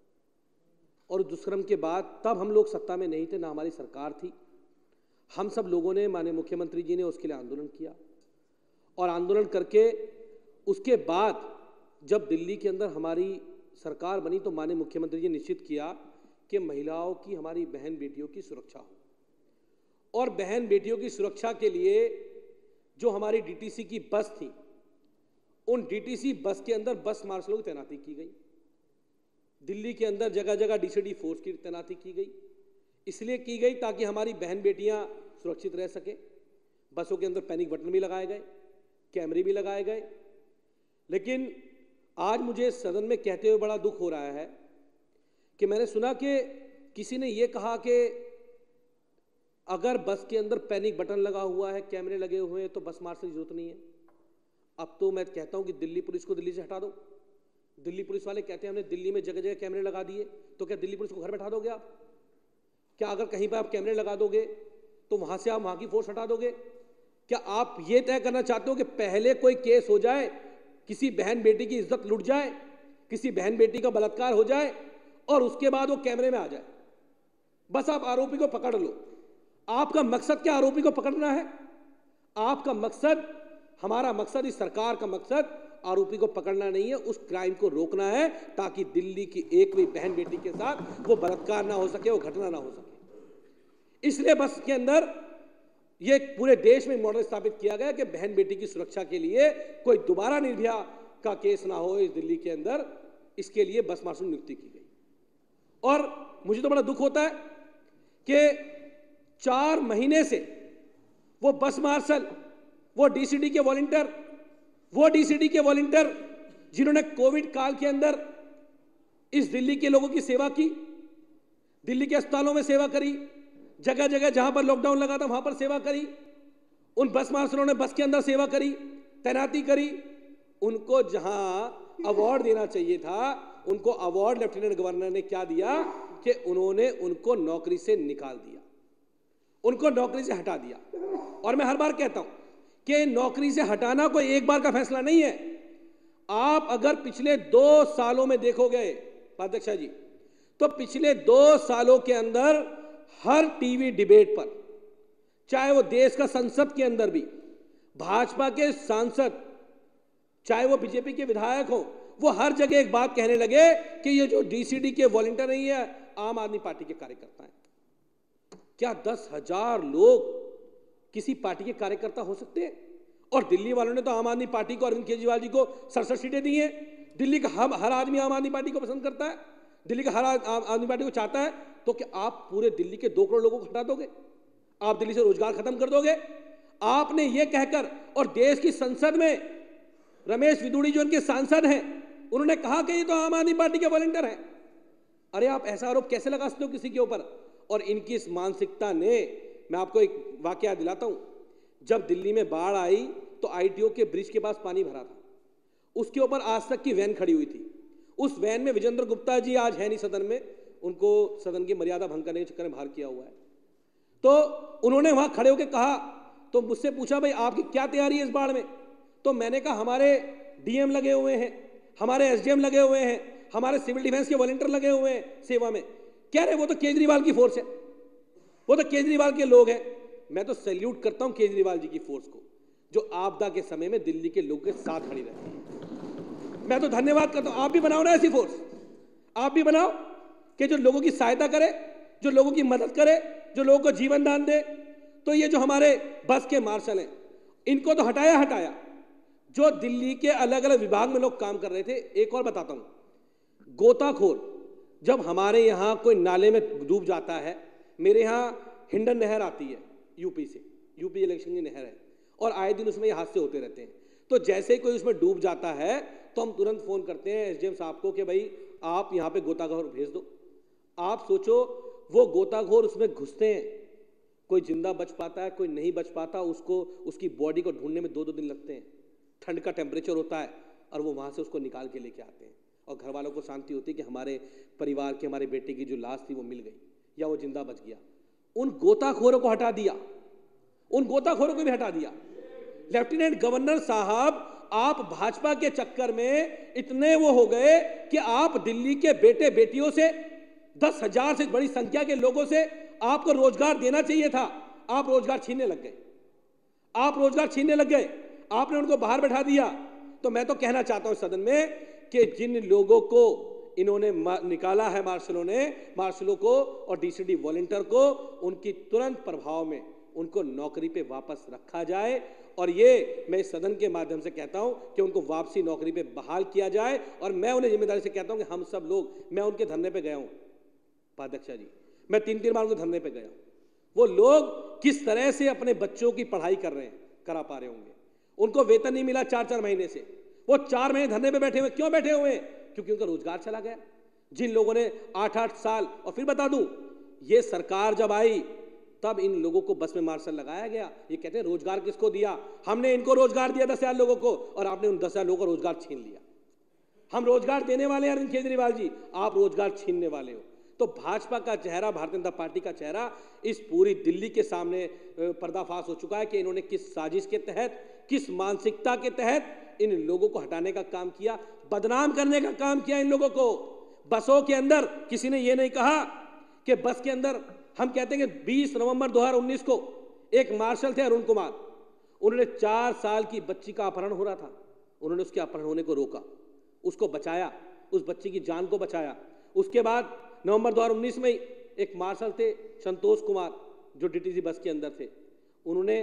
और दुष्कर्म के बाद तब हम लोग सत्ता में नहीं थे, ना हमारी सरकार थी। हम सब लोगों ने, माननीय मुख्यमंत्री जी ने उसके लिए आंदोलन किया और आंदोलन करके उसके बाद जब दिल्ली के अंदर हमारी सरकार बनी तो माननीय मुख्यमंत्री जी ने निश्चित किया कि महिलाओं की, हमारी बहन बेटियों की सुरक्षा हो। और बहन बेटियों की सुरक्षा के लिए जो हमारी डीटीसी की बस थी, उन डीटीसी बस के अंदर बस मार्शलों की तैनाती की गई। दिल्ली के अंदर जगह जगह डीसीडी फोर्स की तैनाती की गई। इसलिए की गई ताकि हमारी बहन बेटियां सुरक्षित रह सके। बसों के अंदर पैनिक बटन भी लगाए गए, कैमरे भी लगाए गए। लेकिन आज मुझे सदन में कहते हुए बड़ा दुख हो रहा है कि मैंने सुना कि किसी ने यह कहा कि अगर बस के अंदर पैनिक बटन लगा हुआ है, कैमरे लगे हुए हैं, तो बस मार्शल की जरूरत नहीं है। अब तो मैं कहता हूं कि दिल्ली पुलिस को दिल्ली से हटा दो। दिल्ली पुलिस वाले कहते हैं हमने दिल्ली में जगह जगह कैमरे लगा दिए, तो क्या दिल्ली पुलिस को घर बैठा दोगे आप? क्या अगर कहीं पर आप कैमरे लगा दोगे तो वहां से आप वहां की फोर्स हटा दोगे? क्या आप ये तय करना चाहते हो कि पहले कोई केस हो जाए, किसी बहन बेटी की इज्जत लुट जाए, किसी बहन बेटी का बलात्कार हो जाए और उसके बाद वो कैमरे में आ जाए? बस आप आरोपी को पकड़ लो। आपका मकसद क्या आरोपी को पकड़ना है? आपका मकसद, हमारा मकसद, इस सरकार का मकसद आरोपी को पकड़ना नहीं है, उस क्राइम को रोकना है ताकि दिल्ली की एक भी बहन बेटी के साथ वो बलात्कार ना हो सके, वो घटना ना हो सके। इसलिए बस के अंदर ये पूरे देश में मॉडल स्थापित किया गया कि बहन बेटी की सुरक्षा के लिए कोई दोबारा निर्भया का केस ना हो इस दिल्ली के अंदर, इसके लिए बस मार्शल नियुक्ति की गई। और मुझे तो बड़ा दुख होता है कि 4 महीने से वो बस मार्शल, वो डीसीडी के वॉलंटियर जिन्होंने कोविड काल के अंदर इस दिल्ली के लोगों की सेवा की, दिल्ली के अस्पतालों में सेवा करी, जगह जगह जहां पर लॉकडाउन लगा था वहां पर सेवा करी, उन बस मार्शलों ने बस के अंदर सेवा करी, तैनाती करी। उनको जहां अवार्ड देना चाहिए था, उनको अवार्ड लेफ्टिनेंट गवर्नर ने क्या दिया कि उन्होंने उनको नौकरी से निकाल दिया, उनको नौकरी से हटा दिया। और मैं हर बार कहता हूं कि नौकरी से हटाना कोई एक बार का फैसला नहीं है। आप अगर पिछले 2 सालों में देखोगे उपाध्यक्ष जी, तो पिछले 2 सालों के अंदर हर टीवी डिबेट पर, चाहे वो देश का संसद के अंदर भी भाजपा के सांसद, चाहे वो बीजेपी के विधायक हो, वो हर जगह एक बात कहने लगे कि ये जो डीसीडी के वॉलंटियर नहीं है, आम आदमी पार्टी के कार्यकर्ता हैं। क्या 10,000 लोग किसी पार्टी के कार्यकर्ता हो सकते हैं? और दिल्ली वालों ने तो आम आदमी पार्टी को, अरविंद केजरीवाल जी को 67 सीटें दी हैं। दिल्ली का हर आदमी आम आदमी पार्टी को पसंद करता है, दिल्ली का हर आदमी पार्टी को चाहता है। तो क्या आप पूरे दिल्ली के 2 करोड़ लोगों को हटा दोगे? आप दिल्ली से रोजगार खत्म कर दोगे? आपने ये कहकर, और देश की संसद में रमेश विदुड़ी जो उनके सांसद हैं, उन्होंने कहा कि ये तो आम आदमी पार्टी के वॉलंटियर हैं। अरे आप ऐसा आरोप कैसे लगा सकते हो किसी के ऊपर? और इनकी इस मानसिकता ने, मैं आपको एक वाकया दिलाता हूं। जब दिल्ली में बाढ़ आई तो आईटीओ के ब्रिज के पास पानी भरा था, उसके ऊपर आज तक की वैन खड़ी हुई थी। उस वैन में विजेंद्र गुप्ता जी आज है नहीं सदन में, उनको सदन की मर्यादा भंग करने के चक्कर में बाहर किया हुआ है। तो उन्होंने वहां खड़े होकर कहा, तो मुझसे पूछा भाई आपकी क्या तैयारी है इस बाढ़ में? तो मैंने कहा हमारे डीएम लगे हुए हैं, हमारे एसडीएम लगे हुए हैं, हमारे सिविल डिफेंस के वॉलंटियर लगे हुए हैं सेवा में। कह रहे वो तो केजरीवाल की फोर्स है, वो तो केजरीवाल के लोग हैं। मैं तो सैल्यूट करता हूं केजरीवाल जी की फोर्स को, जो आपदा के समय में दिल्ली के लोगों के साथ खड़ी रहती है। मैं तो धन्यवाद करता हूं। आप भी बनाओ ना ऐसी फोर्स, आप भी बनाओ कि जो लोगों की सहायता करे, जो लोगों की मदद करे, जो लोगों को जीवन दान दे। तो ये जो हमारे बस के मार्शल हैं, इनको तो हटाया। जो दिल्ली के अलग अलग विभाग में लोग काम कर रहे थे। एक और बताता हूं, गोताखोर जब हमारे यहां कोई नाले में डूब जाता है, मेरे यहां हिंडन नहर आती है यूपी से, यूपी इलेक्शन की नहर है, और आए दिन उसमें ये हादसे होते रहते हैं। तो जैसे ही कोई उसमें डूब जाता है तो हम तुरंत फोन करते हैं एसडीएम साहब को कि भाई आप यहां पे गोताखोर भेज दो। आप सोचो वो गोताखोर उसमें घुसते हैं, कोई जिंदा बच पाता है, कोई नहीं बच पाता, उसको उसकी बॉडी को ढूंढने में 2-2 दिन लगते हैं। ठंड का टेम्परेचर होता है और वो वहां से उसको निकाल के लेके आते हैं, और घर वालों को शांति होती है कि हमारे परिवार की, हमारे बेटे की जो लाश थी वो मिल गई या वो जिंदा बच गया। उन गोताखोरों को हटा दिया, उन गोताखोरों को भी हटा दिया। लेफ्टिनेंट गवर्नर साहब, आप भाजपा के चक्कर में इतने वो हो गए कि आप दिल्ली के बेटे बेटियों से, 10,000 से बड़ी संख्या के लोगों से आपको रोजगार देना चाहिए था, आप रोजगार छीनने लग गए, आप रोजगार छीनने लग गए, आपने उनको बाहर बैठा दिया। तो मैं तो कहना चाहता हूं सदन में कि जिन लोगों को इन्होंने निकाला है, मार्शलों को और डीसीडी वॉलंटियर को, उनकी तुरंत प्रभाव में उनको नौकरी पे वापस रखा जाए। और ये मैं इस सदन के माध्यम से कहता हूं कि उनको वापसी नौकरी पे बहाल किया जाए। और मैं उन्हें जिम्मेदारी से कहता हूं कि हम सब लोग, मैं उनके धरने पे गया हूं उपाध्यक्ष जी, मैं 3-3 बार उनके धरने पे गया हूं। वो लोग किस तरह से अपने बच्चों की पढ़ाई कर रहे हैं, करा पा रहे होंगे। उनको वेतन नहीं मिला 4-4 महीने से, वो 4 महीने धरने पे बैठे हुए। क्यों बैठे हुए? क्योंकि उनका रोजगार चला गया। जिन लोगों ने 8-8 साल, और फिर बता दूं, ये सरकार जब आई तब इन लोगों को बस में मार्शल लगाया गया। ये कहते हैं रोजगार किसको दिया? हमने इनको रोजगार दिया 10,000 लोगों को, और आपने उन 10,000 लोगों को रोजगार छीन लिया। हम रोजगार देने वाले हैं अरविंद केजरीवाल जी, आप रोजगार छीनने वाले हो। तो भाजपा का चेहरा, भारतीय जनता पार्टी का चेहरा इस पूरी दिल्ली के सामने पर्दाफाश हो चुका है कि इन्होंने किस साजिश के तहत, किस मानसिकता के तहत इन लोगों को हटाने का काम किया, बदनाम करने का काम किया इन लोगों को। बसों के अंदर किसी ने ये नहीं कहा कि बस के अंदर, हम कहते हैं कि 20 नवंबर 2019 को एक मार्शल थे अरुण कुमार, उन्होंने 4 साल की बच्ची का अपहरण हो रहा था, उन्होंने उसके अपहरण होने को रोका, उसको बचाया, उस बच्ची की जान को बचाया। उसके बाद नवंबर 2019 में एक मार्शल थे संतोष कुमार, जो डीटीसी बस के अंदर थे, उन्होंने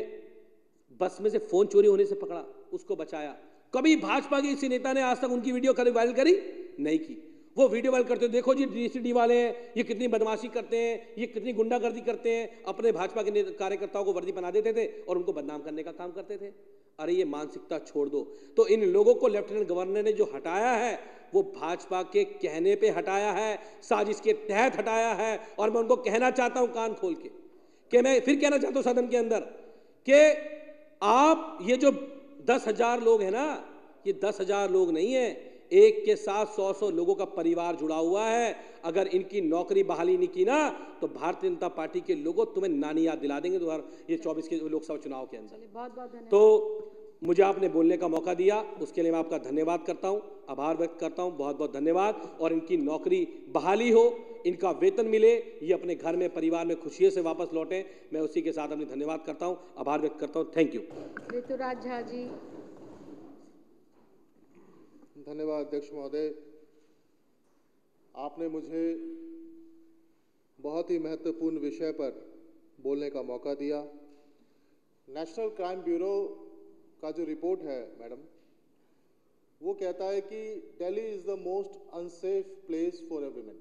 बस में से फोन चोरी होने से पकड़ा, उसको बचाया। कभी भाजपा के किसी नेता ने आज तक उनकी वीडियो कभी वायरल करी? नहीं की। वो वीडियो वायरल करते, देखो जी डीसीडी वाले हैं, ये कितनी बदमाशी करते हैं, ये कितनी गुंडागर्दी करते हैं, अपने भाजपा के कार्यकर्ताओं को वर्दी बना देते थे और उनको बदनाम करने का काम करते थे। अरे ये मानसिकता छोड़ दो। तो इन लोगों को लेफ्टिनेंट गवर्नर ने जो हटाया है, वो भाजपा के कहने पे हटाया है, साजिश के तहत हटाया है। और मैं उनको कहना चाहता हूं कान खोल के, कि मैं फिर कहना चाहता हूं सदन के अंदर, कि आप ये जो 10,000 लोग हैं ना, ये 10,000 लोग नहीं है, एक के साथ 100 लोगों का परिवार जुड़ा हुआ है। अगर इनकी नौकरी बहाली नहीं की ना तो भारतीय जनता पार्टी के लोगों तुम्हें नानी याद दिला देंगे 2024 के लोकसभा चुनाव के अंदर। बहुत बहुत धन्यवाद। तो मुझे आपने बोलने का मौका दिया, उसके लिए मैं आपका धन्यवाद करता हूं, आभार व्यक्त करता हूं। बहुत बहुत धन्यवाद। और इनकी नौकरी बहाली हो, इनका वेतन मिले, ये अपने घर में परिवार में खुशियों से वापस लौटें, मैं उसी के साथ अपनी धन्यवाद करता हूं, आभार व्यक्त करता हूं। Thank you. ऋतुराज झा जी। धन्यवाद अध्यक्ष महोदय। आपने मुझे बहुत ही महत्वपूर्ण विषय पर बोलने का मौका दिया। नेशनल क्राइम ब्यूरो का जो रिपोर्ट है मैडम, वो कहता है कि Delhi is the most unsafe place for a women.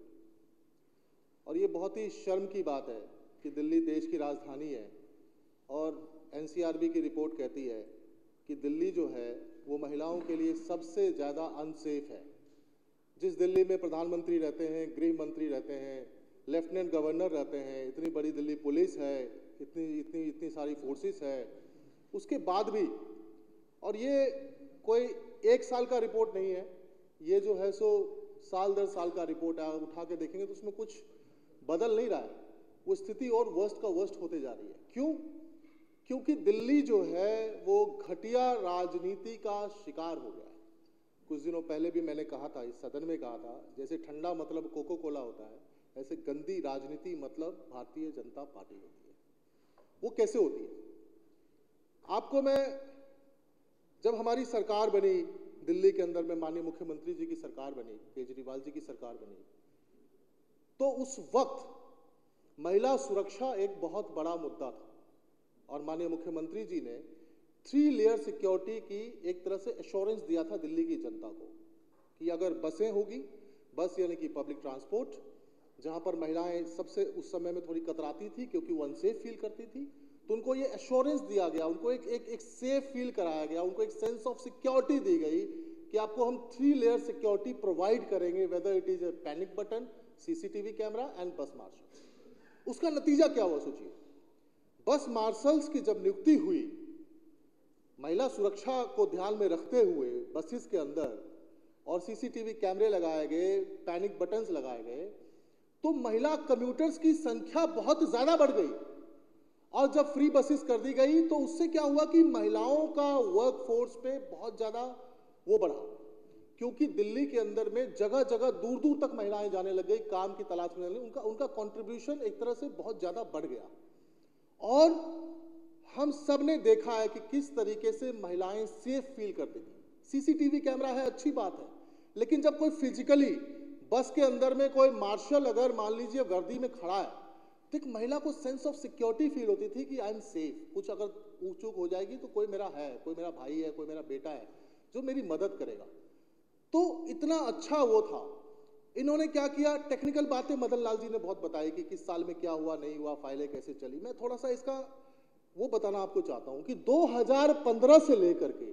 और ये बहुत ही शर्म की बात है कि दिल्ली देश की राजधानी है और एनसीआरबी की रिपोर्ट कहती है कि दिल्ली जो है वो महिलाओं के लिए सबसे ज़्यादा अनसेफ है। जिस दिल्ली में प्रधानमंत्री रहते हैं, गृह मंत्री रहते हैं, लेफ्टिनेंट गवर्नर रहते हैं, इतनी बड़ी दिल्ली पुलिस है, इतनी सारी फोर्सेस है, उसके बाद भी, और ये कोई एक साल का रिपोर्ट नहीं है, ये जो है सो साल दर साल का रिपोर्ट है। उठा के देखेंगे तो उसमें कुछ बदल नहीं रहा है, वो स्थिति और वर्स्ट का वर्स्ट होते जा रही है। क्यों? क्योंकि दिल्ली जो है वो घटिया राजनीति का शिकार हो गया है। कुछ दिनों पहले भी मैंने कहा था, इस सदन में कहा था, जैसे ठंडा मतलब कोको कोला होता है, ऐसे गंदी राजनीति मतलब भारतीय जनता पार्टी होती है। वो कैसे होती है? आपको मैं, जब हमारी सरकार बनी दिल्ली के अंदर में, माननीय मुख्यमंत्री जी की सरकार बनी, केजरीवाल जी की सरकार बनी, तो उस वक्त महिला सुरक्षा एक बहुत बड़ा मुद्दा था और माननीय मुख्यमंत्री जी ने 3 लेयर सिक्योरिटी की एक तरह से एश्योरेंस दिया था दिल्ली की जनता को कि अगर बसें होगी, बस यानी कि पब्लिक ट्रांसपोर्ट, जहां पर महिलाएं सबसे उस समय में थोड़ी कतराती थी क्योंकि वो अनसेफ फील करती थी, तो उनको ये एश्योरेंस दिया गया, उनको एक सेफ फील कराया गया, उनको एक सेंस ऑफ सिक्योरिटी दी गई कि आपको हम 3 लेयर सिक्योरिटी प्रोवाइड करेंगे, whether it is a panic button, CCTV camera and bus marshal. उसका नतीजा क्या हुआ सोचिए। बस मार्शल्स की जब नियुक्ति हुई, महिला सुरक्षा को ध्यान में रखते हुए बसेस के अंदर और सीसीटीवी कैमरे लगाए गए, पैनिक बटन्स लगाए गए, तो महिला कम्यूटर्स की संख्या बहुत ज्यादा बढ़ गई। और जब फ्री बसेस कर दी गई तो उससे क्या हुआ कि महिलाओं का वर्क फोर्स पे बहुत ज्यादा वो बढ़ा, क्योंकि दिल्ली के अंदर में जगह जगह दूर दूर तक महिलाएं जाने लग गई काम की तलाश में, उनका कंट्रीब्यूशन एक तरह से बहुत ज्यादा बढ़ गया। और हम सब ने देखा है कि किस तरीके से महिलाएं सेफ फील करती थी। सीसीटीवी कैमरा है, अच्छी बात है, लेकिन जब कोई फिजिकली बस के अंदर में कोई मार्शल अगर मान लीजिए वर्दी में खड़ा है तो एक महिला को सेंस ऑफ सिक्योरिटी फील होती थी कि आई एम सेफ, कुछ अगर चूक हो जाएगी तो कोई मेरा है, कोई मेरा भाई है, कोई मेरा बेटा है जो मेरी मदद करेगा। तो इतना अच्छा वो था। इन्होंने क्या किया, टेक्निकल बातें मदन लाल जी ने बहुत बताई कि किस साल में क्या हुआ, नहीं हुआ, फाइलें कैसे चली। मैं थोड़ा सा इसका वो बताना आपको चाहता हूं कि 2015 से लेकर के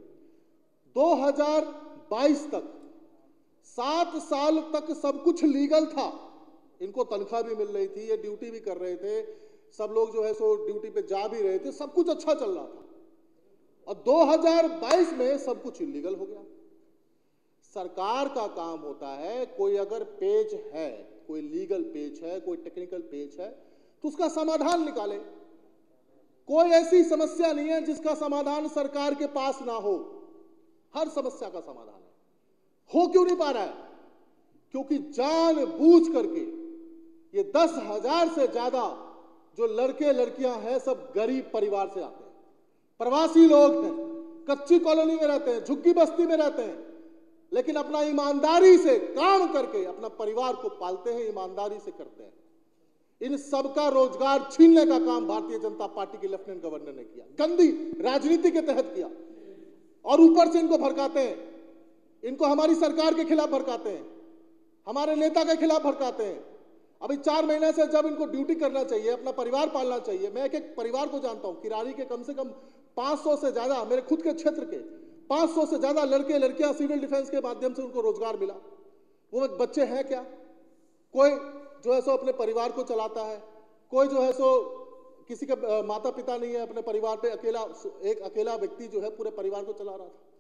2022 तक 7 साल तक सब कुछ लीगल था। इनको तनख्वाह भी मिल रही थी, ये ड्यूटी भी कर रहे थे, सब लोग जो है सो ड्यूटी पे जा भी रहे थे, सब कुछ अच्छा चल रहा था। और 2022 में सब कुछ इलीगल हो गया। सरकार का काम होता है, कोई अगर पेच है, कोई लीगल पेच है, कोई टेक्निकल पेच है, तो उसका समाधान निकाले। कोई ऐसी समस्या नहीं है जिसका समाधान सरकार के पास ना हो, हर समस्या का समाधान है। हो क्यों नहीं पा रहा है? क्योंकि जानबूझ करके ये 10,000 से ज्यादा जो लड़के लड़कियां हैं सब गरीब परिवार से आते हैं, प्रवासी लोग हैं, कच्ची कॉलोनी में रहते हैं, झुग्गी बस्ती में रहते हैं, लेकिन अपना ईमानदारी से काम करके अपना परिवार को पालते हैं, ईमानदारी से करते हैं। इन सबका रोजगार छीनने का काम भारतीय जनता पार्टी के लेफ्टिनेंट गवर्नर ने किया, गंदी राजनीति के तहत किया। और ऊपर से इनको भड़काते हैं, इनको हमारी सरकार के खिलाफ भड़काते हैं, हमारे नेता के खिलाफ भड़काते हैं। अभी 4 महीने से जब इनको ड्यूटी करना चाहिए, अपना परिवार पालना चाहिए, मैं एक परिवार को जानता हूं, किरारी के कम से कम 500 से ज्यादा, मेरे खुद के क्षेत्र के 500 से ज्यादा लड़के लड़कियां सिविल डिफेंस के माध्यम से उनको रोजगार मिला। वो बच्चे हैं क्या? कोई जो है सो अपने परिवार को चलाता है, कोई जो है सो किसी के माता पिता नहीं है, अपने परिवार पे एक अकेला व्यक्ति जो है पूरे परिवार को चला रहा था।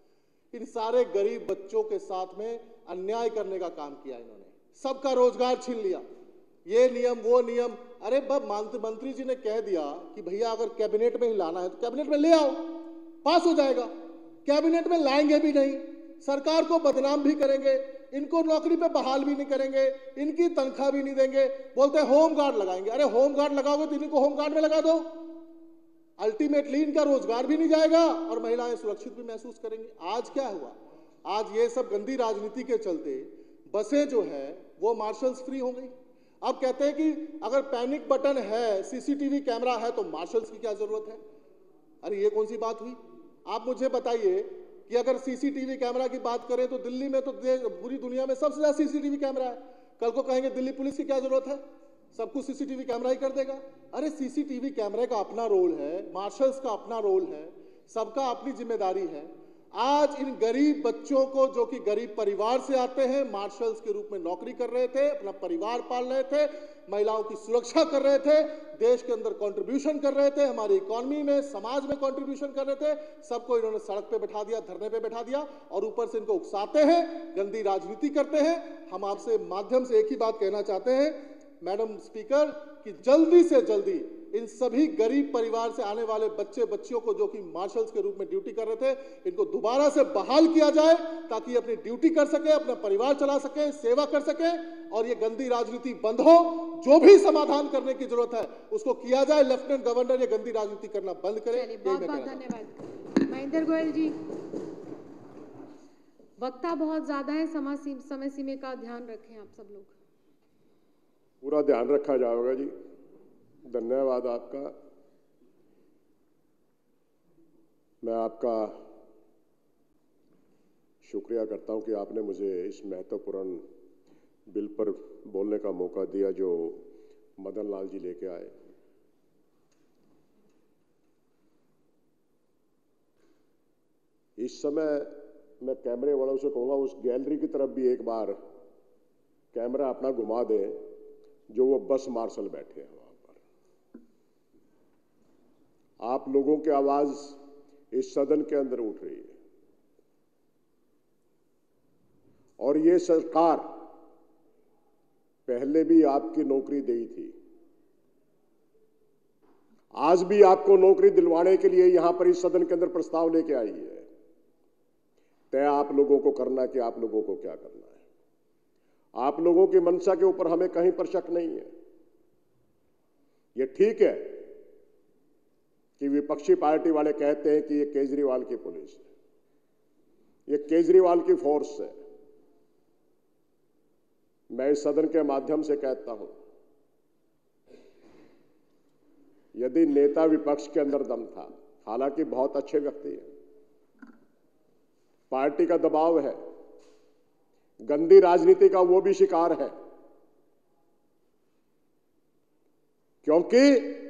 इन सारे गरीब बच्चों के साथ में अन्याय करने का काम किया इन्होंने, सबका रोजगार छीन लिया, ये नियम वो नियम। अरे मंत्री जी ने कह दिया कि भैया अगर कैबिनेट में ही लाना है तो कैबिनेट में ले आओ, पास हो जाएगा। कैबिनेट में लाएंगे भी नहीं, सरकार को बदनाम भी करेंगे, इनको नौकरी पे बहाल भी नहीं करेंगे, इनकी तनख्वाह भी नहीं देंगे, बोलते हैं होम गार्ड लगाएंगे। अरे होम गार्ड लगाओगे तो इनको होम गार्ड में लगा दो, अल्टीमेटली इनका रोजगार भी नहीं जाएगा और महिलाएं सुरक्षित भी महसूस करेंगी। आज क्या हुआ, आज ये सब गंदी राजनीति के चलते बसें जो है वो मार्शल्स फ्री हो गई। अब कहते हैं कि अगर पैनिक बटन है, सीसीटीवी कैमरा है तो मार्शल्स की क्या जरूरत है। अरे ये कौन सी बात हुई? आप मुझे बताइए कि अगर सीसीटीवी कैमरा की बात करें तो दिल्ली में तो पूरी दुनिया में सबसे ज्यादा सीसीटीवी कैमरा है। कल को कहेंगे दिल्ली पुलिस की क्या जरूरत है, सब कुछ सीसीटीवी कैमरा ही कर देगा। अरे सीसीटीवी कैमरे का अपना रोल है, मार्शल्स का अपना रोल है, सबका अपनी जिम्मेदारी है। आज इन गरीब बच्चों को जो कि गरीब परिवार से आते हैं, मार्शल्स के रूप में नौकरी कर रहे थे, अपना परिवार पाल रहे थे, महिलाओं की सुरक्षा कर रहे थे, देश के अंदर कंट्रीब्यूशन कर रहे थे, हमारी इकोनॉमी में समाज में कंट्रीब्यूशन कर रहे थे, सबको इन्होंने सड़क पे बैठा दिया, धरने पे बैठा दिया और ऊपर से इनको उकसाते हैं, गंदी राजनीति करते हैं। हम आपसे माध्यम से एक ही बात कहना चाहते हैं मैडम स्पीकर कि जल्दी से जल्दी इन सभी गरीब परिवार से आने वाले बच्चे बच्चियों को जो कि मार्शल्स के रूप में ड्यूटी कर रहे थे, इनको दोबारा से बहाल किया जाए ताकि अपनी ड्यूटी कर सके, अपना परिवार चला सके, सेवा कर सके और ये गंदी राजनीति बंद हो। जो भी समाधान करने की जरूरत है उसको किया जाए। लेफ्टिनेंट गवर्नर ये गंदी राजनीति करना बंद करे। बहुत बहुत धन्यवाद महेंद्र गोयल जी। वक्ता बहुत ज्यादा है, समय सीमा का ध्यान रखें आप सब लोग। पूरा ध्यान रखा जाएगा जी, धन्यवाद आपका। मैं आपका शुक्रिया करता हूं कि आपने मुझे इस महत्वपूर्ण बिल पर बोलने का मौका दिया जो मदन लाल जी लेके आए। इस समय मैं कैमरे वालों से कहूँगा उस गैलरी की तरफ भी एक बार कैमरा अपना घुमा दें जो वो बस मार्शल बैठे हैं वहां पर। आप लोगों की आवाज इस सदन के अंदर उठ रही है और ये सरकार पहले भी आपकी नौकरी दी थी, आज भी आपको नौकरी दिलवाने के लिए यहां पर इस सदन के अंदर प्रस्ताव लेके आई है। तय आप लोगों को करना कि आप लोगों को क्या करना है। आप लोगों की मंशा के ऊपर हमें कहीं पर शक नहीं है। ये ठीक है कि विपक्षी पार्टी वाले कहते हैं कि ये केजरीवाल की पुलिस है, ये केजरीवाल की फोर्स है। मैं इस सदन के माध्यम से कहता हूं, यदि नेता विपक्ष के अंदर दम था, हालांकि बहुत अच्छे व्यक्ति हैं, पार्टी का दबाव है, गंदी राजनीति का वो भी शिकार है, क्योंकि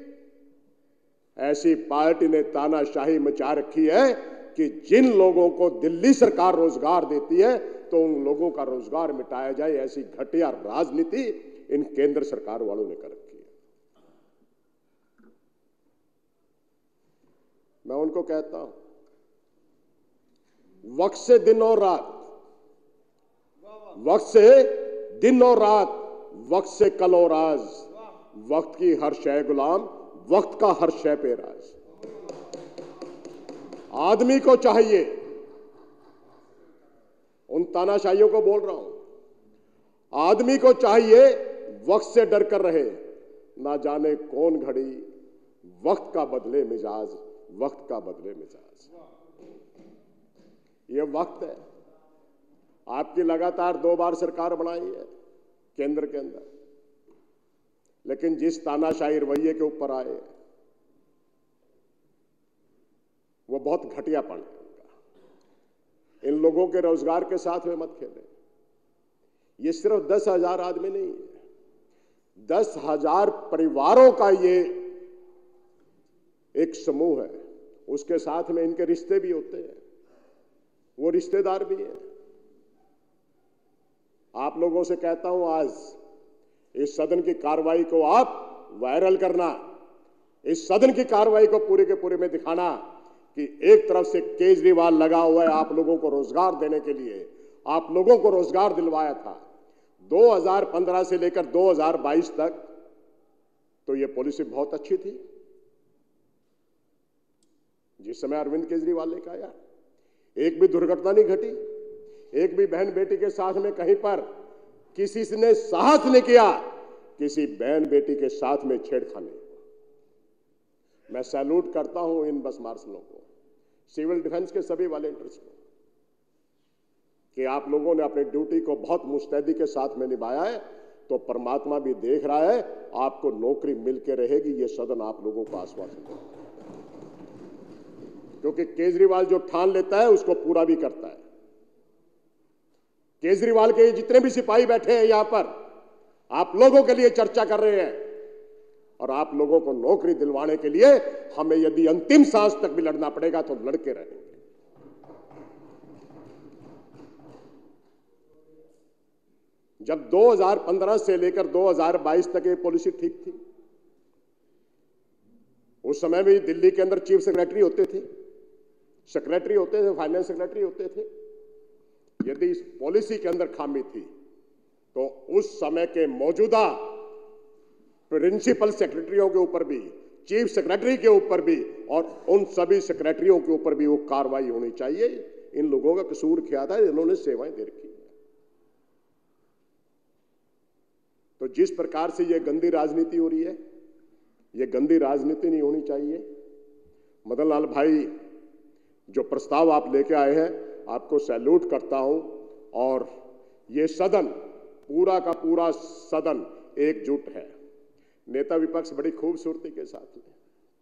ऐसी पार्टी ने तानाशाही मचा रखी है कि जिन लोगों को दिल्ली सरकार रोजगार देती है तो उन लोगों का रोजगार मिटाया जाए, ऐसी घटिया राजनीति इन केंद्र सरकार वालों ने कर रखी है। मैं उनको कहता हूं, वक्त से दिन और रात, वक्त से दिन और रात, वक्त से कल और आज, वक्त की हर शय गुलाम, वक्त का हर शय पे राज। आदमी को चाहिए, उन तानाशाहियों को बोल रहा हूं, आदमी को चाहिए वक्त से डर कर रहे, ना जाने कौन घड़ी वक्त का बदले मिजाज, वक्त का बदले मिजाज। ये वक्त है। आपकी लगातार 2 बार सरकार बनाई है केंद्र के अंदर, लेकिन जिस तानाशाही रवैये के ऊपर आए वो बहुत घटियापन है उनका। इन लोगों के रोजगार के साथ में मत खेलें। ये सिर्फ 10,000 आदमी नहीं है, 10,000 परिवारों का ये एक समूह है। उसके साथ में इनके रिश्ते भी होते हैं, वो रिश्तेदार भी हैं। आप लोगों से कहता हूं, आज इस सदन की कार्रवाई को आप वायरल करना, इस सदन की कार्रवाई को पूरे के पूरे में दिखाना कि एक तरफ से केजरीवाल लगा हुआ है आप लोगों को रोजगार देने के लिए, आप लोगों को रोजगार दिलवाया था 2015 से लेकर 2022 तक, तो ये पॉलिसी बहुत अच्छी थी जिस समय अरविंद केजरीवाल ने कहा। एक भी दुर्घटना नहीं घटी, एक भी बहन बेटी के साथ में कहीं पर किसी ने साहस नहीं किया किसी बहन बेटी के साथ में छेड़खानी। मैं सैल्यूट करता हूं इन बस मार्शलों को, सिविल डिफेंस के सभी वॉलंटियर्स को, कि आप लोगों ने अपनी ड्यूटी को बहुत मुस्तैदी के साथ में निभाया है। तो परमात्मा भी देख रहा है, आपको नौकरी मिल के रहेगी, ये सदन आप लोगों को आश्वासन देता है। क्योंकि केजरीवाल जो ठान लेता है उसको पूरा भी करता है। केजरीवाल के जितने भी सिपाही बैठे हैं यहां पर, आप लोगों के लिए चर्चा कर रहे हैं, और आप लोगों को नौकरी दिलवाने के लिए हमें यदि अंतिम सांस तक भी लड़ना पड़ेगा तो लड़के रहेंगे। जब 2015 से लेकर 2022 तक ये पॉलिसी ठीक थी, उस समय भी दिल्ली के अंदर चीफ सेक्रेटरी होते थे, फाइनेंस सेक्रेटरी होते थे। यदि इस पॉलिसी के अंदर खामी थी तो उस समय के मौजूदा प्रिंसिपल सेक्रेटरियों के ऊपर भी, चीफ सेक्रेटरी के ऊपर भी, और उन सभी सेक्रेटरियों के ऊपर भी वो कार्रवाई होनी चाहिए। इन लोगों का कसूर क्या था? इन्होंने सेवाएं दे रखी। तो जिस प्रकार से ये गंदी राजनीति हो रही है, ये गंदी राजनीति नहीं होनी चाहिए। मदन लाल भाई, जो प्रस्ताव आप लेके आए हैं, आपको सैल्यूट करता हूं। और ये सदन, पूरा का पूरा सदन एकजुट है। नेता विपक्ष बड़ी खूबसूरती के साथ में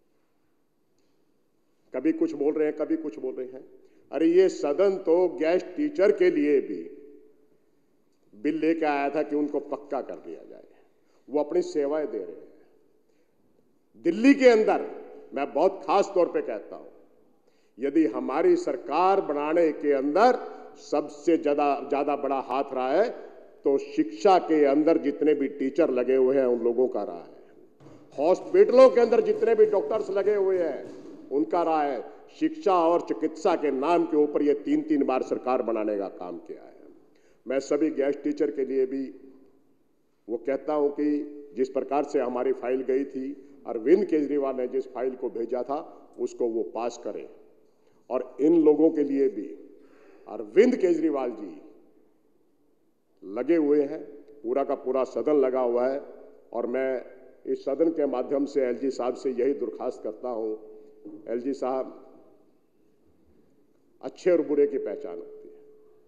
कभी कुछ बोल रहे हैं, कभी कुछ बोल रहे हैं। अरे ये सदन तो गेस्ट टीचर के लिए भी बिल लेके आया था कि उनको पक्का कर दिया जाए। वो अपनी सेवाएं दे रहे हैं। दिल्ली के अंदर मैं बहुत खास तौर पे कहता हूं, यदि हमारी सरकार बनाने के अंदर सबसे ज्यादा बड़ा हाथ रहा है तो शिक्षा के अंदर जितने भी टीचर लगे हुए हैं उन लोगों का रहा है। हॉस्पिटलों के अंदर जितने भी डॉक्टर्स लगे हुए हैं उनका रहा है। शिक्षा और चिकित्सा के नाम के ऊपर ये 3-3 बार सरकार बनाने का काम किया है। मैं सभी गेस्ट टीचर के लिए भी वो कहता हूं कि जिस प्रकार से हमारी फाइल गई थी, अरविंद केजरीवाल ने जिस फाइल को भेजा था उसको वो पास करें। और इन लोगों के लिए भी अरविंद केजरीवाल जी लगे हुए हैं, पूरा का पूरा सदन लगा हुआ है। और मैं इस सदन के माध्यम से एलजी साहब से यही दरख्वास्त करता हूं, एलजी साहब, अच्छे और बुरे की पहचान होती है।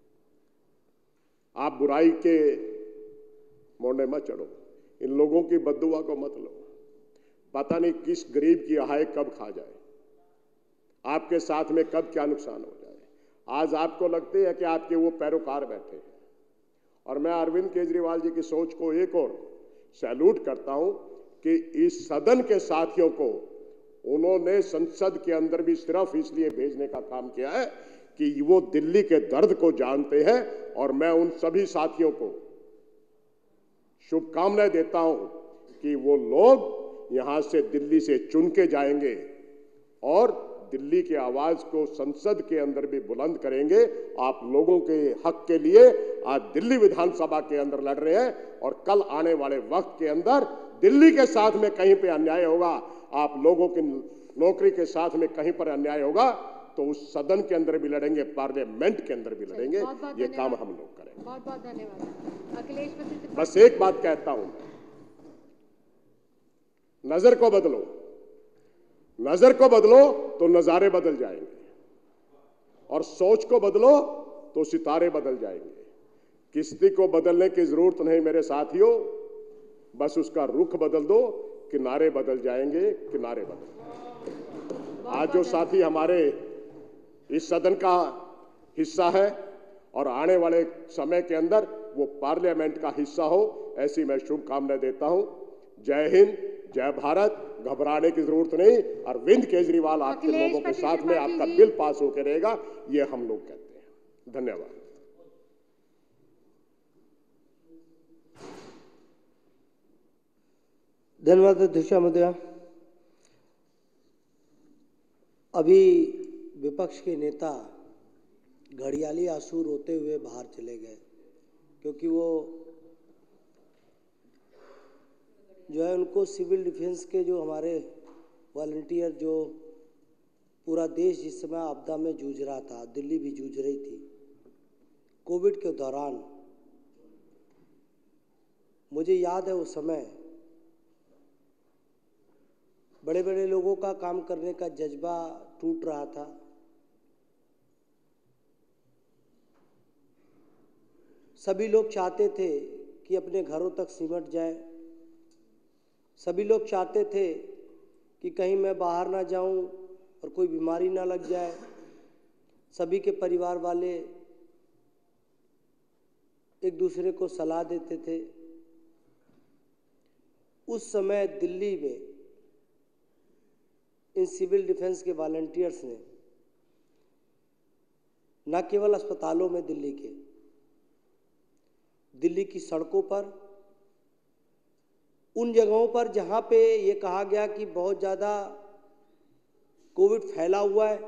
आप बुराई के मोड़े मत चढ़ो, इन लोगों की बद्दुआ को मत लो। पता नहीं किस गरीब की आहाय कब खा जाए, आपके साथ में कब क्या नुकसान हो जाए। आज आपको लगते है कि आपके वो पैरोकार बैठे हैं। और मैं अरविंद केजरीवाल जी की सोच को एक और सैल्यूट करता हूं कि इस सदन के साथियों को उन्होंने संसद के अंदर भी सिर्फ इसलिए भेजने का काम किया है कि वो दिल्ली के दर्द को जानते हैं। और मैं उन सभी साथियों को शुभकामनाएं देता हूं कि वो लोग यहां से दिल्ली से चुन के जाएंगे और दिल्ली की आवाज को संसद के अंदर भी बुलंद करेंगे। आप लोगों के हक के लिए आज दिल्ली विधानसभा के अंदर लड़ रहे हैं। और कल आने वाले वक्त के अंदर दिल्ली के साथ में कहीं पे अन्याय होगा, आप लोगों की नौकरी के साथ में कहीं पर अन्याय होगा, तो उस सदन के अंदर भी लड़ेंगे, पार्लियामेंट के अंदर भी लड़ेंगे। ये काम हम लोग करेंगे। बहुत बहुत धन्यवाद। अखिलेश प्रसिद्ध बस एक बात कहता हूं, नजर को बदलो, नजर को बदलो तो नजारे बदल जाएंगे, और सोच को बदलो तो सितारे बदल जाएंगे। किश्ती को बदलने की जरूरत नहीं मेरे साथियों, बस उसका रुख बदल दो, किनारे बदल जाएंगे, किनारे बदल। आज जो साथी हमारे इस सदन का हिस्सा है और आने वाले समय के अंदर वो पार्लियामेंट का हिस्सा हो, ऐसी मैं शुभकामनाएं देता हूं। जय हिंद, जय भारत। घबराने की जरूरत नहीं। अरविंद केजरीवाल आपके लोगों के साथ में, आपका बिल पास होकर रहेगा, ये हम लोग कहते हैं। धन्यवाद। धन्यवाद अध्यक्ष महोदय। अभी विपक्ष के नेता घड़ियाली आंसू रोते हुए बाहर चले गए, क्योंकि वो जो है उनको सिविल डिफेंस के जो हमारे वॉलंटियर, जो पूरा देश जिस समय आपदा में जूझ रहा था, दिल्ली भी जूझ रही थी, कोविड के दौरान मुझे याद है उस समय बड़े बड़े लोगों का काम करने का जज्बा टूट रहा था। सभी लोग चाहते थे कि अपने घरों तक सिमट जाए, सभी लोग चाहते थे कि कहीं मैं बाहर ना जाऊं और कोई बीमारी ना लग जाए। सभी के परिवार वाले एक दूसरे को सलाह देते थे। उस समय दिल्ली में इन सिविल डिफेंस के वॉलंटियर्स ने न केवल अस्पतालों में दिल्ली की सड़कों पर, उन जगहों पर जहां पे ये कहा गया कि बहुत ज़्यादा कोविड फैला हुआ है,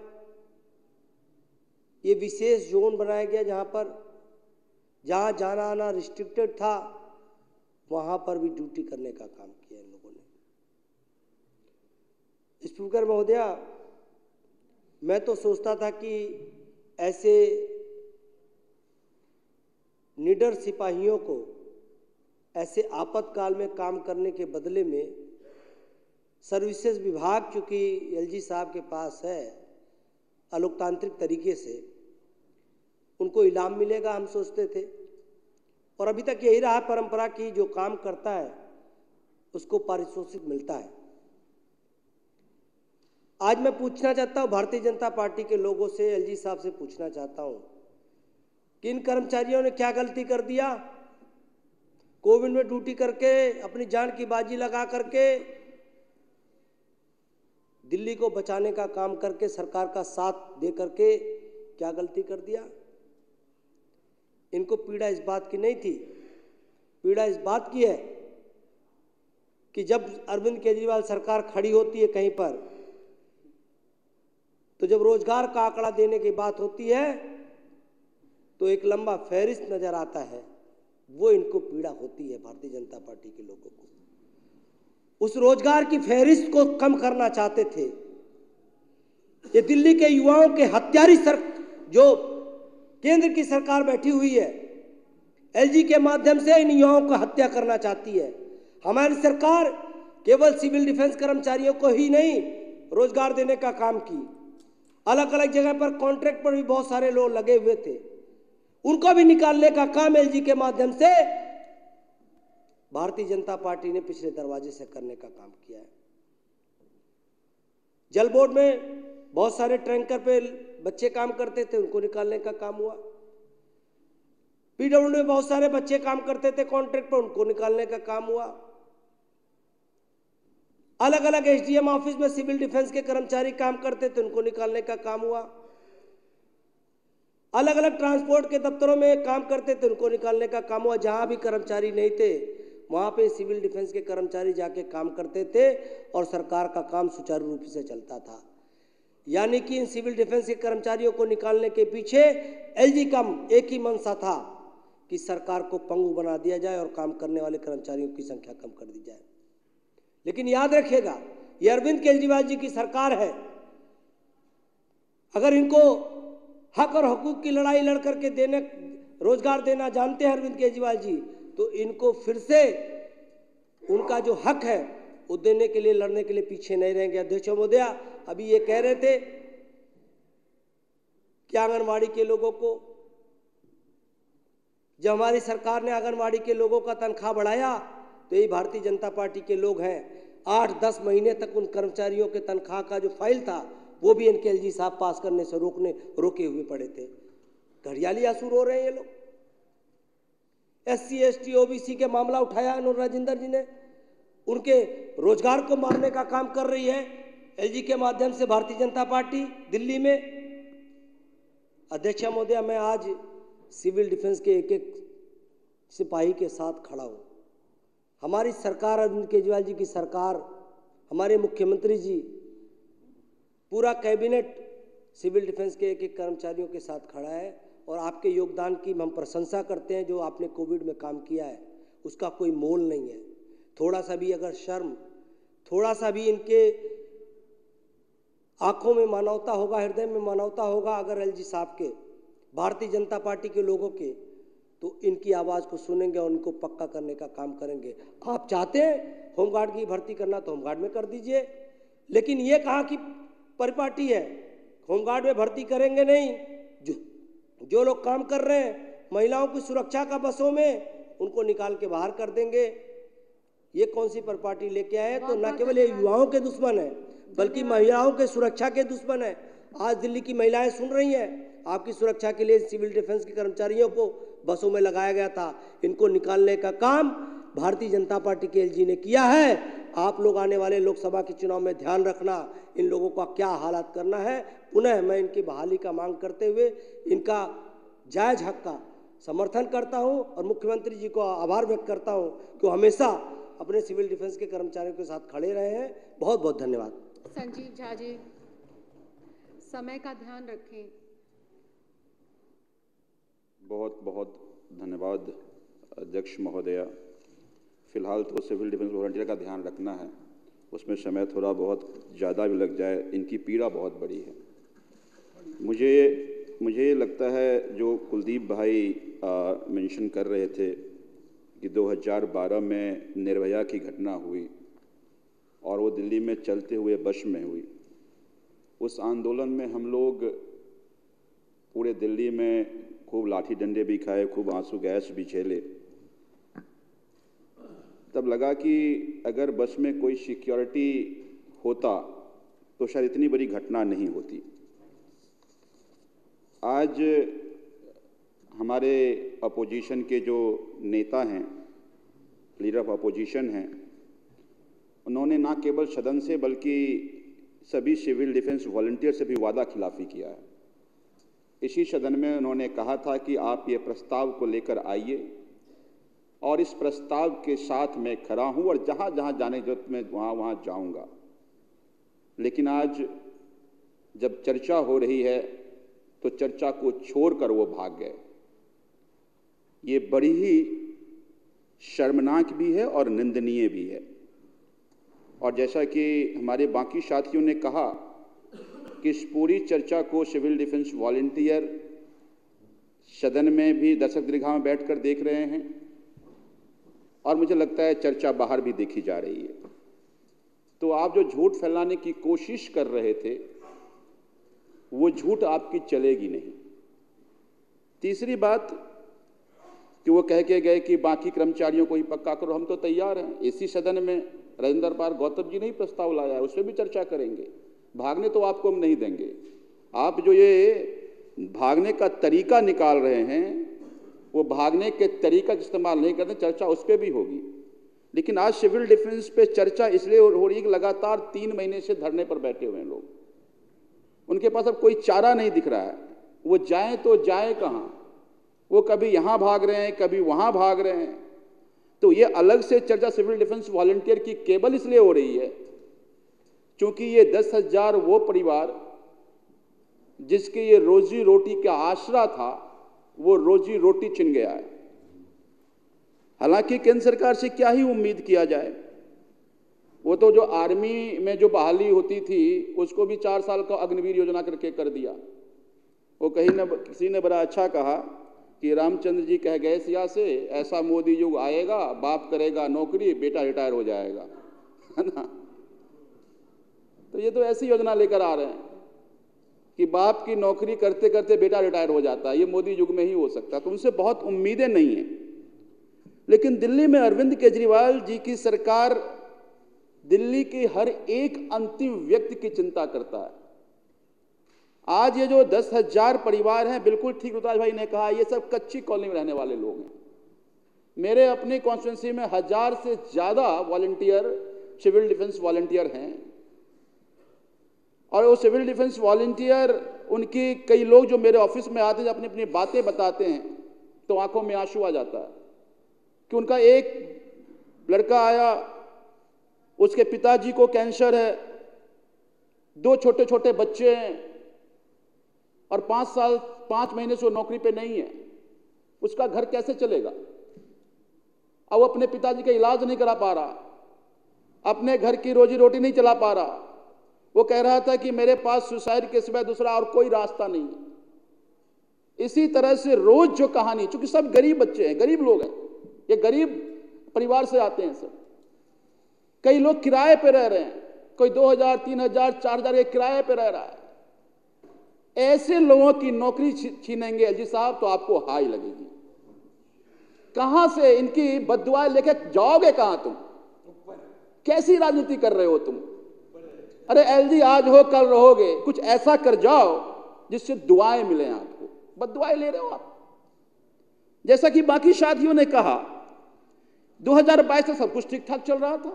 ये विशेष जोन बनाया गया जहां जाना आना रिस्ट्रिक्टेड था, वहां पर भी ड्यूटी करने का काम किया इन लोगों ने। स्पीकर महोदया, मैं तो सोचता था कि ऐसे निडर सिपाहियों को ऐसे आपातकाल में काम करने के बदले में सर्विसेज विभाग, चूँकि एलजी साहब के पास है, अलोकतांत्रिक तरीके से उनको इनाम मिलेगा हम सोचते थे, और अभी तक यही रहा परंपरा कि जो काम करता है उसको पारितोषिक मिलता है। आज मैं पूछना चाहता हूँ, भारतीय जनता पार्टी के लोगों से, एलजी साहब से पूछना चाहता हूँ कि इन कर्मचारियों ने क्या गलती कर दिया? कोविड में ड्यूटी करके, अपनी जान की बाजी लगा करके, दिल्ली को बचाने का काम करके, सरकार का साथ दे करके क्या गलती कर दिया? इनको पीड़ा इस बात की नहीं थी, पीड़ा इस बात की है कि जब अरविंद केजरीवाल सरकार खड़ी होती है कहीं पर, तो जब रोजगार का आंकड़ा देने की बात होती है तो एक लंबा फहरिस्त नजर आता है। वो इनको पीड़ा होती है भारतीय जनता पार्टी के लोगों को। उस रोजगार की फहरिस्त को कम करना चाहते थे। ये दिल्ली के युवाओं के हत्यारी जो केंद्र की सरकार बैठी हुई है, एलजी के माध्यम से इन युवाओं को हत्या करना चाहती है। हमारी सरकार केवल सिविल डिफेंस कर्मचारियों को ही नहीं रोजगार देने का काम की, अलग अलग जगह पर कॉन्ट्रैक्ट पर भी बहुत सारे लोग लगे हुए थे, उनको भी निकालने का काम एलजी के माध्यम से भारतीय जनता पार्टी ने पिछले दरवाजे से करने का काम किया है। जल बोर्ड में बहुत सारे टैंकर पे बच्चे काम करते थे, उनको निकालने का काम हुआ। पीडब्ल्यू में बहुत सारे बच्चे काम करते थे कॉन्ट्रैक्ट पर, उनको निकालने का काम हुआ। अलग अलग एसडीएम ऑफिस में सिविल डिफेंस के कर्मचारी काम करते थे, उनको निकालने का काम हुआ। अलग अलग ट्रांसपोर्ट के दफ्तरों में काम करते थे, उनको निकालने का काम हुआ। जहां भी कर्मचारी नहीं थे वहां पे सिविल डिफेंस के कर्मचारी जाके काम करते थे और सरकार का काम सुचारू रूप से चलता था। यानी कि इन सिविल डिफेंस के कर्मचारियों को निकालने के पीछे एलजी का एक ही मंशा था कि सरकार को पंगु बना दिया जाए और काम करने वाले कर्मचारियों की संख्या कम कर दी जाए। लेकिन याद रखिएगा, ये अरविंद केजरीवाल जी की सरकार है। अगर इनको हक और हकूक की लड़ाई लड़ करके रोजगार देना जानते हैं अरविंद केजरीवाल जी, तो इनको फिर से उनका जो हक है वो देने के लिए, लड़ने के लिए पीछे नहीं रहेंगे। अध्यक्ष महोदया, अभी ये कह रहे थे कि आंगनवाड़ी के लोगों को, जब हमारी सरकार ने आंगनवाड़ी के लोगों का तनख्वाह बढ़ाया तो यही भारतीय जनता पार्टी के लोग हैं। 8-10 महीने तक उन कर्मचारियों के तनख्वाह का जो फाइल था वो भी इनके एलजी साहब पास करने से रोके हुए पड़े थे। घड़ियाली आंसू रो रहे हैं ये लोग। SC ST OBC के मामला उठाया अनुराग राजेंद्र जी ने, उनके रोजगार को मारने का काम कर रही है एलजी के माध्यम से भारतीय जनता पार्टी दिल्ली में। अध्यक्ष महोदया, मैं आज सिविल डिफेंस के एक एक सिपाही के साथ खड़ा हूँ। हमारी सरकार, अरविंद केजरीवाल जी की सरकार, हमारे मुख्यमंत्री जी, पूरा कैबिनेट सिविल डिफेंस के एक एक कर्मचारियों के साथ खड़ा है और आपके योगदान की हम प्रशंसा करते हैं। जो आपने कोविड में काम किया है उसका कोई मोल नहीं है। थोड़ा सा भी अगर शर्म, थोड़ा सा भी इनके आंखों में मानवता होगा, हृदय में मानवता होगा, अगर एलजी साहब के, भारतीय जनता पार्टी के लोगों के, तो इनकी आवाज़ को सुनेंगे और उनको पक्का करने का काम करेंगे। आप चाहते हैं होमगार्ड की भर्ती करना तो होमगार्ड में कर दीजिए, लेकिन ये कहा कि परिपाटी है, होमगार्ड में भर्ती करेंगे नहीं। जो लोग काम कर रहे हैं महिलाओं की सुरक्षा का बसों में, उनको निकाल के बाहर कर देंगे। ये कौन सी परिपाटी लेके आए? तो न केवल ये युवाओं के दुश्मन है बल्कि महिलाओं के सुरक्षा के दुश्मन है। आज दिल्ली की महिलाएं सुन रही हैं, आपकी सुरक्षा के लिए सिविल डिफेंस के कर्मचारियों को बसों में लगाया गया था। इनको निकालने का काम भारतीय जनता पार्टी के एलजी ने किया है। आप लोग आने वाले लोकसभा के चुनाव में ध्यान रखना, इन लोगों का क्या हालात करना है। पुनः मैं इनकी बहाली का मांग करते हुए इनका जायज हक का समर्थन करता हूं और मुख्यमंत्री जी को आभार व्यक्त करता हूं कि वो हमेशा अपने सिविल डिफेंस के कर्मचारियों के साथ खड़े रहे हैं। बहुत बहुत धन्यवाद। संजीव झा जी, समय का ध्यान रखें। बहुत बहुत धन्यवाद अध्यक्ष महोदया। फिलहाल तो सिविल डिफेंस वॉलंटियर का ध्यान रखना है, उसमें समय थोड़ा बहुत ज़्यादा भी लग जाए, इनकी पीड़ा बहुत बड़ी है। मुझे लगता है जो कुलदीप भाई मेंशन कर रहे थे कि 2012 में निर्भया की घटना हुई और वो दिल्ली में चलते हुए बस में हुई। उस आंदोलन में हम लोग पूरे दिल्ली में खूब लाठी डंडे भी खाए, खूब आंसू गैस भी झेले। तब लगा कि अगर बस में कोई सिक्योरिटी होता तो शायद इतनी बड़ी घटना नहीं होती। आज हमारे अपोजिशन के जो नेता हैं, लीडर ऑफ अपोजिशन हैं, उन्होंने ना केवल सदन से बल्कि सभी सिविल डिफेंस वॉलंटियर से भी वादा खिलाफी किया है। इसी सदन में उन्होंने कहा था कि आप ये प्रस्ताव को लेकर आइए और इस प्रस्ताव के साथ मैं खड़ा हूं और जहां जहां जाने की जरूरत में वहां जाऊंगा। लेकिन आज जब चर्चा हो रही है तो चर्चा को छोड़कर वो भाग गए। ये बड़ी ही शर्मनाक भी है और निंदनीय भी है। और जैसा कि हमारे बाकी साथियों ने कहा कि इस पूरी चर्चा को सिविल डिफेंस वॉलंटियर सदन में भी दर्शक दीर्घा में बैठकर देख रहे हैं और मुझे लगता है चर्चा बाहर भी देखी जा रही है। तो आप जो झूठ फैलाने की कोशिश कर रहे थे वो झूठ आपकी चलेगी नहीं। तीसरी बात कि वो कह के गए कि बाकी कर्मचारियों को ही पक्का करो, हम तो तैयार हैं। इसी सदन में राजेंद्र पाल गौतम जी ने ही प्रस्ताव लाया है, उस पर भी चर्चा करेंगे। भागने तो आपको हम नहीं देंगे। आप जो ये भागने का तरीका निकाल रहे हैं वो भागने के तरीका इस्तेमाल नहीं करते, चर्चा उस पर भी होगी। लेकिन आज सिविल डिफेंस पे चर्चा इसलिए हो रही है कि लगातार 3 महीने से धरने पर बैठे हुए हैं लोग, उनके पास अब कोई चारा नहीं दिख रहा है। वो जाएं तो जाएं कहाँ? वो कभी यहाँ भाग रहे हैं, कभी वहाँ भाग रहे हैं। तो ये अलग से चर्चा सिविल डिफेंस वॉलंटियर की केवल इसलिए हो रही है क्योंकि ये 10,000 वो परिवार जिसके ये रोजी रोटी का आसरा था, वो रोजी रोटी छिन गया है। हालांकि केंद्र सरकार से क्या ही उम्मीद किया जाए। वो तो जो आर्मी में जो बहाली होती थी उसको भी 4 साल का अग्निवीर योजना करके कर दिया। वो किसी ने बड़ा अच्छा कहा कि रामचंद्र जी कह गए सिया से, ऐसा मोदी युग आएगा, बाप करेगा नौकरी, बेटा रिटायर हो जाएगा, है ना। तो ये तो ऐसी योजना लेकर आ रहे हैं कि बाप की नौकरी करते करते बेटा रिटायर हो जाता है। ये मोदी युग में ही हो सकता है। तो उनसे बहुत उम्मीदें नहीं हैं। लेकिन दिल्ली में अरविंद केजरीवाल जी की सरकार दिल्ली के हर एक अंतिम व्यक्ति की चिंता करता है। आज ये जो 10,000 परिवार हैं, बिल्कुल ठीक ऋतुराज भाई ने कहा, ये सब कच्ची कॉलोनी में रहने वाले लोग हैं। मेरे अपनी कॉन्स्टिट्यूंसी में 1000 से ज़्यादा वॉलंटियर सिविल डिफेंस वॉलंटियर हैं और वो सिविल डिफेंस वॉलंटियर, उनकी कई लोग जो मेरे ऑफिस में आते हैं अपनी अपनी बातें बताते हैं तो आंखों में आंसू आ जाता है कि उनका एक लड़का आया, उसके पिताजी को कैंसर है, 2 छोटे छोटे बच्चे हैं, और 5 महीने से वो नौकरी पे नहीं है, उसका घर कैसे चलेगा? अब वो अपने पिताजी का इलाज नहीं करा पा रहा, अपने घर की रोजी रोटी नहीं चला पा रहा। वो कह रहा था कि मेरे पास सुसाइड के सिवाय दूसरा और कोई रास्ता नहीं है। इसी तरह से रोज जो कहानी, चूंकि सब गरीब बच्चे हैं, गरीब लोग हैं, ये गरीब परिवार से आते हैं सब। कई लोग किराए पे रह रहे हैं, कोई 2000, 3000, 4000 के किराए पे रह रहा है। ऐसे लोगों की नौकरी छीनेंगे एलजी साहब तो आपको हाई लगेगी। कहां से इनकी बद्दुआएं लेके जाओगे? कहां तुम? कैसी राजनीति कर रहे हो तुम? अरे एलजी आज हो कल रहोगे, कुछ ऐसा कर जाओ जिससे दुआएं मिलें आपको। बद्दुआएं ले रहे हो आप। जैसा कि बाकी साथियों ने कहा, 2022 से सब कुछ ठीक ठाक चल रहा था।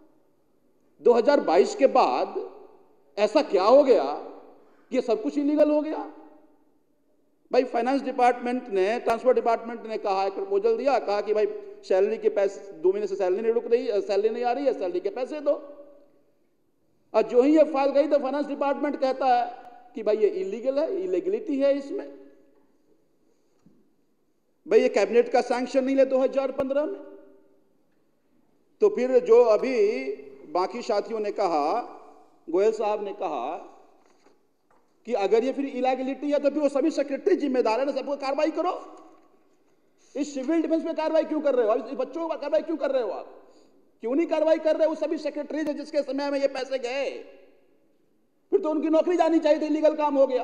2022 के बाद ऐसा क्या हो गया कि सब कुछ इलीगल हो गया? भाई फाइनेंस डिपार्टमेंट ने, ट्रांसपोर्ट डिपार्टमेंट ने कहा, एक प्रपोजल दिया, कहा कि भाई सैलरी के पैसे 2 महीने से सैलरी नहीं रुक रही, सैलरी नहीं आ रही है, सैलरी के पैसे दो। और जो ही ये फाइल गई तो फाइनेंस डिपार्टमेंट कहता है कि भाई ये इलीगल है, इलीगलिटी है इसमें। भाई ये कैबिनेट का सैंक्शन नहीं है 2015 में। तो फिर जो अभी बाकी साथियों ने कहा, गोयल साहब ने कहा कि अगर ये फिर इलीगलिटी है तो फिर वो सभी सेक्रेटरी जिम्मेदार है ना, सबको कार्रवाई करो। इस सिविल डिफेंस पे कार्रवाई क्यों कर रहे हो? इस बच्चों पर कार्रवाई क्यों कर रहे हो आप? क्यों नहीं कार्रवाई कर रहे हो? सभी सेक्रेटरी है जिसके समय में ये पैसे गए, फिर तो उनकी नौकरी जानी चाहिए थी, इलीगल काम हो गया।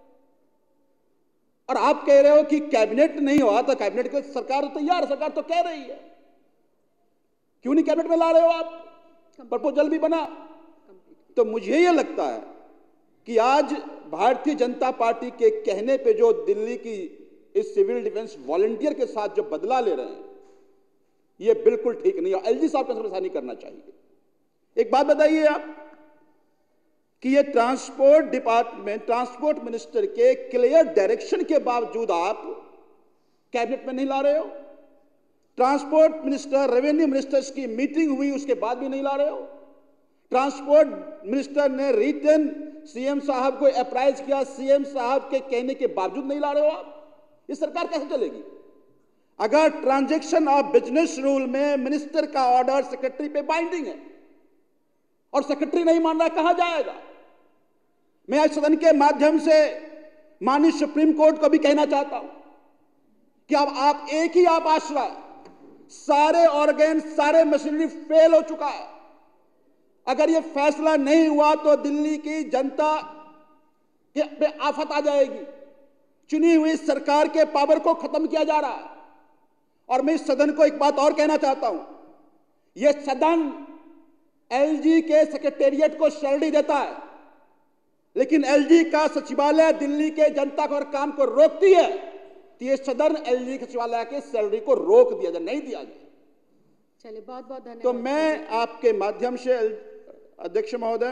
और आप कह रहे हो कि कैबिनेट नहीं हुआ, तो कैबिनेट की सरकार तैयार, सरकार तो कह रही है, क्यों नहीं कैबिनेट में ला रहे हो आप? प्रपोजल भी बना। तो मुझे यह लगता है कि आज भारतीय जनता पार्टी के कहने पे जो दिल्ली की इस सिविल डिफेंस वॉलंटियर के साथ जो बदला ले रहे हैं, ये बिल्कुल ठीक नहीं है। एलजी साहब को ऐसा नहीं करना चाहिए। एक बात बताइए आप कि ये ट्रांसपोर्ट डिपार्टमेंट, ट्रांसपोर्ट मिनिस्टर के क्लियर डायरेक्शन के बावजूद आप कैबिनेट में नहीं ला रहे हो। ट्रांसपोर्ट मिनिस्टर, रेवेन्यू मिनिस्टर्स की मीटिंग हुई, उसके बाद भी नहीं ला रहे हो। ट्रांसपोर्ट मिनिस्टर ने रिटन सीएम साहब को अप्राइज किया, सीएम साहब के कहने के बावजूद नहीं ला रहे हो आप। ये सरकार कैसे चलेगी? अगर ट्रांजैक्शन ऑफ बिजनेस रूल में मिनिस्टर का ऑर्डर सेक्रेटरी पे बाइंडिंग है और सेक्रेटरी नहीं मान रहा, कहां जाएगा? मैं आज सदन के माध्यम से माननीय सुप्रीम कोर्ट को भी कहना चाहता हूं कि अब आप एक ही आप आश्रय, सारे ऑर्गन, सारे मशीनरी फेल हो चुका है। अगर यह फैसला नहीं हुआ तो दिल्ली की जनता पे आफत आ जाएगी। चुनी हुई सरकार के पावर को खत्म किया जा रहा है। और मैं इस सदन को एक बात और कहना चाहता हूं, यह सदन एलजी के सेक्रेटेरिएट को सैलरी देता है, लेकिन एलजी का सचिवालय दिल्ली के जनता को और काम को रोकती है, तो यह सदन एलजी के सचिवालय के सैलरी को रोक दिया जाए, नहीं दिया जाए। चलिए, बहुत बहुत धन्यवाद। तो मैं आपके माध्यम से अध्यक्ष महोदय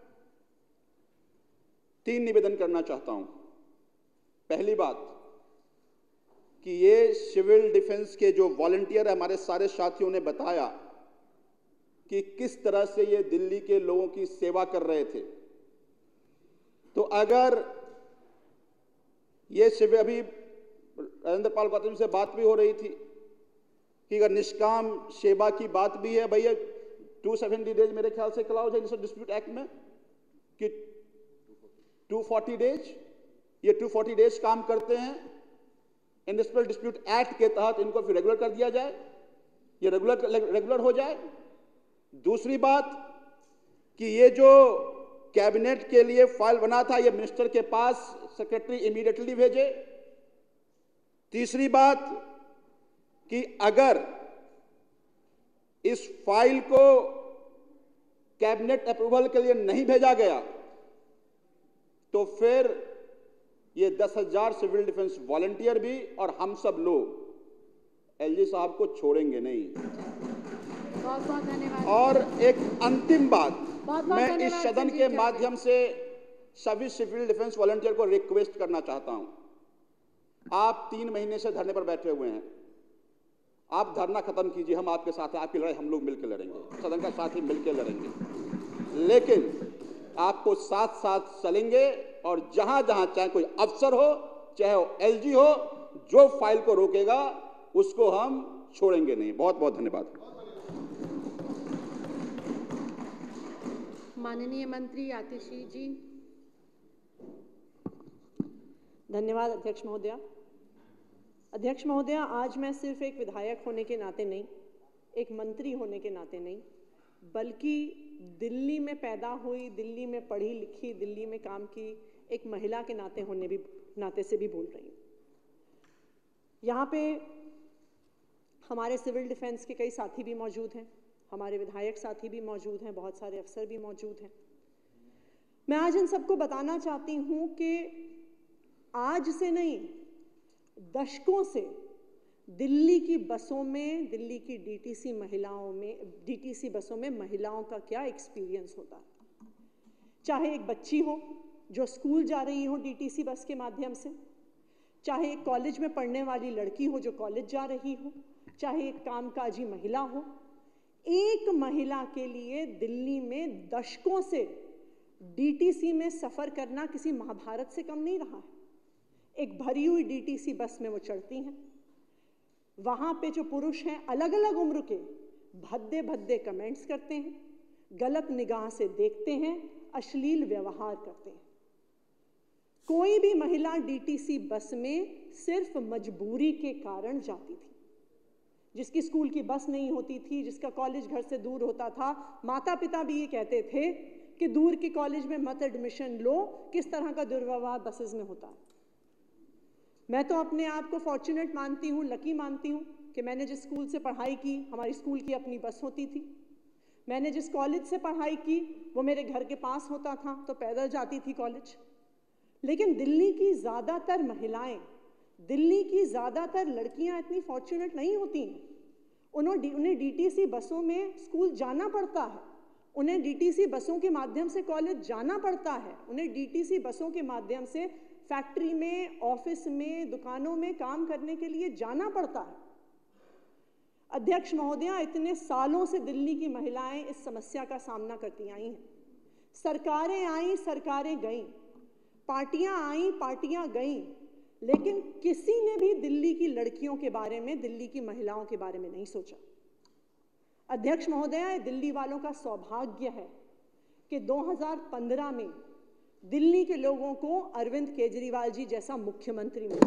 3 निवेदन करना चाहता हूं। पहली बात कि ये सिविल डिफेंस के जो वॉलंटियर है, हमारे सारे साथियों ने बताया कि किस तरह से ये दिल्ली के लोगों की सेवा कर रहे थे। तो अगर ये सिविल, अभी राजेंद्र पाल गौतम से बात भी हो रही थी कि अगर निष्काम सेवा की बात भी है, भैया 270 डेज मेरे ख्याल से क्लाउज है इंडस्ट्रियल डिस्प्यूट एक्ट में कि 240 डेज, ये 240 डेज काम करते हैं। इंडस्ट्रियल डिस्प्यूट एक्ट के तहत इनको फिर रेगुलर कर दिया जाए, ये रेगुलर हो जाए। दूसरी बात कि ये जो कैबिनेट के लिए फाइल बना था, ये मिनिस्टर के पास सेक्रेटरी इमीडिएटली भेजे। तीसरी बात कि अगर इस फाइल को कैबिनेट अप्रूवल के लिए नहीं भेजा गया तो फिर ये 10,000 सिविल डिफेंस वॉलंटियर भी और हम सब लोग एलजी साहब को छोड़ेंगे नहीं। बहुत बहुत धन्यवाद। और एक अंतिम बात, बहुत मैं इस सदन के माध्यम से सभी सिविल डिफेंस वॉलंटियर को रिक्वेस्ट करना चाहता हूं। आप 3 महीने से धरने पर बैठे हुए हैं, आप धरना खत्म कीजिए, हम आपके साथ हैं। आपकी लड़ाई हम लोग मिलकर लड़ेंगे, सदन का साथी मिलकर लड़ेंगे, लेकिन आपको साथ साथ चलेंगे और जहां जहां चाहे कोई अफसर हो, चाहे वो एलजी हो, जो फाइल को रोकेगा उसको हम छोड़ेंगे नहीं। बहुत बहुत धन्यवाद। माननीय मंत्री आतिशी जी। धन्यवाद अध्यक्ष महोदया। अध्यक्ष महोदया, आज मैं सिर्फ एक विधायक होने के नाते नहीं, एक मंत्री होने के नाते नहीं, बल्कि दिल्ली में पैदा हुई, दिल्ली में पढ़ी लिखी, दिल्ली में काम की एक महिला के नाते से भी बोल रही हूँ। यहाँ पे हमारे सिविल डिफेंस के कई साथी भी मौजूद हैं, हमारे विधायक साथी भी मौजूद हैं, बहुत सारे अफसर भी मौजूद हैं। मैं आज इन सबको बताना चाहती हूँ कि आज से नहीं, दशकों से दिल्ली की बसों में, दिल्ली की डीटीसी बसों में महिलाओं का क्या एक्सपीरियंस होता है। चाहे एक बच्ची हो जो स्कूल जा रही हो डीटीसी बस के माध्यम से, चाहे एक कॉलेज में पढ़ने वाली लड़की हो जो कॉलेज जा रही हो, चाहे एक कामकाजी महिला हो, एक महिला के लिए दिल्ली में दशकों से डीटीसी में सफ़र करना किसी महाभारत से कम नहीं रहा है। एक भरी हुई डीटीसी बस में वो चढ़ती हैं, वहाँ पे जो पुरुष हैं अलग अलग उम्र के भद्दे भद्दे कमेंट्स करते हैं, गलत निगाह से देखते हैं, अश्लील व्यवहार करते हैं। कोई भी महिला डीटीसी बस में सिर्फ मजबूरी के कारण जाती थी। जिसकी स्कूल की बस नहीं होती थी, जिसका कॉलेज घर से दूर होता था, माता पिता भी ये कहते थे कि दूर के कॉलेज में मत एडमिशन लो, किस तरह का दुर्व्यवहार बसेस में होता है। मैं तो अपने आप को फॉर्चुनेट मानती हूँ, लकी मानती हूँ कि मैंने जिस स्कूल से पढ़ाई की, हमारी स्कूल की अपनी बस होती थी। मैंने जिस कॉलेज से पढ़ाई की वो मेरे घर के पास होता था, तो पैदल जाती थी कॉलेज। लेकिन दिल्ली की ज़्यादातर महिलाएं, दिल्ली की ज़्यादातर लड़कियां इतनी फॉर्चुनेट नहीं होती हैं। उन्हें डीटीसी बसों में स्कूल जाना पड़ता है, उन्हें डीटीसी बसों के माध्यम से कॉलेज जाना पड़ता है, उन्हें डीटीसी बसों के माध्यम से फैक्ट्री में, ऑफिस में, दुकानों में काम करने के लिए जाना पड़ता है। अध्यक्ष महोदया, इतने सालों से दिल्ली की महिलाएं इस समस्या का सामना करती आई हैं। सरकारें आईं, सरकारें गईं, पार्टियां आईं, पार्टियां गईं, लेकिन किसी ने भी दिल्ली की लड़कियों के बारे में, दिल्ली की महिलाओं के बारे में नहीं सोचा। अध्यक्ष महोदया, दिल्ली वालों का सौभाग्य है कि 2015 में दिल्ली के लोगों को अरविंद केजरीवाल जी जैसा मुख्यमंत्री मिला।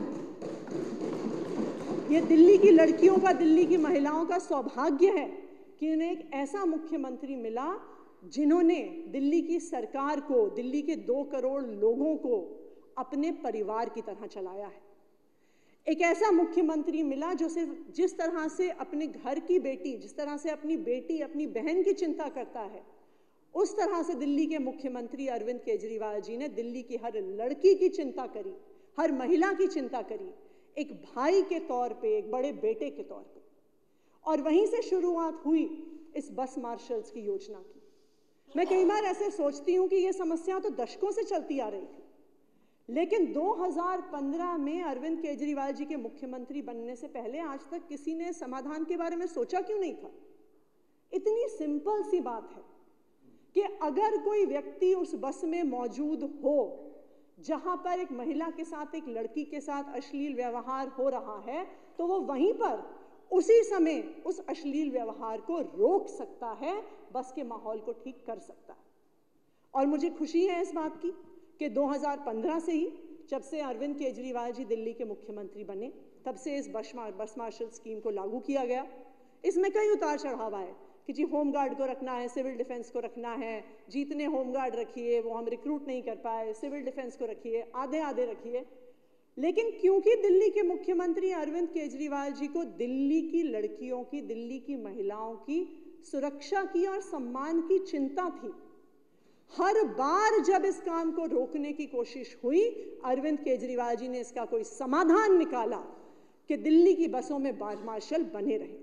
ये दिल्ली की लड़कियों का, दिल्ली की महिलाओं का सौभाग्य है कि उन्हें एक ऐसा मुख्यमंत्री मिला जिन्होंने दिल्ली की सरकार को, दिल्ली के 2 करोड़ लोगों को अपने परिवार की तरह चलाया है। एक ऐसा मुख्यमंत्री मिला जो सिर्फ जिस तरह से अपने घर की बेटी, जिस तरह से अपनी बेटी, अपनी बहन की चिंता करता है, उस तरह से दिल्ली के मुख्यमंत्री अरविंद केजरीवाल जी ने दिल्ली की हर लड़की की चिंता करी, हर महिला की चिंता करी, एक भाई के तौर पे, एक बड़े बेटे के तौर पे। और वहीं से शुरुआत हुई इस बस मार्शल्स की योजना की। मैं कई बार ऐसे सोचती हूँ कि ये समस्या तो दशकों से चलती आ रही थी, लेकिन 2015 में अरविंद केजरीवाल जी के मुख्यमंत्री बनने से पहले आज तक किसी ने समाधान के बारे में सोचा क्यों नहीं था। इतनी सिंपल सी बात है कि अगर कोई व्यक्ति उस बस में मौजूद हो जहां पर एक महिला के साथ, एक लड़की के साथ अश्लील व्यवहार हो रहा है, तो वो वहीं पर उसी समय उस अश्लील व्यवहार को रोक सकता है, बस के माहौल को ठीक कर सकता है। और मुझे खुशी है इस बात की कि 2015 से ही, जब से अरविंद केजरीवाल जी दिल्ली के मुख्यमंत्री बने, तब से इस बस मार्शल स्कीम को लागू किया गया। इसमें कई उतार चढ़ाव आए कि जी होमगार्ड को रखना है, सिविल डिफेंस को रखना है, जितने होमगार्ड रखिए वो हम रिक्रूट नहीं कर पाए, सिविल डिफेंस को रखिए, आधे आधे रखिए। लेकिन क्योंकि दिल्ली के मुख्यमंत्री अरविंद केजरीवाल जी को दिल्ली की लड़कियों की, दिल्ली की महिलाओं की सुरक्षा की और सम्मान की चिंता थी, हर बार जब इस काम को रोकने की कोशिश हुई, अरविंद केजरीवाल जी ने इसका कोई समाधान निकाला कि दिल्ली की बसों में बस मार्शल बने रहे।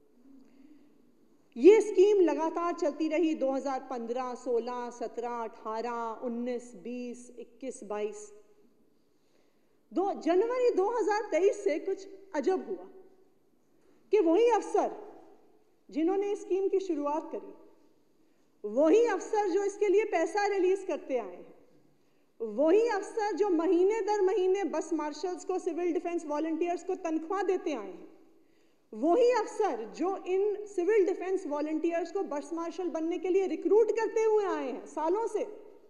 ये स्कीम लगातार चलती रही 2015, 16, 17, 18, 19, 20, 21, 22। जनवरी 2023 से कुछ अजब हुआ कि वही अफसर जिन्होंने इस स्कीम की शुरुआत करी, वही अफसर जो इसके लिए पैसा रिलीज करते आए हैं, वही अफसर जो महीने दर महीने बस मार्शल्स को, सिविल डिफेंस वॉलंटियर्स को तनख्वाह देते आए हैं, वही अफसर जो इन सिविल डिफेंस वॉलंटियर्स को बस मार्शल बनने के लिए रिक्रूट करते हुए आए हैं सालों से,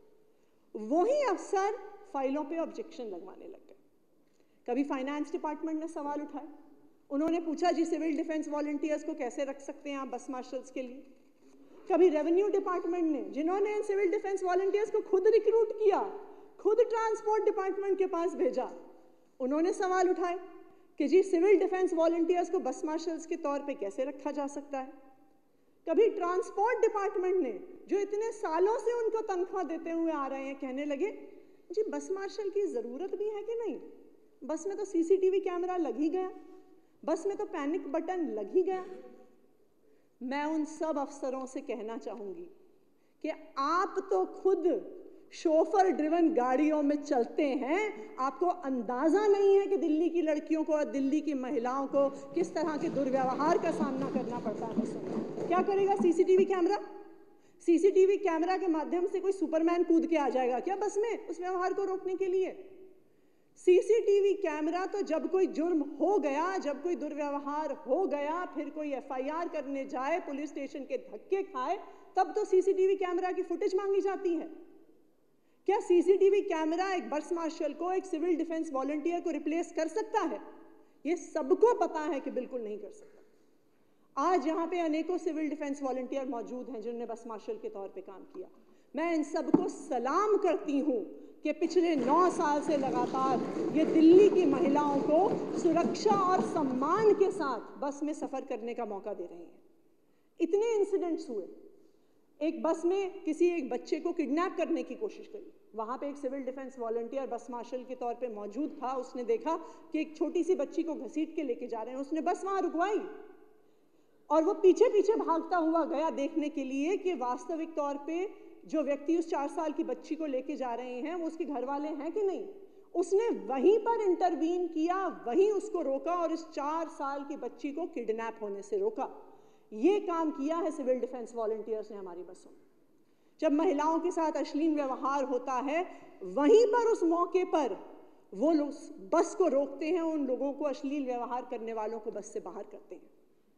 वही अफसर फाइलों पे ऑब्जेक्शन लगवाने लग गए। कभी फाइनेंस डिपार्टमेंट ने सवाल उठाए, उन्होंने पूछा जी सिविल डिफेंस वॉलंटियर्स को कैसे रख सकते हैं आप बस मार्शल्स के लिए। कभी रेवेन्यू डिपार्टमेंट ने, जिन्होंने सिविल डिफेंस वॉलंटियर्स को खुद रिक्रूट किया, खुद ट्रांसपोर्ट डिपार्टमेंट के पास भेजा, उन्होंने सवाल उठाए कि जी सिविल डिफेंस वॉलंटियर्स को बस मार्शल्स के तौर पे कैसे रखा जा सकता है। कभी ट्रांसपोर्ट डिपार्टमेंट ने, जो इतने सालों से उनको तनख्वाह देते हुए आ रहे हैं, कहने लगे जी बस मार्शल की ज़रूरत भी है कि नहीं, बस में तो सीसीटीवी कैमरा लग ही गया, बस में तो पैनिक बटन लग ही गया। मैं उन सब अफसरों से कहना चाहूँगी कि आप तो खुद शोफर ड्रिवन गाड़ियों में चलते हैं, आपको अंदाजा नहीं है कि दिल्ली की लड़कियों को और दिल्ली की महिलाओं को किस तरह के दुर्व्यवहार का सामना करना पड़ता है बसों में। क्या करेगा सीसीटीवी कैमरा? सीसीटीवी कैमरा के माध्यम से कोई सुपरमैन कूद के आ जाएगा क्या बस में उस व्यवहार को रोकने के लिए? सीसीटीवी कैमरा तो जब कोई जुर्म हो गया, जब कोई दुर्व्यवहार हो गया, फिर कोई एफआईआर करने जाए, पुलिस स्टेशन के धक्के खाए, तब तो सीसीटीवी कैमरा की फुटेज मांगी जाती है। क्या सीसीटीवी कैमरा एक बस मार्शल को, एक सिविल डिफेंस वॉलंटियर को रिप्लेस कर सकता है? ये सबको पता है कि बिल्कुल नहीं कर सकता। आज यहाँ पे अनेकों सिविल डिफेंस वॉलंटियर मौजूद हैं जिन्होंने बस मार्शल के तौर पे काम किया। मैं इन सबको सलाम करती हूँ कि पिछले 9 साल से लगातार ये दिल्ली की महिलाओं को सुरक्षा और सम्मान के साथ बस में सफ़र करने का मौका दे रही हैं। इतने इंसिडेंट्स हुए, एक बस में किसी एक बच्चे को किडनैप करने की कोशिश करी, वहाँ पे एक civil defence volunteer bus marshal के तौर पे मौजूद था, उसने देखा कि एक छोटी सी बच्ची को घसीट के लेके जा रहे हैं, उसने बस वहाँ रुकवाई और वो पीछे पीछे भागता हुआ गया देखने के लिए कि वास्तविक तौर पे जो व्यक्ति उस 4 साल की बच्ची को लेके जा रहे हैं वो उसके घर वाले हैं कि नहीं। उसने वहीं पर इंटरवीन किया, वहीं उसको रोका और इस 4 साल की बच्ची को किडनैप होने से रोका। ये काम किया है सिविल डिफेंस वॉलंटियर्स ने हमारी बसों में। जब महिलाओं के साथ अश्लील व्यवहार होता है, वहीं पर उस मौके पर वो लोग बस को रोकते हैं, उन लोगों को, अश्लील व्यवहार करने वालों को बस से बाहर करते हैं।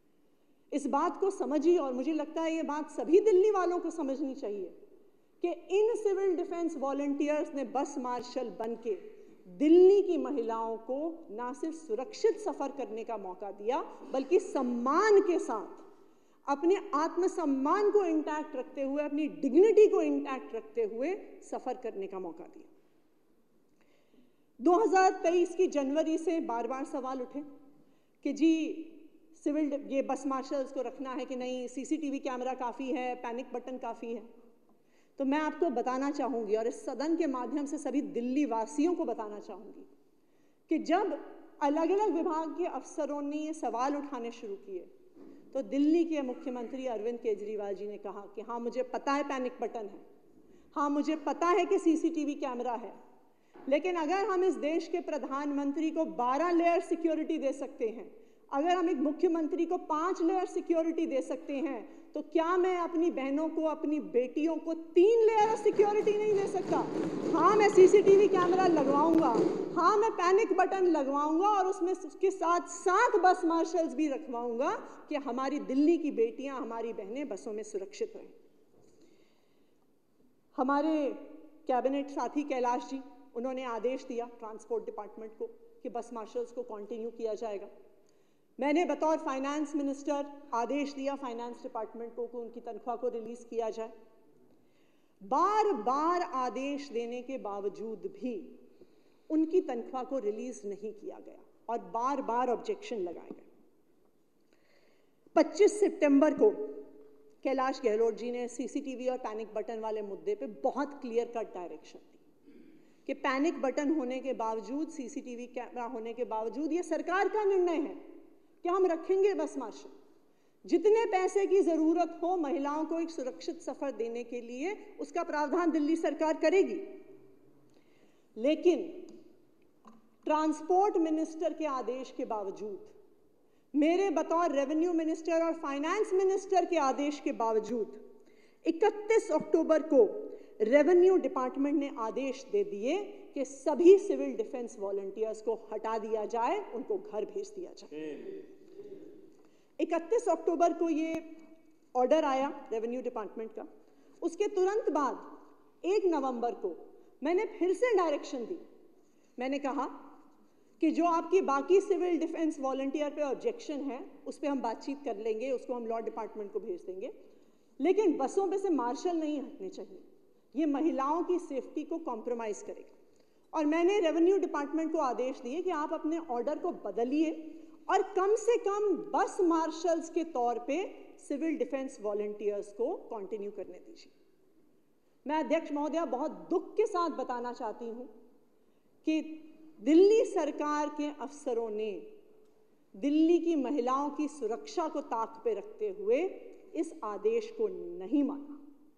इस बात को समझिए, और मुझे लगता है ये बात सभी दिल्ली वालों को समझनी चाहिए कि इन सिविल डिफेंस वॉलंटियर्स ने बस मार्शल बनके दिल्ली की महिलाओं को ना सिर्फ सुरक्षित सफर करने का मौका दिया, बल्कि सम्मान के साथ अपने आत्मसम्मान को इंटैक्ट रखते हुए, अपनी डिग्निटी को इंटैक्ट रखते हुए सफर करने का मौका दिया। 2023 की जनवरी से बार बार सवाल उठे कि जी सिविल ये बस मार्शल्स को रखना है कि नहीं, सीसीटीवी कैमरा काफ़ी है, पैनिक बटन काफ़ी है। तो मैं आपको बताना चाहूँगी और इस सदन के माध्यम से सभी दिल्ली वासियों को बताना चाहूँगी कि जब अलग अलग विभाग के अफसरों ने ये सवाल उठाने शुरू किए तो दिल्ली के मुख्यमंत्री अरविंद केजरीवाल जी ने कहा कि हाँ मुझे पता है पैनिक बटन है, हाँ मुझे पता है कि सीसीटीवी कैमरा है, लेकिन अगर हम इस देश के प्रधानमंत्री को 12 लेयर सिक्योरिटी दे सकते हैं, अगर हम एक मुख्यमंत्री को 5 लेयर सिक्योरिटी दे सकते हैं, तो क्या मैं अपनी बहनों को, अपनी बेटियों को 3 लेयर सिक्योरिटी नहीं दे सकता? हाँ मैं सीसीटीवी कैमरा लगवाऊंगा, हाँ मैं पैनिक बटन लगवाऊंगा और उसमें उसके साथ साथ बस मार्शल्स भी रखवाऊंगा कि हमारी दिल्ली की बेटियां, हमारी बहनें बसों में सुरक्षित रहें। हमारे कैबिनेट साथी कैलाश जी, उन्होंने आदेश दिया ट्रांसपोर्ट डिपार्टमेंट को कि बस मार्शल्स को कंटिन्यू किया जाएगा। मैंने बतौर फाइनेंस मिनिस्टर आदेश दिया फाइनेंस डिपार्टमेंट को कि उनकी तनख्वाह को रिलीज किया जाए। बार बार आदेश देने के बावजूद भी उनकी तनख्वाह को रिलीज नहीं किया गया और बार बार ऑब्जेक्शन लगाए गए। 25 सितंबर को कैलाश गहलोत जी ने सीसीटीवी और पैनिक बटन वाले मुद्दे पे बहुत क्लियर कट डायरेक्शन दी कि पैनिक बटन होने के बावजूद, सीसीटीवी कैमरा होने के बावजूद, ये सरकार का निर्णय है कि हम रखेंगे बस मार्शल। जितने पैसे की जरूरत हो महिलाओं को एक सुरक्षित सफर देने के लिए, उसका प्रावधान दिल्ली सरकार करेगी। लेकिन ट्रांसपोर्ट मिनिस्टर के आदेश के बावजूद, मेरे बतौर रेवेन्यू मिनिस्टर और फाइनेंस मिनिस्टर के आदेश के बावजूद 31 अक्टूबर को रेवेन्यू डिपार्टमेंट ने आदेश दे दिए कि सभी सिविल डिफेंस वॉलंटियर्स को हटा दिया जाए, उनको घर भेज दिया जाए। 31 अक्टूबर को ये ऑर्डर आया रेवेन्यू डिपार्टमेंट का। उसके तुरंत बाद 1 नवंबर को मैंने फिर से डायरेक्शन दी। मैंने कहा कि जो आपकी बाकी सिविल डिफेंस वॉलंटियर पे ऑब्जेक्शन है उस पर हम बातचीत कर लेंगे, उसको हम लॉ डिपार्टमेंट को भेज देंगे, लेकिन बसों पे से मार्शल नहीं हटने चाहिए, ये महिलाओं की सेफ्टी को कॉम्प्रोमाइज़ करेगा। और मैंने रेवेन्यू डिपार्टमेंट को आदेश दिए कि आप अपने ऑर्डर को बदलिए और कम से कम बस मार्शल्स के तौर पे सिविल डिफेंस वॉलंटियर्स को कंटिन्यू करने दीजिए। मैं अध्यक्ष महोदया बहुत दुख के साथ बताना चाहती हूँ कि दिल्ली सरकार के अफसरों ने दिल्ली की महिलाओं की सुरक्षा को ताक पे रखते हुए इस आदेश को नहीं माना।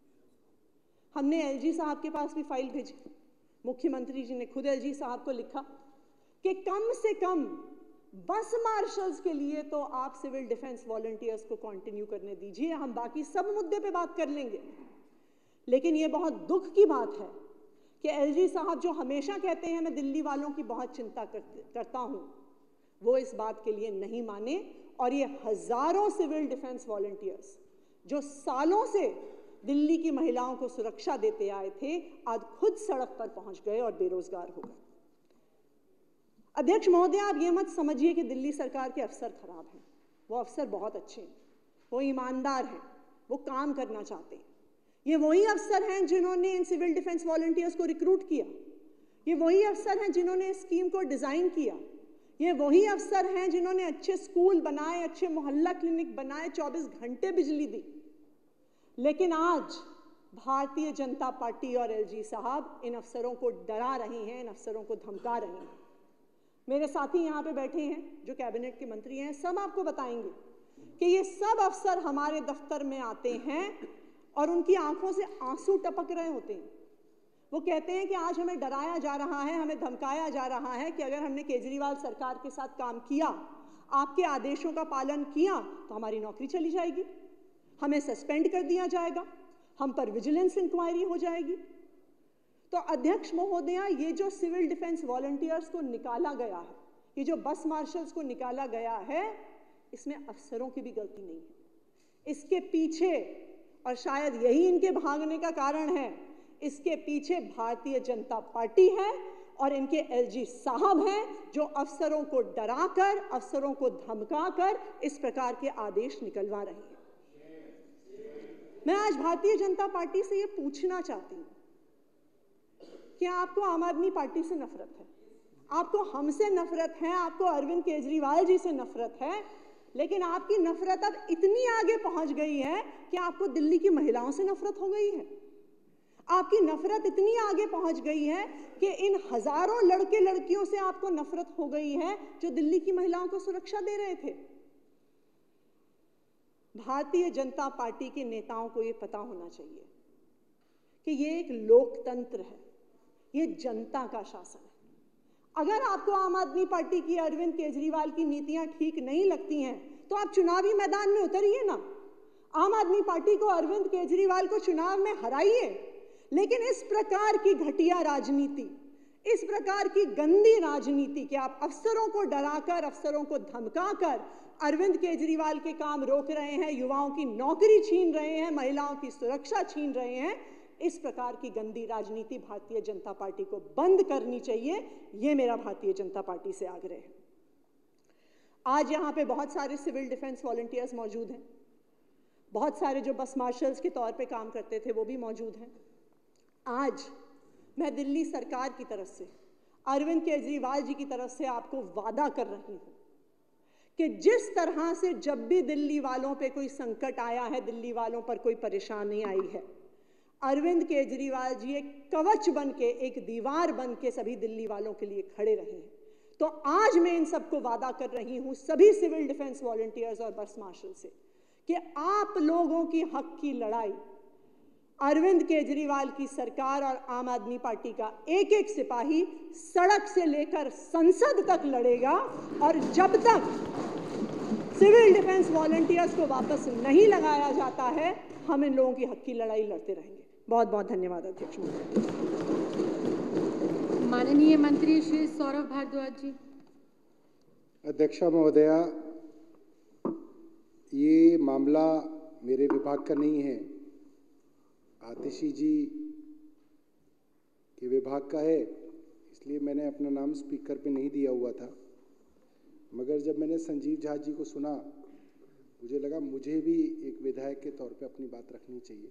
हमने एलजी साहब के पास भी फाइल भेजी, मुख्यमंत्री जी ने खुद एलजी साहब को लिखा कि कम से कम बस मार्शल्स के लिए तो आप सिविल डिफेंस वॉलंटियर्स को कंटिन्यू करने दीजिए, हम बाकी सब मुद्दे पे बात कर लेंगे। लेकिन ये बहुत दुख की बात है कि एलजी साहब जो हमेशा कहते हैं मैं दिल्ली वालों की बहुत चिंता करता हूं, वो इस बात के लिए नहीं माने और ये हजारों सिविल डिफेंस वॉलंटियर्स जो सालों से दिल्ली की महिलाओं को सुरक्षा देते आए थे, आज खुद सड़क पर पहुंच गए और बेरोजगार हो गए। अध्यक्ष महोदय, आप ये मत समझिए कि दिल्ली सरकार के अफसर खराब हैं, वो अफसर बहुत अच्छे हैं, वो ईमानदार हैं, वो काम करना चाहते हैं। ये वही अफसर हैं जिन्होंने इन सिविल डिफेंस वॉलंटियर्स को रिक्रूट किया, ये वही अफसर हैं जिन्होंने इस स्कीम को डिज़ाइन किया, ये वही अफसर हैं जिन्होंने अच्छे स्कूल बनाए, अच्छे मोहल्ला क्लिनिक बनाए, 24 घंटे बिजली दी। लेकिन आज भारतीय जनता पार्टी और एलजी साहब इन अफसरों को डरा रहे हैं, इन अफसरों को धमका रहे हैं। मेरे साथी यहाँ पे बैठे हैं जो कैबिनेट के मंत्री हैं, सब आपको बताएंगे कि ये सब अफसर हमारे दफ्तर में आते हैं और उनकी आंखों से आंसू टपक रहे होते हैं। वो कहते हैं कि आज हमें डराया जा रहा है, हमें धमकाया जा रहा है कि अगर हमने केजरीवाल सरकार के साथ काम किया, आपके आदेशों का पालन किया, तो हमारी नौकरी चली जाएगी, हमें सस्पेंड कर दिया जाएगा, हम पर विजिलेंस इंक्वायरी हो जाएगी। तो अध्यक्ष महोदया, ये जो सिविल डिफेंस वॉलंटियर्स को निकाला गया है, ये जो बस मार्शल्स को निकाला गया है, इसमें अफसरों की भी गलती नहीं है। इसके पीछे, और शायद यही इनके भागने का कारण है, इसके पीछे भारतीय जनता पार्टी है और इनके एलजी साहब हैं जो अफसरों को डराकर, अफसरों को धमकाकर इस प्रकार के आदेश निकलवा रहे हैं। मैं आज भारतीय जनता पार्टी से ये पूछना चाहती हूँ कि आपको आम आदमी पार्टी से नफरत है, आपको हमसे नफरत है, आपको अरविंद केजरीवाल जी से नफरत है, लेकिन आपकी नफरत अब इतनी आगे पहुंच गई है कि आपको दिल्ली की महिलाओं से नफरत हो गई है। आपकी नफरत इतनी आगे पहुंच गई है कि इन हजारों लड़के लड़कियों से आपको नफरत हो गई है जो दिल्ली की महिलाओं को सुरक्षा दे रहे थे। भारतीय जनता पार्टी के नेताओं को यह पता होना चाहिए कि ये एक लोकतंत्र है, ये जनता का शासन है। अगर आपको आम आदमी पार्टी की, अरविंद केजरीवाल की नीतियां ठीक नहीं लगती हैं तो आप चुनावी मैदान में उतरिए ना, आम आदमी पार्टी को, अरविंद केजरीवाल को चुनाव में हराइए। लेकिन इस प्रकार की घटिया राजनीति, इस प्रकार की गंदी राजनीति कि आप अफसरों को डराकर, अफसरों को धमकाकर अरविंद केजरीवाल के काम रोक रहे हैं, युवाओं की नौकरी छीन रहे हैं, महिलाओं की सुरक्षा छीन रहे हैं, इस प्रकार की गंदी राजनीति भारतीय जनता पार्टी को बंद करनी चाहिए। ये मेरा भारतीय जनता पार्टी से आग्रह है। आज यहाँ पे बहुत सारे सिविल डिफेंस वॉलंटियर्स मौजूद हैं, बहुत सारे जो बस मार्शल्स के तौर पे काम करते थे वो भी मौजूद हैं। आज मैं दिल्ली सरकार की तरफ से, अरविंद केजरीवाल जी की तरफ से आपको वादा कर रही हूँ कि जिस तरह से जब भी दिल्ली वालों पे कोई संकट आया है, दिल्ली वालों पर कोई परेशानी आई है, अरविंद केजरीवाल जी एक कवच बन के, एक दीवार बन के सभी दिल्ली वालों के लिए खड़े रहे हैं। तो आज मैं इन सबको वादा कर रही हूं, सभी सिविल डिफेंस वॉलंटियर्स और बस मार्शल से, कि आप लोगों की हक की लड़ाई अरविंद केजरीवाल की सरकार और आम आदमी पार्टी का एक एक सिपाही सड़क से लेकर संसद तक लड़ेगा। और जब तक सिविल डिफेंस वॉलंटियर्स को वापस नहीं लगाया जाता है, हम इन लोगों की हक की लड़ाई लड़ते रहेंगे। बहुत बहुत धन्यवाद अध्यक्ष महोदय। माननीय मंत्री श्री सौरभ भारद्वाज जी। अध्यक्षा महोदया, ये मामला मेरे विभाग का नहीं है, आतिशी जी के विभाग का है, इसलिए मैंने अपना नाम स्पीकर पे नहीं दिया हुआ था। मगर जब मैंने संजीव झा जी को सुना, मुझे लगा मुझे भी एक विधायक के तौर पे अपनी बात रखनी चाहिए,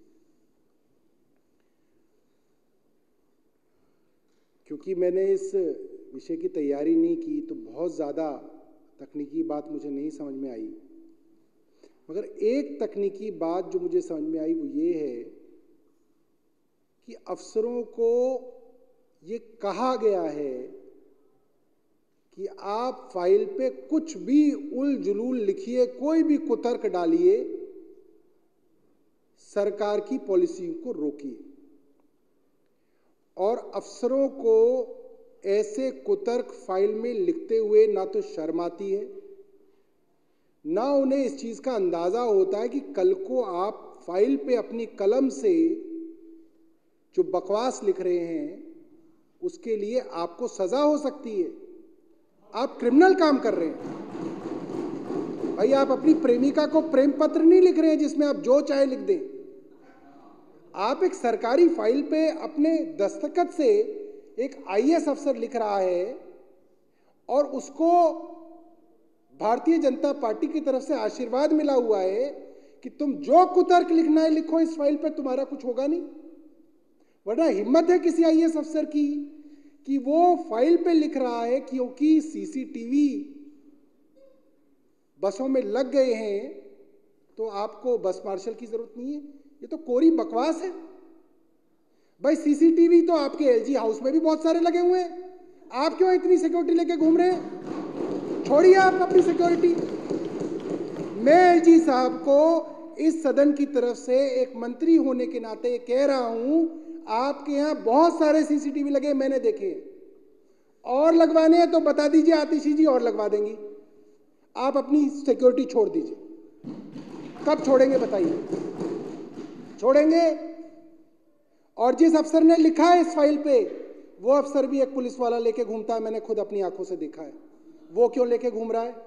क्योंकि मैंने इस विषय की तैयारी नहीं की तो बहुत ज़्यादा तकनीकी बात मुझे नहीं समझ में आई। मगर एक तकनीकी बात जो मुझे समझ में आई वो ये है कि अफसरों को ये कहा गया है कि आप फाइल पे कुछ भी उल जुलूल लिखिए, कोई भी कुतर्क डालिए, सरकार की पॉलिसी को रोकिए। और अफसरों को ऐसे कुतर्क फाइल में लिखते हुए ना तो शर्म आती है, ना उन्हें इस चीज़ का अंदाज़ा होता है कि कल को आप फाइल पे अपनी कलम से जो बकवास लिख रहे हैं उसके लिए आपको सज़ा हो सकती है। आप क्रिमिनल काम कर रहे हैं भाई। आप अपनी प्रेमिका को प्रेम पत्र नहीं लिख रहे हैं जिसमें आप जो चाहे लिख दें। आप एक सरकारी फाइल पे अपने दस्तखत से एक आईएएस अफसर लिख रहा है और उसको भारतीय जनता पार्टी की तरफ से आशीर्वाद मिला हुआ है कि तुम जो कुतर्क लिखना है लिखो, इस फाइल पे तुम्हारा कुछ होगा नहीं। वरना हिम्मत है किसी आईएएस अफसर की कि वो फाइल पे लिख रहा है क्योंकि सीसीटीवी बसों में लग गए हैं तो आपको बस मार्शल की जरूरत नहीं है। ये तो कोरी बकवास है भाई। सीसीटीवी तो आपके एलजी हाउस में भी बहुत सारे लगे हुए हैं, आप क्यों इतनी सिक्योरिटी लेके घूम रहे हैं? छोड़िए आप अपनी सिक्योरिटी। मैं एलजी साहब को इस सदन की तरफ से एक मंत्री होने के नाते कह रहा हूं, आपके यहाँ बहुत सारे सीसीटीवी लगे, मैंने देखे। और लगवाने हैं तो बता दीजिए, आतिशी जी और लगवा देंगी। आप अपनी सिक्योरिटी छोड़ दीजिए। कब छोड़ेंगे बताइए? छोड़ेंगे? और जिस अफसर ने लिखा है इस फाइल पे, वो अफसर भी एक पुलिस वाला लेके घूमता है, मैंने खुद अपनी आंखों से देखा है। वो क्यों लेके घूम रहा है?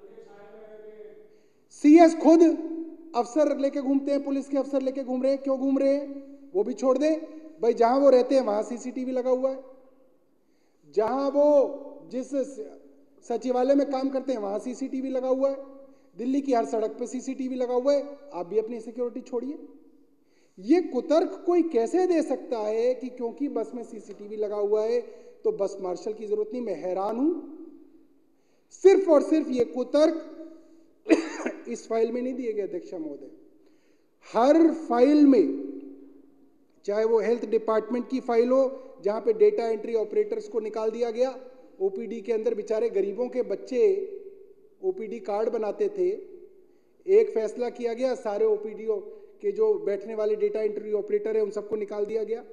सीएस खुद अफसर लेके घूमते हैं, पुलिस के अफसर लेके घूम रहे हैं, क्यों घूम रहे हैं? वो भी छोड़ दें भाई। जहां वो रहते हैं वहां सीसीटीवी लगा हुआ है, जहां वो जिस सचिवालय में काम करते हैं वहां सीसीटीवी लगा हुआ है, दिल्ली की हर सड़क पे सीसीटीवी लगा हुआ है। आप भी अपनी सिक्योरिटी छोड़िए। ये कुतर्क कोई कैसे दे सकता है कि क्योंकि बस में सीसीटीवी लगा हुआ है तो बस मार्शल की जरूरत नहीं? मैं हैरान हूं। सिर्फ और सिर्फ ये कुतर्क इस फाइल में नहीं दिए गए अध्यक्षा महोदय। हर फाइल में, चाहे वो हेल्थ डिपार्टमेंट की फाइल हो जहां पे डेटा एंट्री ऑपरेटर्स को निकाल दिया गया, ओपीडी के अंदर बेचारे गरीबों के बच्चे ओपीडी कार्ड बनाते थे, एक फैसला किया गया, सारे ओपीडी के जो बैठने वाले डेटा एंट्री ऑपरेटर है उन सबको निकाल दिया गया।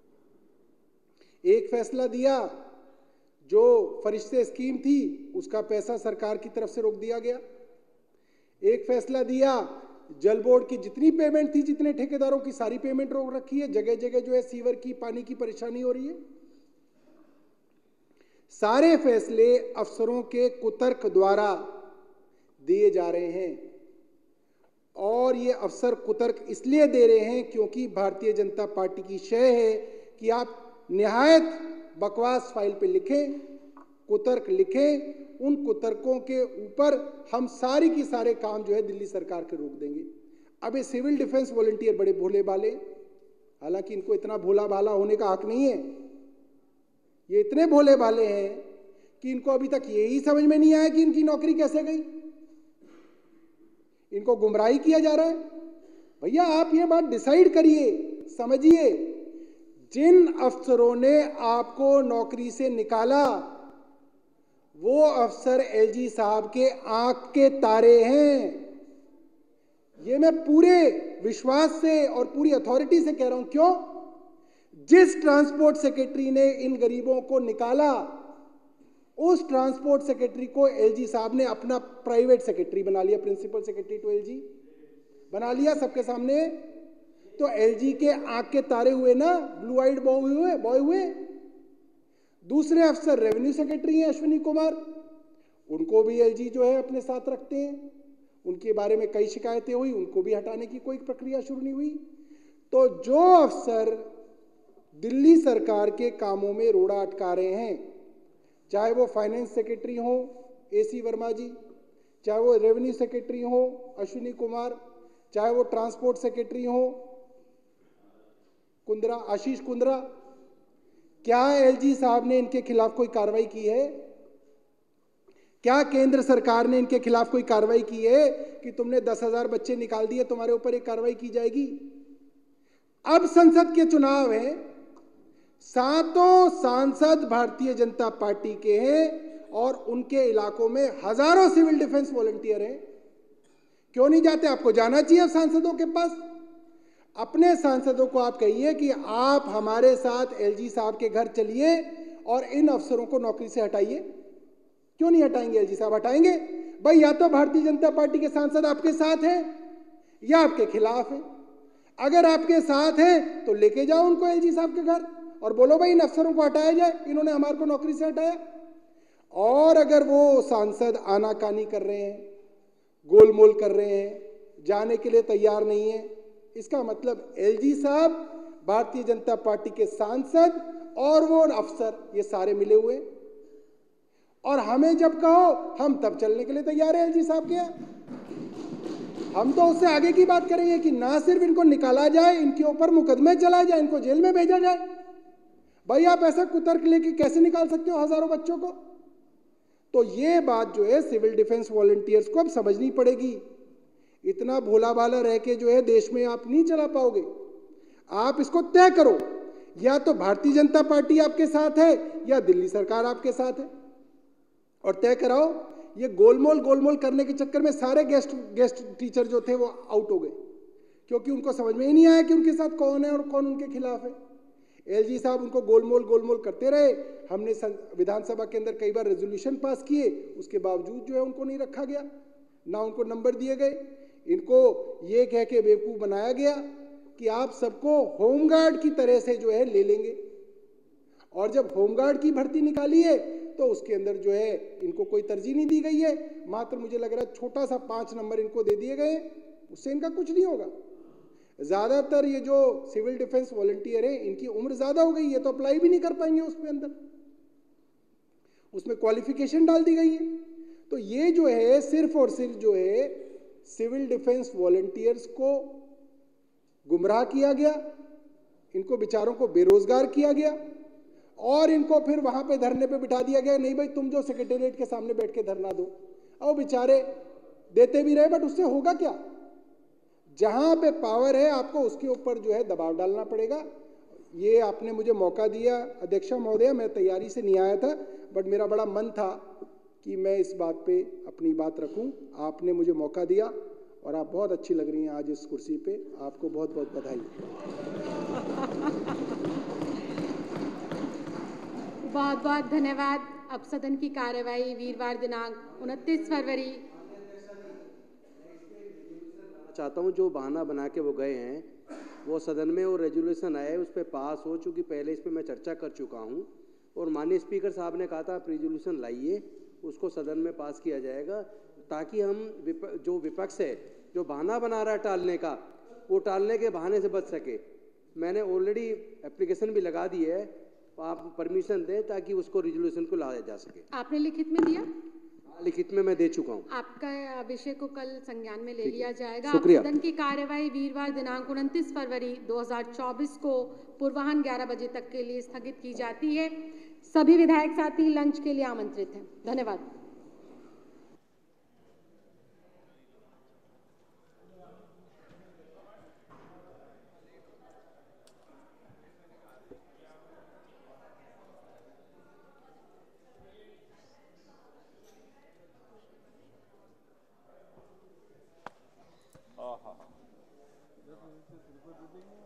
एक फैसला दिया, जो फरिश्ते स्कीम थी उसका पैसा सरकार की तरफ से रोक दिया गया। एक फैसला दिया, जल बोर्ड की जितनी पेमेंट थी, जितने ठेकेदारों की सारी पेमेंट रोक रखी है। जगह जगह जो है सीवर की, पानी की परेशानी हो रही है। सारे फैसले अफसरों के कुतर्क द्वारा दिए जा रहे हैं। और ये अफसर कुतर्क इसलिए दे रहे हैं क्योंकि भारतीय जनता पार्टी की शय है कि आप निहायत बकवास फाइल पे लिखें, कुतर्क लिखें। उन कुतर्कों के ऊपर हम सारी की सारे काम जो है दिल्ली सरकार के रोक देंगे। अब ये सिविल डिफेंस वॉलंटियर बड़े भोले भाले, हालांकि इनको इतना भोला भाला होने का हक नहीं है। ये इतने भोले भाले हैं कि इनको अभी तक यही समझ में नहीं आया कि इनकी नौकरी कैसे गई। इनको गुमराही किया जा रहा है। भैया आप ये बात डिसाइड करिए, समझिए। जिन अफसरों ने आपको नौकरी से निकाला वो अफसर एलजी साहब के आंख के तारे हैं। ये मैं पूरे विश्वास से और पूरी अथॉरिटी से कह रहा हूं। क्यों? जिस ट्रांसपोर्ट सेक्रेटरी ने इन गरीबों को निकाला, उस ट्रांसपोर्ट सेक्रेटरी को एलजी साहब ने अपना प्राइवेट सेक्रेटरी बना लिया, प्रिंसिपल सेक्रेटरी टू एलजी बना लिया सबके सामने। तो एलजी के आंख के तारे हुए ना, ब्लू आइड बॉय हुए। दूसरे अफसर रेवेन्यू सेक्रेटरी हैं अश्विनी कुमार, उनको भी एलजी जो है अपने साथ रखते हैं। उनके बारे में कई शिकायतें हुई, उनको भी हटाने की कोई प्रक्रिया शुरू नहीं हुई। तो जो अफसर दिल्ली सरकार के कामों में रोड़ा अटका रहे हैं, चाहे वो फाइनेंस सेक्रेटरी हो एसी वर्मा जी, चाहे वो रेवेन्यू सेक्रेटरी हो अश्विनी कुमार, चाहे वो ट्रांसपोर्ट सेक्रेटरी हो कुंद्रा, आशीष कुंद्रा, क्या एलजी साहब ने इनके खिलाफ कोई कार्रवाई की है? क्या केंद्र सरकार ने इनके खिलाफ कोई कार्रवाई की है कि तुमने 10,000 बच्चे निकाल दिए, तुम्हारे ऊपर एक कार्रवाई की जाएगी? अब संसद के चुनाव है, सातों सांसद भारतीय जनता पार्टी के हैं और उनके इलाकों में हजारों सिविल डिफेंस वॉलंटियर हैं। क्यों नहीं जाते? आपको जाना चाहिए सांसदों के पास। अपने सांसदों को आप कहिए कि आप हमारे साथ एलजी साहब के घर चलिए और इन अफसरों को नौकरी से हटाइए। क्यों नहीं हटाएंगे? एलजी साहब हटाएंगे भाई। या तो भारतीय जनता पार्टी के सांसद आपके साथ हैं या आपके खिलाफ हैं। अगर आपके साथ हैं तो लेके जाओ उनको एलजी साहब के घर और बोलो भाई इन अफसरों को हटाया जाए, इन्होंने हमारे को नौकरी से हटाया। और अगर वो सांसद आनाकानी कर रहे हैं, गोलमोल कर रहे हैं, जाने के लिए तैयार नहीं है, इसका मतलब एलजी साहब, भारतीय जनता पार्टी के सांसद और वो अफसर, ये सारे मिले हुए। और हमें जब कहो हम तब चलने के लिए तैयार है एलजी साहब के। हम तो उससे आगे की बात करेंगे कि ना सिर्फ इनको निकाला जाए, इनके ऊपर मुकदमे चलाए जाए, इनको जेल में भेजा जाए। भाई आप ऐसा कुतर्क लेके कैसे निकाल सकते हो हजारों बच्चों को? तो ये बात जो है सिविल डिफेंस वॉलंटियर्स को अब समझनी पड़ेगी। इतना भोला भाला रह के जो है देश में आप नहीं चला पाओगे। आप इसको तय करो, या तो भारतीय जनता पार्टी आपके साथ है या दिल्ली सरकार आपके साथ है, और तय कराओ। ये गोलमोल करने के चक्कर में सारे गेस्ट टीचर जो थे वो आउट हो गए, क्योंकि उनको समझ में ही नहीं आया कि उनके साथ कौन है और कौन उनके खिलाफ है। एलजी साहब उनको गोलमोल करते रहे। हमने विधानसभा के अंदर कई बार रेजोल्यूशन पास किए, उसके बावजूद जो है उनको नहीं रखा गया, ना उनको नंबर दिए गए। इनको ये कह के बेवकूफ़ बनाया गया कि आप सबको होमगार्ड की तरह से जो है ले लेंगे। और जब होमगार्ड की भर्ती निकाली है तो उसके अंदर जो है इनको कोई तरजीह नहीं दी गई है। मात्र मुझे लग रहा है छोटा सा 5 नंबर इनको दे दिए गए, उससे इनका कुछ नहीं होगा। ज़्यादातर ये जो सिविल डिफेंस वॉलंटियर है, इनकी उम्र ज़्यादा हो गई है, तो अप्लाई भी नहीं कर पाएंगे उसके अंदर, उसमें क्वालिफिकेशन डाल दी गई है। तो ये जो है सिर्फ और सिर्फ जो है सिविल डिफेंस वॉलंटियर्स को गुमराह किया गया, इनको बेचारों को बेरोजगार किया गया और इनको फिर वहां पे धरने पे बिठा दिया गया। नहीं भाई तुम जो सेक्रेटेरिएट के सामने बैठ के धरना दो। और बेचारे देते भी रहे, बट उससे होगा क्या? जहां पे पावर है आपको उसके ऊपर जो है दबाव डालना पड़ेगा। ये आपने मुझे मौका दिया अध्यक्षा महोदया, मैं तैयारी से नहीं आया था, बट मेरा बड़ा मन था कि मैं इस बात पे अपनी बात रखूं। आपने मुझे मौका दिया और आप बहुत अच्छी लग रही हैं आज इस कुर्सी पे, आपको बहुत बहुत बधाई। बहुत बहुत धन्यवाद। अब सदन की कार्यवाही वीरवार दिनांक 29 फरवरी। चाहता हूं जो बहाना बना के वो गए हैं वो सदन में वो रेजोल्यूशन आया है उस पर पास हो, चूँकि पहले इस पर मैं चर्चा कर चुका हूं और माननीय स्पीकर साहब ने कहा था आप रेजोल्यूशन लाइए, उसको सदन में पास किया जाएगा ताकि हम जो विपक्ष है जो बहाना बना रहा है टालने का, वो टालने के बहाने से बच सके। मैंने ऑलरेडी एप्लीकेशन भी लगा दी है, आप परमिशन दें ताकि उसको रेजोल्यूशन को लाया जा सके। आपने लिखित में दिया? लिखित में मैं दे चुका हूं। आपका विषय को कल संज्ञान में ले लिया जाएगा। शुक्रिया। सदन की कार्यवाही वीरवार दिनांक 29 फरवरी 2024 को पूर्वाह्न 11 बजे तक के लिए स्थगित की जाती है। सभी विधायक साथी लंच के लिए आमंत्रित हैं। धन्यवाद। हाँ हाँ